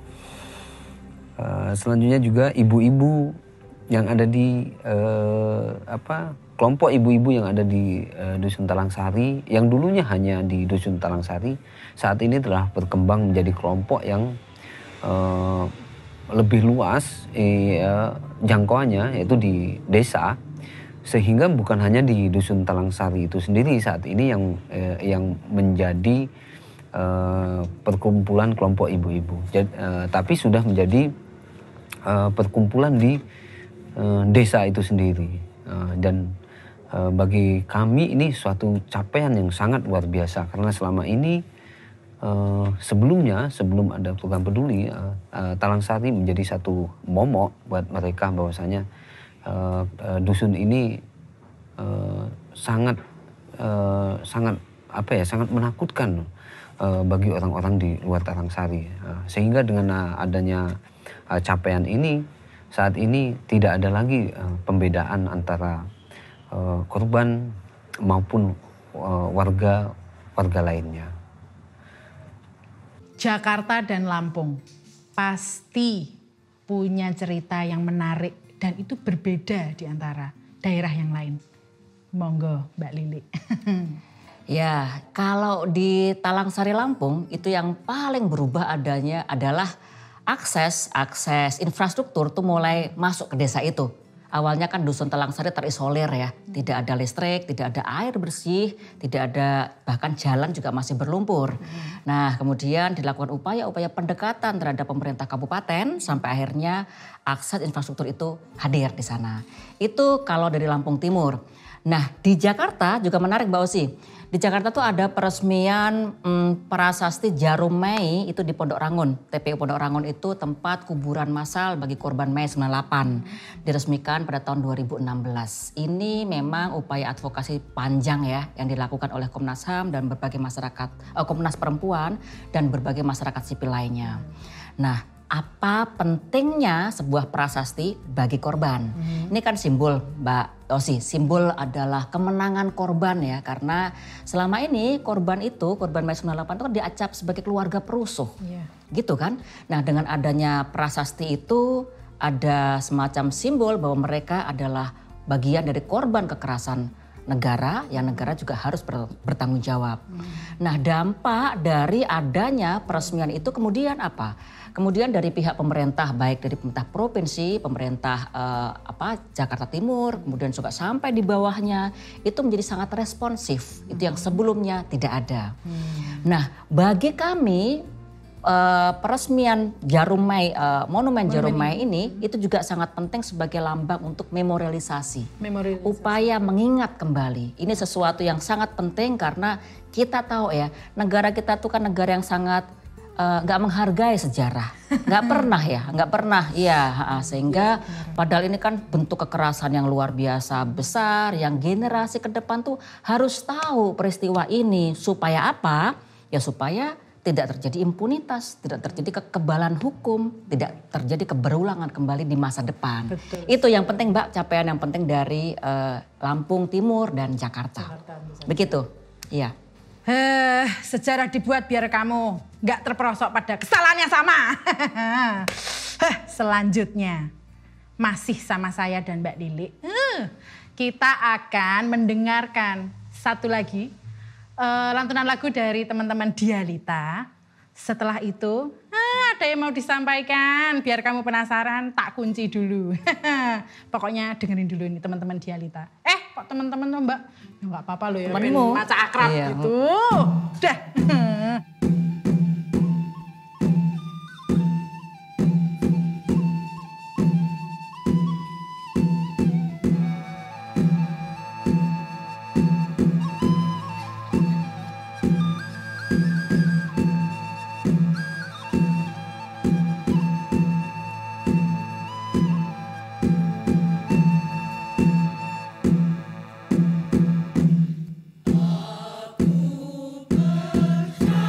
Uh, selanjutnya juga ibu-ibu yang ada di uh, apa kelompok ibu-ibu yang ada di uh, Dusun Talang Sari, yang dulunya hanya di Dusun Talang Sari, saat ini telah berkembang menjadi kelompok yang uh, lebih luas eh, uh, jangkauannya, yaitu di desa, sehingga bukan hanya di Dusun Talang Sari itu sendiri saat ini yang uh, yang menjadi uh, perkumpulan kelompok ibu-ibu, uh, tapi sudah menjadi uh, perkumpulan di uh, desa itu sendiri. Uh, dan uh, bagi kami ini suatu capaian yang sangat luar biasa, karena selama ini uh, sebelumnya sebelum ada program peduli, uh, uh, Talang Sari menjadi satu momok buat mereka bahwasanya uh, uh, dusun ini uh, sangat uh, sangat apa ya sangat menakutkan uh, bagi orang-orang di luar Talang Sari, uh, sehingga dengan uh, adanya uh, capaian ini, saat ini tidak ada lagi uh, pembedaan antara uh, korban maupun uh, warga warga lainnya. Jakarta dan Lampung pasti punya cerita yang menarik dan itu berbeda di antara daerah yang lain. Monggo Mbak Lili. Ya, kalau di Talang Sari Lampung itu yang paling berubah adanya adalah akses, akses infrastruktur tuh mulai masuk ke desa itu. Awalnya kan Dusun Talang Sari terisolir ya, tidak ada listrik, tidak ada air bersih, tidak ada bahkan jalan juga masih berlumpur. Nah kemudian dilakukan upaya-upaya pendekatan terhadap pemerintah kabupaten sampai akhirnya akses infrastruktur itu hadir di sana. Itu kalau dari Lampung Timur. Nah, di Jakarta juga menarik Mbak Osi. Di Jakarta tuh ada peresmian hmm, prasasti Jarum Mei itu di Pondok Rangun. T P U Pondok Rangun itu tempat kuburan massal bagi korban Mei sembilan puluh delapan. Diresmikan pada tahun dua ribu enam belas. Ini memang upaya advokasi panjang ya yang dilakukan oleh Komnas H A M dan berbagai masyarakat, eh, Komnas Perempuan dan berbagai masyarakat sipil lainnya. Nah, apa pentingnya sebuah prasasti bagi korban? Hmm. Ini kan simbol Mbak Osi, simbol adalah kemenangan korban ya. Karena selama ini korban itu, korban Mei sembilan puluh delapan itu kan diacap sebagai keluarga perusuh. Yeah. Gitu kan. Nah dengan adanya prasasti itu ada semacam simbol bahwa mereka adalah bagian dari korban kekerasan negara, yang negara juga harus bertanggung jawab. Hmm. Nah dampak dari adanya peresmian itu kemudian apa? Kemudian dari pihak pemerintah, baik dari pemerintah provinsi, pemerintah eh, apa Jakarta Timur, kemudian juga sampai di bawahnya itu menjadi sangat responsif. Hmm. Itu yang sebelumnya tidak ada. Hmm. Nah, bagi kami eh, peresmian Jarum Mei, eh, Monumen Jarum Mei ini itu juga sangat penting sebagai lambang untuk memorialisasi. memorialisasi. Upaya mengingat kembali. Ini sesuatu yang sangat penting karena kita tahu ya, negara kita tuh kan negara yang sangat nggak uh, menghargai sejarah, nggak pernah ya, nggak pernah, iya, sehingga padahal ini kan bentuk kekerasan yang luar biasa besar, yang generasi ke depan tuh harus tahu peristiwa ini supaya apa? Ya supaya tidak terjadi impunitas, tidak terjadi kekebalan hukum, tidak terjadi keberulangan kembali di masa depan. Betul. Itu yang penting Mbak, capaian yang penting dari uh, Lampung Timur dan Jakarta. Jakarta begitu, iya. Heh, sejarah dibuat biar kamu nggak terperosok pada kesalahan yang sama. Heh, selanjutnya masih sama saya dan Mbak Lili. Uh, kita akan mendengarkan satu lagi uh, lantunan lagu dari teman-teman Dialita. Setelah itu uh, ada yang mau disampaikan. Biar kamu penasaran, tak kunci dulu. Pokoknya dengerin dulu nih teman-teman Dialita. Eh, kok teman-teman tuh Mbak? Ya nggak apa-apa loh ya, maca akrab iya. Gitu. Udah. Aku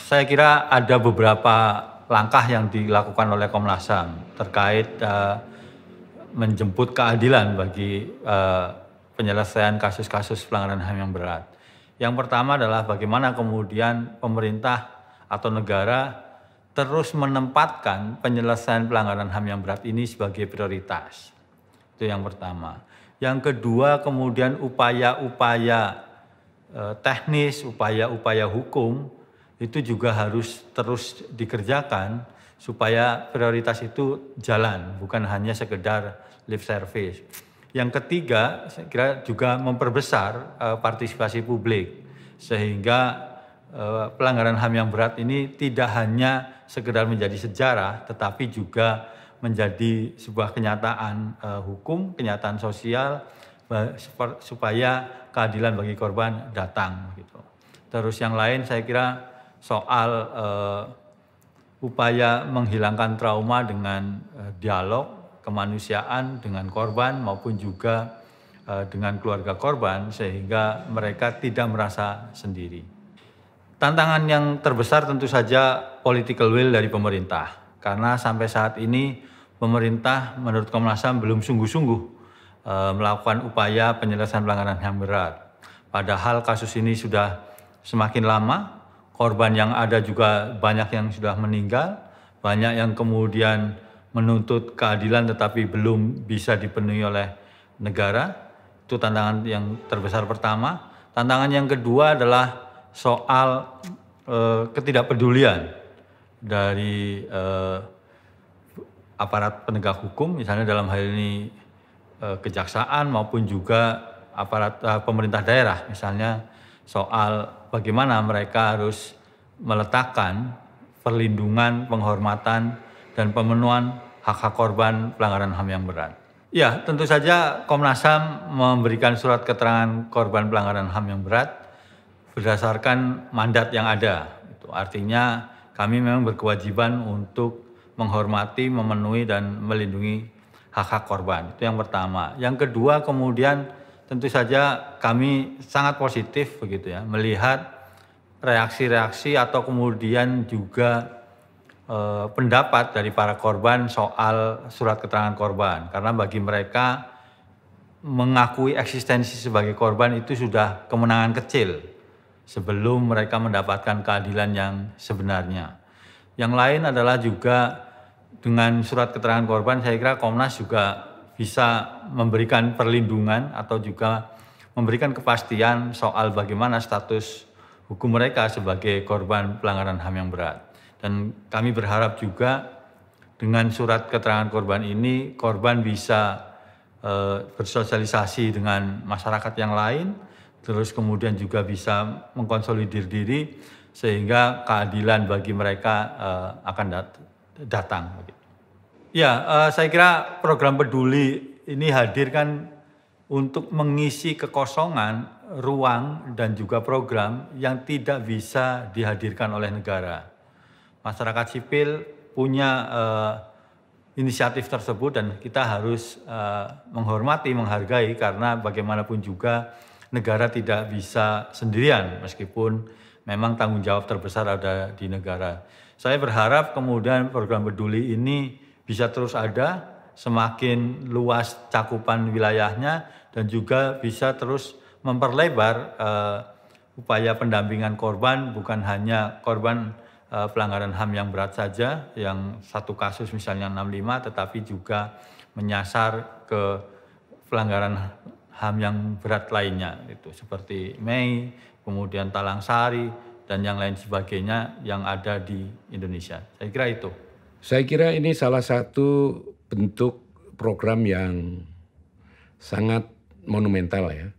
saya kira ada beberapa langkah yang dilakukan oleh Komnas H A M terkait uh, menjemput keadilan bagi uh, penyelesaian kasus-kasus pelanggaran H A M yang berat. Yang pertama adalah bagaimana kemudian pemerintah atau negara terus menempatkan penyelesaian pelanggaran H A M yang berat ini sebagai prioritas. Itu yang pertama. Yang kedua, kemudian upaya-upaya uh, teknis, upaya-upaya hukum itu juga harus terus dikerjakan supaya prioritas itu jalan, bukan hanya sekedar lip service. Yang ketiga, saya kira juga memperbesar uh, partisipasi publik, sehingga uh, pelanggaran H A M yang berat ini tidak hanya sekedar menjadi sejarah, tetapi juga menjadi sebuah kenyataan uh, hukum, kenyataan sosial, uh, supaya keadilan bagi korban datang. Gitu. Terus yang lain saya kira soal uh, upaya menghilangkan trauma dengan uh, dialog kemanusiaan dengan korban maupun juga uh, dengan keluarga korban sehingga mereka tidak merasa sendiri. Tantangan yang terbesar tentu saja political will dari pemerintah, karena sampai saat ini pemerintah menurut Komnas H A M belum sungguh-sungguh uh, melakukan upaya penyelesaian pelanggaran H A M berat. Padahal kasus ini sudah semakin lama. Korban yang ada juga banyak yang sudah meninggal, banyak yang kemudian menuntut keadilan tetapi belum bisa dipenuhi oleh negara. Itu tantangan yang terbesar pertama. Tantangan yang kedua adalah soal eh, ketidakpedulian dari eh, aparat penegak hukum, misalnya dalam hal ini eh, kejaksaan maupun juga aparat eh, pemerintah daerah, misalnya soal bagaimana mereka harus meletakkan perlindungan, penghormatan, dan pemenuhan hak-hak korban pelanggaran H A M yang berat. Ya, tentu saja Komnas H A M memberikan surat keterangan korban pelanggaran H A M yang berat berdasarkan mandat yang ada. Itu artinya kami memang berkewajiban untuk menghormati, memenuhi, dan melindungi hak-hak korban. Itu yang pertama. Yang kedua, kemudian tentu saja kami sangat positif begitu ya melihat reaksi-reaksi atau kemudian juga eh, pendapat dari para korban soal surat keterangan korban, karena bagi mereka mengakui eksistensi sebagai korban itu sudah kemenangan kecil sebelum mereka mendapatkan keadilan yang sebenarnya. Yang lain adalah juga dengan surat keterangan korban, saya kira Komnas juga bisa memberikan perlindungan atau juga memberikan kepastian soal bagaimana status hukum mereka sebagai korban pelanggaran H A M yang berat. Dan kami berharap juga dengan surat keterangan korban ini, korban bisa e, bersosialisasi dengan masyarakat yang lain, terus kemudian juga bisa mengkonsolidir diri sehingga keadilan bagi mereka e, akan dat datang. Ya, uh, saya kira program peduli ini hadir kan untuk mengisi kekosongan ruang dan juga program yang tidak bisa dihadirkan oleh negara. Masyarakat sipil punya uh, inisiatif tersebut dan kita harus uh, menghormati, menghargai karena bagaimanapun juga negara tidak bisa sendirian meskipun memang tanggung jawab terbesar ada di negara. Saya berharap kemudian program peduli ini bisa terus ada, semakin luas cakupan wilayahnya, dan juga bisa terus memperlebar uh, upaya pendampingan korban, bukan hanya korban uh, pelanggaran H A M yang berat saja, yang satu kasus misalnya enam puluh lima, tetapi juga menyasar ke pelanggaran H A M yang berat lainnya, itu seperti Mei, kemudian Talang Sari, dan yang lain sebagainya yang ada di Indonesia. Saya kira itu. Saya kira ini salah satu bentuk program yang sangat monumental ya.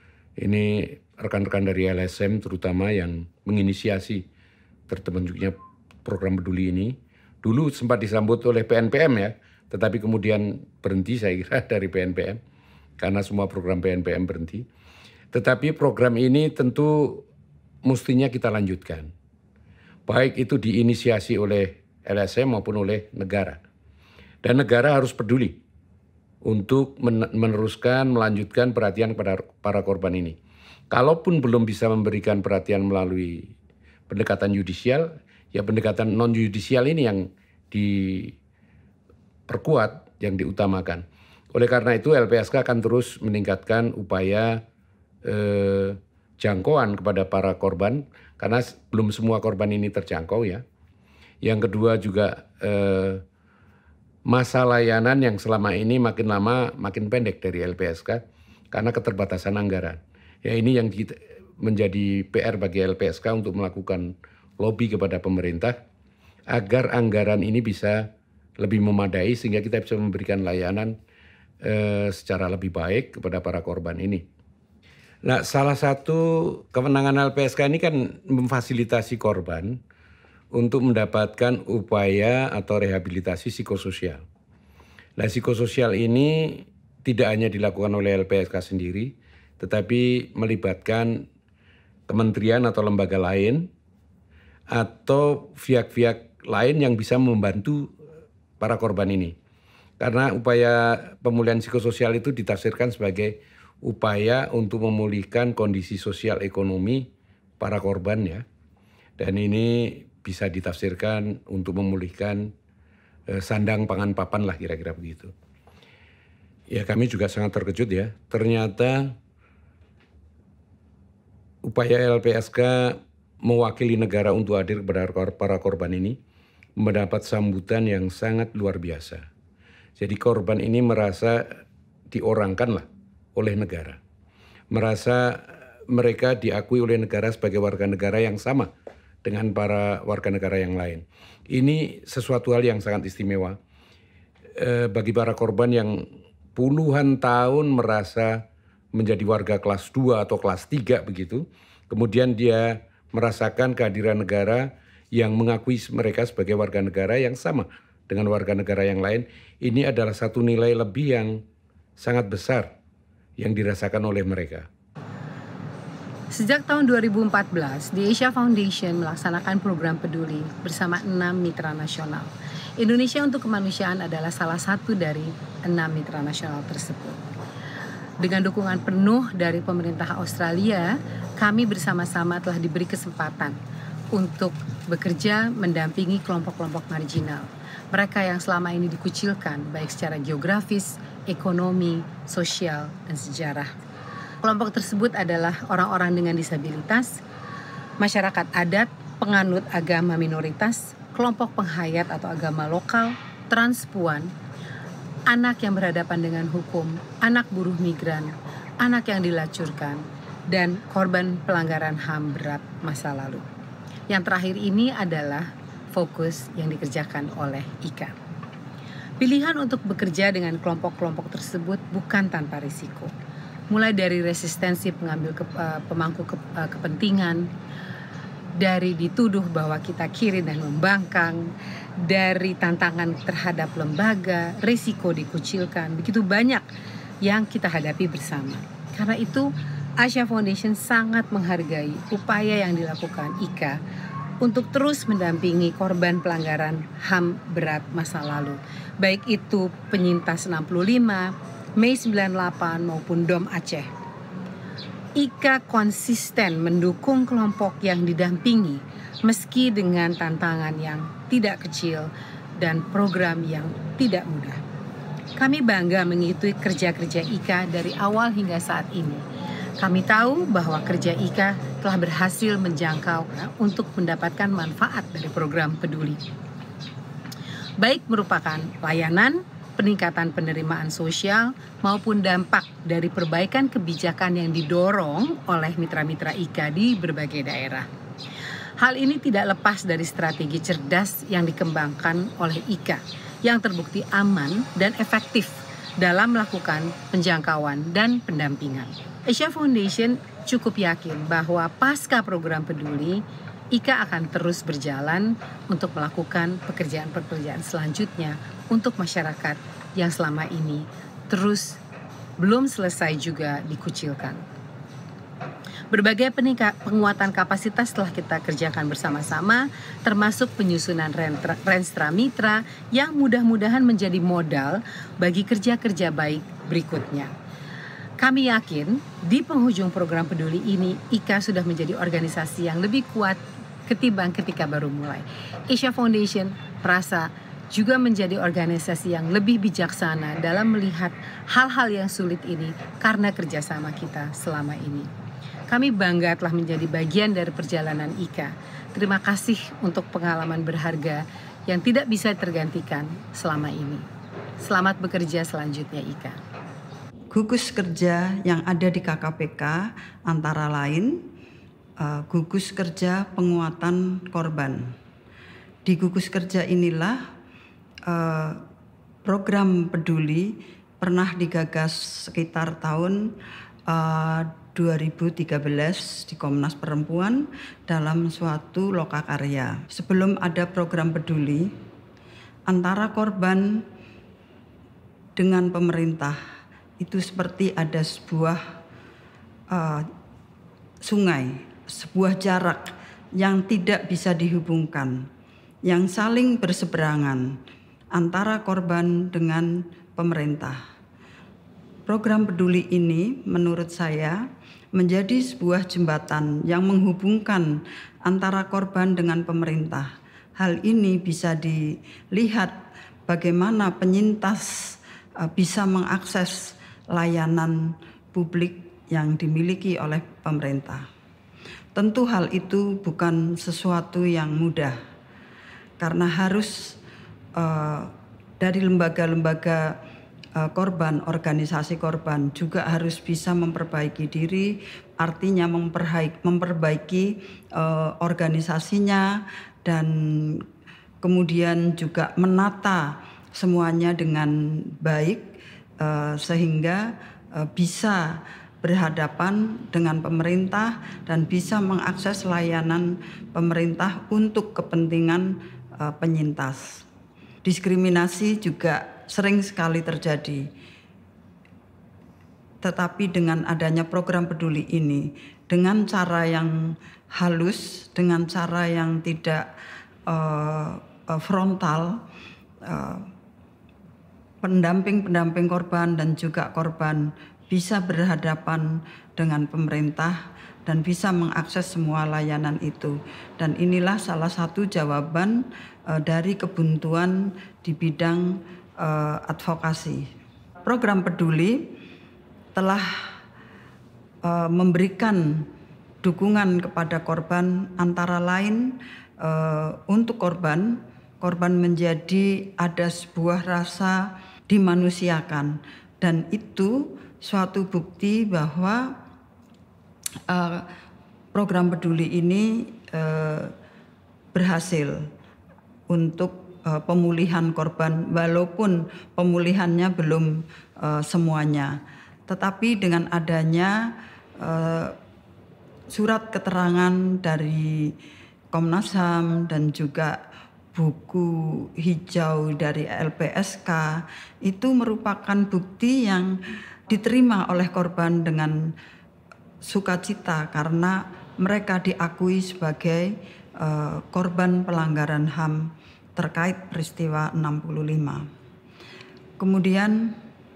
Ini rekan-rekan dari L S M terutama yang menginisiasi terbentuknya program peduli ini. Dulu sempat disambut oleh P N P M ya, tetapi kemudian berhenti saya kira dari P N P M karena semua program P N P M berhenti. Tetapi program ini tentu mestinya kita lanjutkan. Baik itu diinisiasi oleh L S M maupun oleh negara. Dan negara harus peduli untuk meneruskan, melanjutkan perhatian kepada para korban ini. Kalaupun belum bisa memberikan perhatian melalui pendekatan yudisial, ya pendekatan non yudisial ini yang diperkuat, yang diutamakan. Oleh karena itu L P S K akan terus meningkatkan upaya eh, jangkauan kepada para korban, karena belum semua korban ini terjangkau ya. Yang kedua juga eh, masa layanan yang selama ini makin lama makin pendek dari L P S K karena keterbatasan anggaran. Ya ini yang kita, menjadi P R bagi L P S K untuk melakukan lobby kepada pemerintah agar anggaran ini bisa lebih memadai sehingga kita bisa memberikan layanan eh, secara lebih baik kepada para korban ini. Nah, salah satu kewenangan L P S K ini kan memfasilitasi korban untuk mendapatkan upaya atau rehabilitasi psikososial. Nah, psikososial ini tidak hanya dilakukan oleh L P S K sendiri, tetapi melibatkan kementerian atau lembaga lain atau pihak-pihak lain yang bisa membantu para korban ini. Karena upaya pemulihan psikososial itu ditafsirkan sebagai upaya untuk memulihkan kondisi sosial ekonomi para korban ya. Dan ini bisa ditafsirkan untuk memulihkan eh, sandang pangan papan lah kira-kira begitu. Ya kami juga sangat terkejut ya. Ternyata upaya L P S K mewakili negara untuk hadir kepada para korban ini mendapat sambutan yang sangat luar biasa. Jadi korban ini merasa diorangkan lah oleh negara. Merasa mereka diakui oleh negara sebagai warga negara yang sama dengan para warga negara yang lain. Ini sesuatu hal yang sangat istimewa eh, bagi para korban yang puluhan tahun merasa menjadi warga kelas dua atau kelas tiga begitu. Kemudian dia merasakan kehadiran negara yang mengakui mereka sebagai warga negara yang sama dengan warga negara yang lain. Ini adalah satu nilai lebih yang sangat besar yang dirasakan oleh mereka. Sejak tahun dua ribu empat belas, The Asia Foundation melaksanakan program peduli bersama enam mitra nasional. Indonesia untuk Kemanusiaan adalah salah satu dari enam mitra nasional tersebut. Dengan dukungan penuh dari pemerintah Australia, kami bersama-sama telah diberi kesempatan untuk bekerja mendampingi kelompok-kelompok marginal. Mereka yang selama ini dikucilkan baik secara geografis, ekonomi, sosial, dan sejarah. Kelompok tersebut adalah orang-orang dengan disabilitas, masyarakat adat, penganut agama minoritas, kelompok penghayat atau agama lokal, transpuan, anak yang berhadapan dengan hukum, anak buruh migran, anak yang dilacurkan, dan korban pelanggaran H A M berat masa lalu. Yang terakhir ini adalah fokus yang dikerjakan oleh I K A. Pilihan untuk bekerja dengan kelompok-kelompok tersebut bukan tanpa risiko. Mulai dari resistensi pengambil ke, uh, pemangku ke, uh, kepentingan, dari dituduh bahwa kita kiri dan membangkang, dari tantangan terhadap lembaga, risiko dikucilkan, begitu banyak yang kita hadapi bersama. Karena itu Asia Foundation sangat menghargai upaya yang dilakukan I K A untuk terus mendampingi korban pelanggaran H A M berat masa lalu. Baik itu penyintas enam puluh lima, Mei sembilan puluh delapan maupun D O M Aceh. I K A konsisten mendukung kelompok yang didampingi meski dengan tantangan yang tidak kecil dan program yang tidak mudah. Kami bangga mengikuti kerja-kerja I K A dari awal hingga saat ini. Kami tahu bahwa kerja I K A telah berhasil menjangkau untuk mendapatkan manfaat dari program peduli. Baik merupakan layanan, peningkatan penerimaan sosial, maupun dampak dari perbaikan kebijakan yang didorong oleh mitra-mitra I K A di berbagai daerah. Hal ini tidak lepas dari strategi cerdas yang dikembangkan oleh I K A yang terbukti aman dan efektif dalam melakukan penjangkauan dan pendampingan. Asia Foundation cukup yakin bahwa pasca program peduli, I K A akan terus berjalan untuk melakukan pekerjaan-pekerjaan selanjutnya untuk masyarakat yang selama ini terus belum selesai juga dikucilkan. Berbagai peningkat, penguatan kapasitas telah kita kerjakan bersama-sama, termasuk penyusunan Renstra Mitra yang mudah-mudahan menjadi modal bagi kerja-kerja baik berikutnya. Kami yakin di penghujung program peduli ini, I K A sudah menjadi organisasi yang lebih kuat ketimbang ketika baru mulai. Asia Foundation merasa juga menjadi organisasi yang lebih bijaksana dalam melihat hal-hal yang sulit ini karena kerjasama kita selama ini. Kami bangga telah menjadi bagian dari perjalanan Ika. Terima kasih untuk pengalaman berharga yang tidak bisa tergantikan selama ini. Selamat bekerja selanjutnya, Ika. Gugus kerja yang ada di K K P K antara lain uh, gugus kerja penguatan korban. Di gugus kerja inilah uh, program peduli pernah digagas sekitar tahun uh, dua ribu tiga belas di Komnas Perempuan dalam suatu lokakarya. Sebelum ada program peduli, antara korban dengan pemerintah itu seperti ada sebuah uh, sungai, sebuah jarak yang tidak bisa dihubungkan, yang saling berseberangan antara korban dengan pemerintah. Program peduli ini menurut saya menjadi sebuah jembatan yang menghubungkan antara korban dengan pemerintah. Hal ini bisa dilihat bagaimana penyintas bisa mengakses layanan publik yang dimiliki oleh pemerintah. Tentu hal itu bukan sesuatu yang mudah, karena harus uh, dari lembaga-lembaga korban, organisasi korban juga harus bisa memperbaiki diri, artinya memperbaiki, memperbaiki uh, organisasinya dan kemudian juga menata semuanya dengan baik uh, sehingga uh, bisa berhadapan dengan pemerintah dan bisa mengakses layanan pemerintah untuk kepentingan uh, penyintas. Diskriminasi juga sering sekali terjadi. Tetapi dengan adanya program peduli ini, dengan cara yang halus, dengan cara yang tidak uh, frontal, uh, pendamping-pendamping korban dan juga korban bisa berhadapan dengan pemerintah dan bisa mengakses semua layanan itu. Dan inilah salah satu jawaban uh, dari kebuntuan di bidang uh, advokasi. Program peduli telah uh, memberikan dukungan kepada korban, antara lain uh, untuk korban, korban menjadi ada sebuah rasa dimanusiakan, dan itu suatu bukti bahwa uh, program peduli ini uh, berhasil untuk uh, pemulihan korban, walaupun pemulihannya belum uh, semuanya. Tetapi dengan adanya uh, surat keterangan dari Komnas H A M dan juga buku hijau dari L P S K, itu merupakan bukti yang diterima oleh korban dengan sukacita karena mereka diakui sebagai uh, korban pelanggaran H A M terkait peristiwa enam puluh lima. Kemudian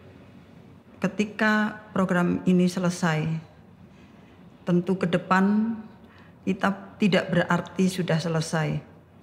ketika program ini selesai, tentu ke depan kita tidak berarti sudah selesai.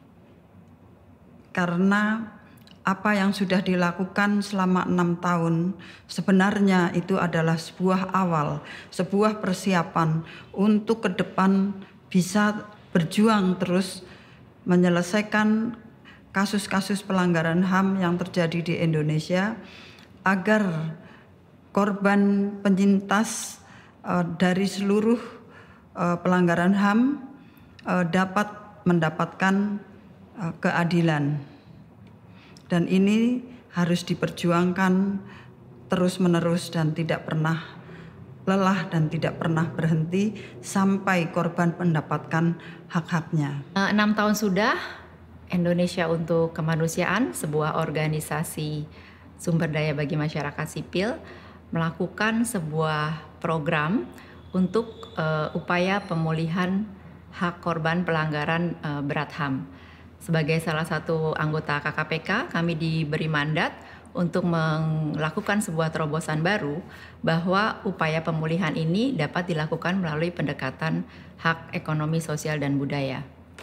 Karena apa yang sudah dilakukan selama enam tahun sebenarnya itu adalah sebuah awal, sebuah persiapan untuk ke depan bisa berjuang terus menyelesaikan kasus-kasus pelanggaran H A M yang terjadi di Indonesia agar korban penyintas uh, dari seluruh uh, pelanggaran H A M uh, dapat mendapatkan uh, keadilan. Dan ini harus diperjuangkan terus-menerus dan tidak pernah lelah dan tidak pernah berhenti sampai korban mendapatkan hak-haknya. Enam tahun sudah, Indonesia untuk Kemanusiaan, sebuah organisasi sumber daya bagi masyarakat sipil, melakukan sebuah program untuk uh, upaya pemulihan hak korban pelanggaran uh, berat H A M. Sebagai salah satu anggota K K P K, kami diberi mandat untuk melakukan sebuah terobosan baru bahwa upaya pemulihan ini dapat dilakukan melalui pendekatan hak ekonomi, sosial, dan budaya.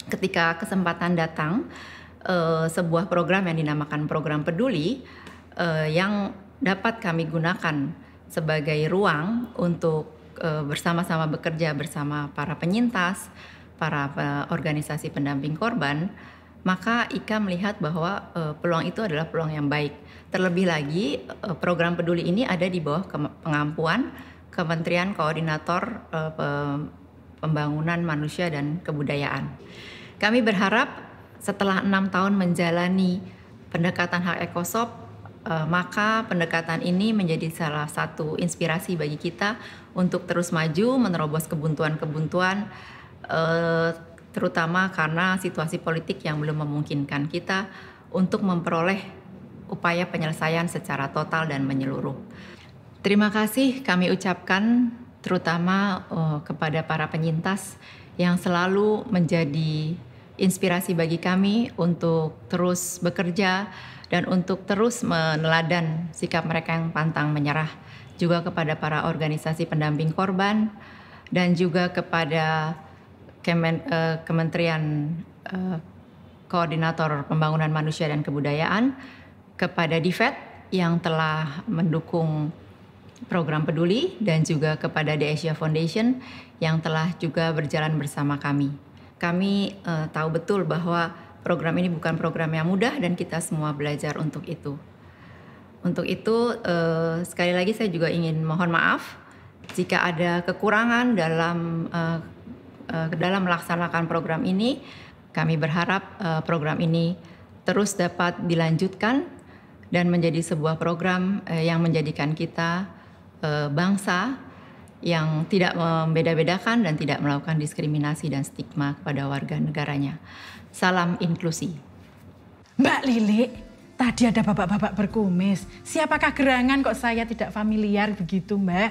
ketika kesempatan datang, eh, sebuah program yang dinamakan program peduli eh, yang dapat kami gunakan sebagai ruang untuk eh, bersama-sama bekerja bersama para penyintas, para eh, organisasi pendamping korban, maka Ika melihat bahwa eh, peluang itu adalah peluang yang baik. Terlebih lagi eh, program peduli ini ada di bawah pengampuan Kementerian Koordinator eh, Pembangunan Manusia dan Kebudayaan. Kami berharap setelah enam tahun menjalani pendekatan hak ekosop, eh, maka pendekatan ini menjadi salah satu inspirasi bagi kita untuk terus maju menerobos kebuntuan-kebuntuan, eh, terutama karena situasi politik yang belum memungkinkan kita untuk memperoleh upaya penyelesaian secara total dan menyeluruh. Terima kasih kami ucapkan terutama uh, kepada para penyintas yang selalu menjadi inspirasi bagi kami untuk terus bekerja dan untuk terus meneladan sikap mereka yang pantang menyerah. Juga kepada para organisasi pendamping korban dan juga kepada Kemen, uh, Kementerian uh, Koordinator Pembangunan Manusia dan Kebudayaan, kepada D I F E D yang telah mendukung program peduli dan juga kepada The Asia Foundation yang telah juga berjalan bersama kami. Kami uh, tahu betul bahwa program ini bukan program yang mudah dan kita semua belajar untuk itu. Untuk itu uh, sekali lagi saya juga ingin mohon maaf jika ada kekurangan dalam uh, uh, dalam melaksanakan program ini. Kami berharap uh, program ini terus dapat dilanjutkan dan menjadi sebuah program uh, yang menjadikan kita bangsa yang tidak membeda-bedakan dan tidak melakukan diskriminasi dan stigma kepada warga negaranya. Salam inklusi. Mbak Lili, tadi ada bapak-bapak berkumis. Siapakah gerangan kok saya tidak familiar begitu, Mbak?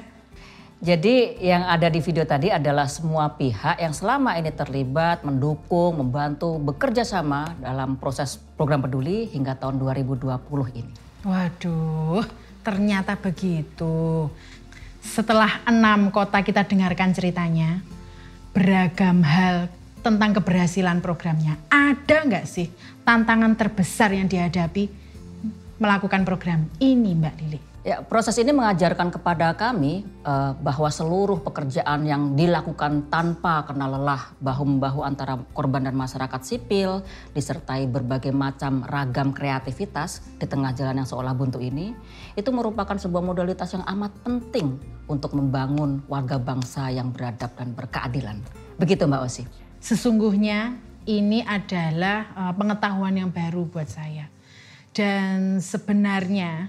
Jadi yang ada di video tadi adalah semua pihak yang selama ini terlibat, mendukung, membantu, bekerja sama dalam proses program peduli hingga tahun dua ribu dua puluh ini. Waduh, ternyata begitu. Setelah enam kota kita dengarkan ceritanya, beragam hal tentang keberhasilan programnya. Ada nggak sih tantangan terbesar yang dihadapi melakukan program ini, Mbak Lili? Ya, proses ini mengajarkan kepada kami uh, bahwa seluruh pekerjaan yang dilakukan tanpa kena lelah bahu-membahu antara korban dan masyarakat sipil disertai berbagai macam ragam kreativitas di tengah jalan yang seolah buntu ini itu merupakan sebuah modalitas yang amat penting untuk membangun warga bangsa yang beradab dan berkeadilan. Begitu Mbak Osi. Sesungguhnya ini adalah uh, pengetahuan yang baru buat saya. Dan sebenarnya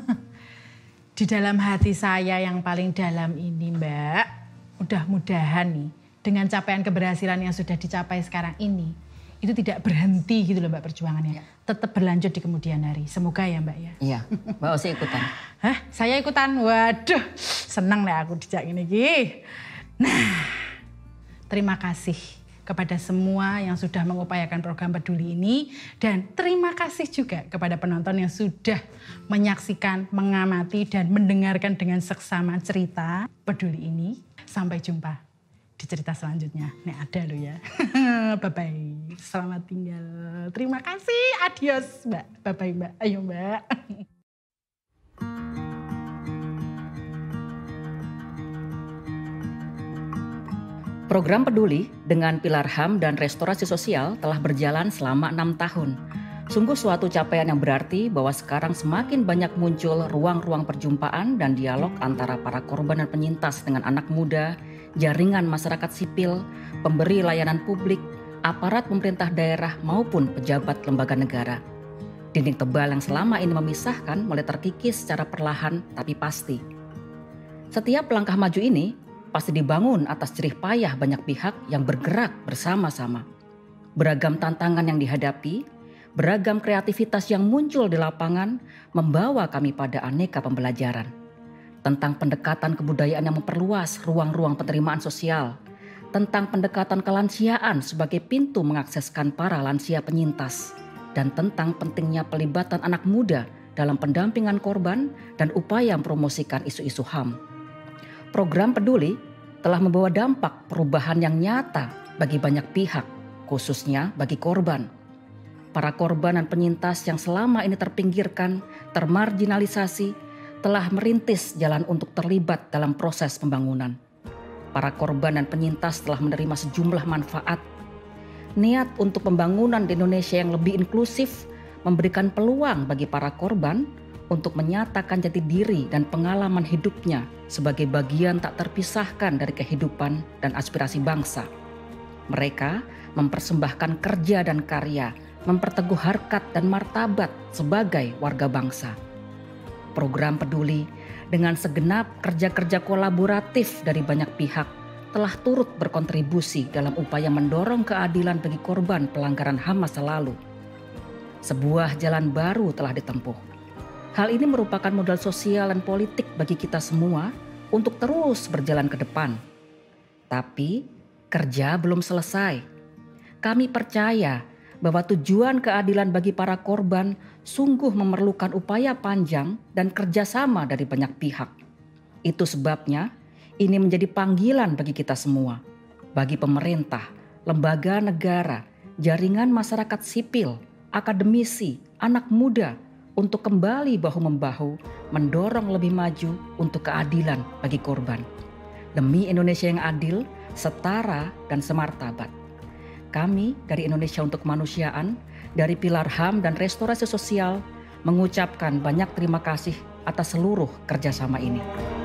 di dalam hati saya yang paling dalam ini Mbak, mudah-mudahan nih dengan capaian keberhasilan yang sudah dicapai sekarang ini, itu tidak berhenti gitu loh Mbak perjuangannya. Ya. Tetap berlanjut di kemudian hari. Semoga ya Mbak ya. Iya, Mbak Osi ikutan. Hah? Saya ikutan? Waduh, senang lah aku dijak ini. Nah, terima kasih kepada semua yang sudah mengupayakan program peduli ini. Dan terima kasih juga kepada penonton yang sudah menyaksikan, mengamati, dan mendengarkan dengan seksama cerita peduli ini. Sampai jumpa di cerita selanjutnya. Nih ada loh ya. Bye-bye. Selamat tinggal. Terima kasih. Adios Mbak. Bye-bye Mbak. Ayo Mbak. Program peduli dengan pilar H A M dan restorasi sosial telah berjalan selama enam tahun. Sungguh suatu capaian yang berarti bahwa sekarang semakin banyak muncul ruang-ruang perjumpaan dan dialog antara para korban dan penyintas dengan anak muda, jaringan masyarakat sipil, pemberi layanan publik, aparat pemerintah daerah maupun pejabat lembaga negara. Dinding tebal yang selama ini memisahkan mulai terkikis secara perlahan tapi pasti. Setiap langkah maju ini pasti dibangun atas jerih payah banyak pihak yang bergerak bersama-sama. Beragam tantangan yang dihadapi, beragam kreativitas yang muncul di lapangan membawa kami pada aneka pembelajaran. Tentang pendekatan kebudayaan yang memperluas ruang-ruang penerimaan sosial, tentang pendekatan kelansiaan sebagai pintu mengakseskan para lansia penyintas, dan tentang pentingnya pelibatan anak muda dalam pendampingan korban dan upaya mempromosikan isu-isu H A M. Program peduli telah membawa dampak perubahan yang nyata bagi banyak pihak, khususnya bagi korban. Para korban dan penyintas yang selama ini terpinggirkan, termarginalisasi, telah merintis jalan untuk terlibat dalam proses pembangunan. Para korban dan penyintas telah menerima sejumlah manfaat. Niat untuk pembangunan di Indonesia yang lebih inklusif memberikan peluang bagi para korban untuk menyatakan jati diri dan pengalaman hidupnya sebagai bagian tak terpisahkan dari kehidupan dan aspirasi bangsa. Mereka mempersembahkan kerja dan karya, memperteguh harkat dan martabat sebagai warga bangsa. Program Peduli dengan segenap kerja-kerja kolaboratif dari banyak pihak telah turut berkontribusi dalam upaya mendorong keadilan bagi korban pelanggaran H A M masa lalu. Sebuah jalan baru telah ditempuh. Hal ini merupakan modal sosial dan politik bagi kita semua untuk terus berjalan ke depan. Tapi kerja belum selesai. Kami percaya bahwa tujuan keadilan bagi para korban sungguh memerlukan upaya panjang dan kerjasama dari banyak pihak. Itu sebabnya ini menjadi panggilan bagi kita semua, bagi pemerintah, lembaga negara, jaringan masyarakat sipil, akademisi, anak muda untuk kembali bahu-membahu mendorong lebih maju untuk keadilan bagi korban. Demi Indonesia yang adil, setara, dan semartabat. Kami dari Indonesia untuk Kemanusiaan, dari Pilar H A M dan Restorasi Sosial mengucapkan banyak terima kasih atas seluruh kerjasama ini.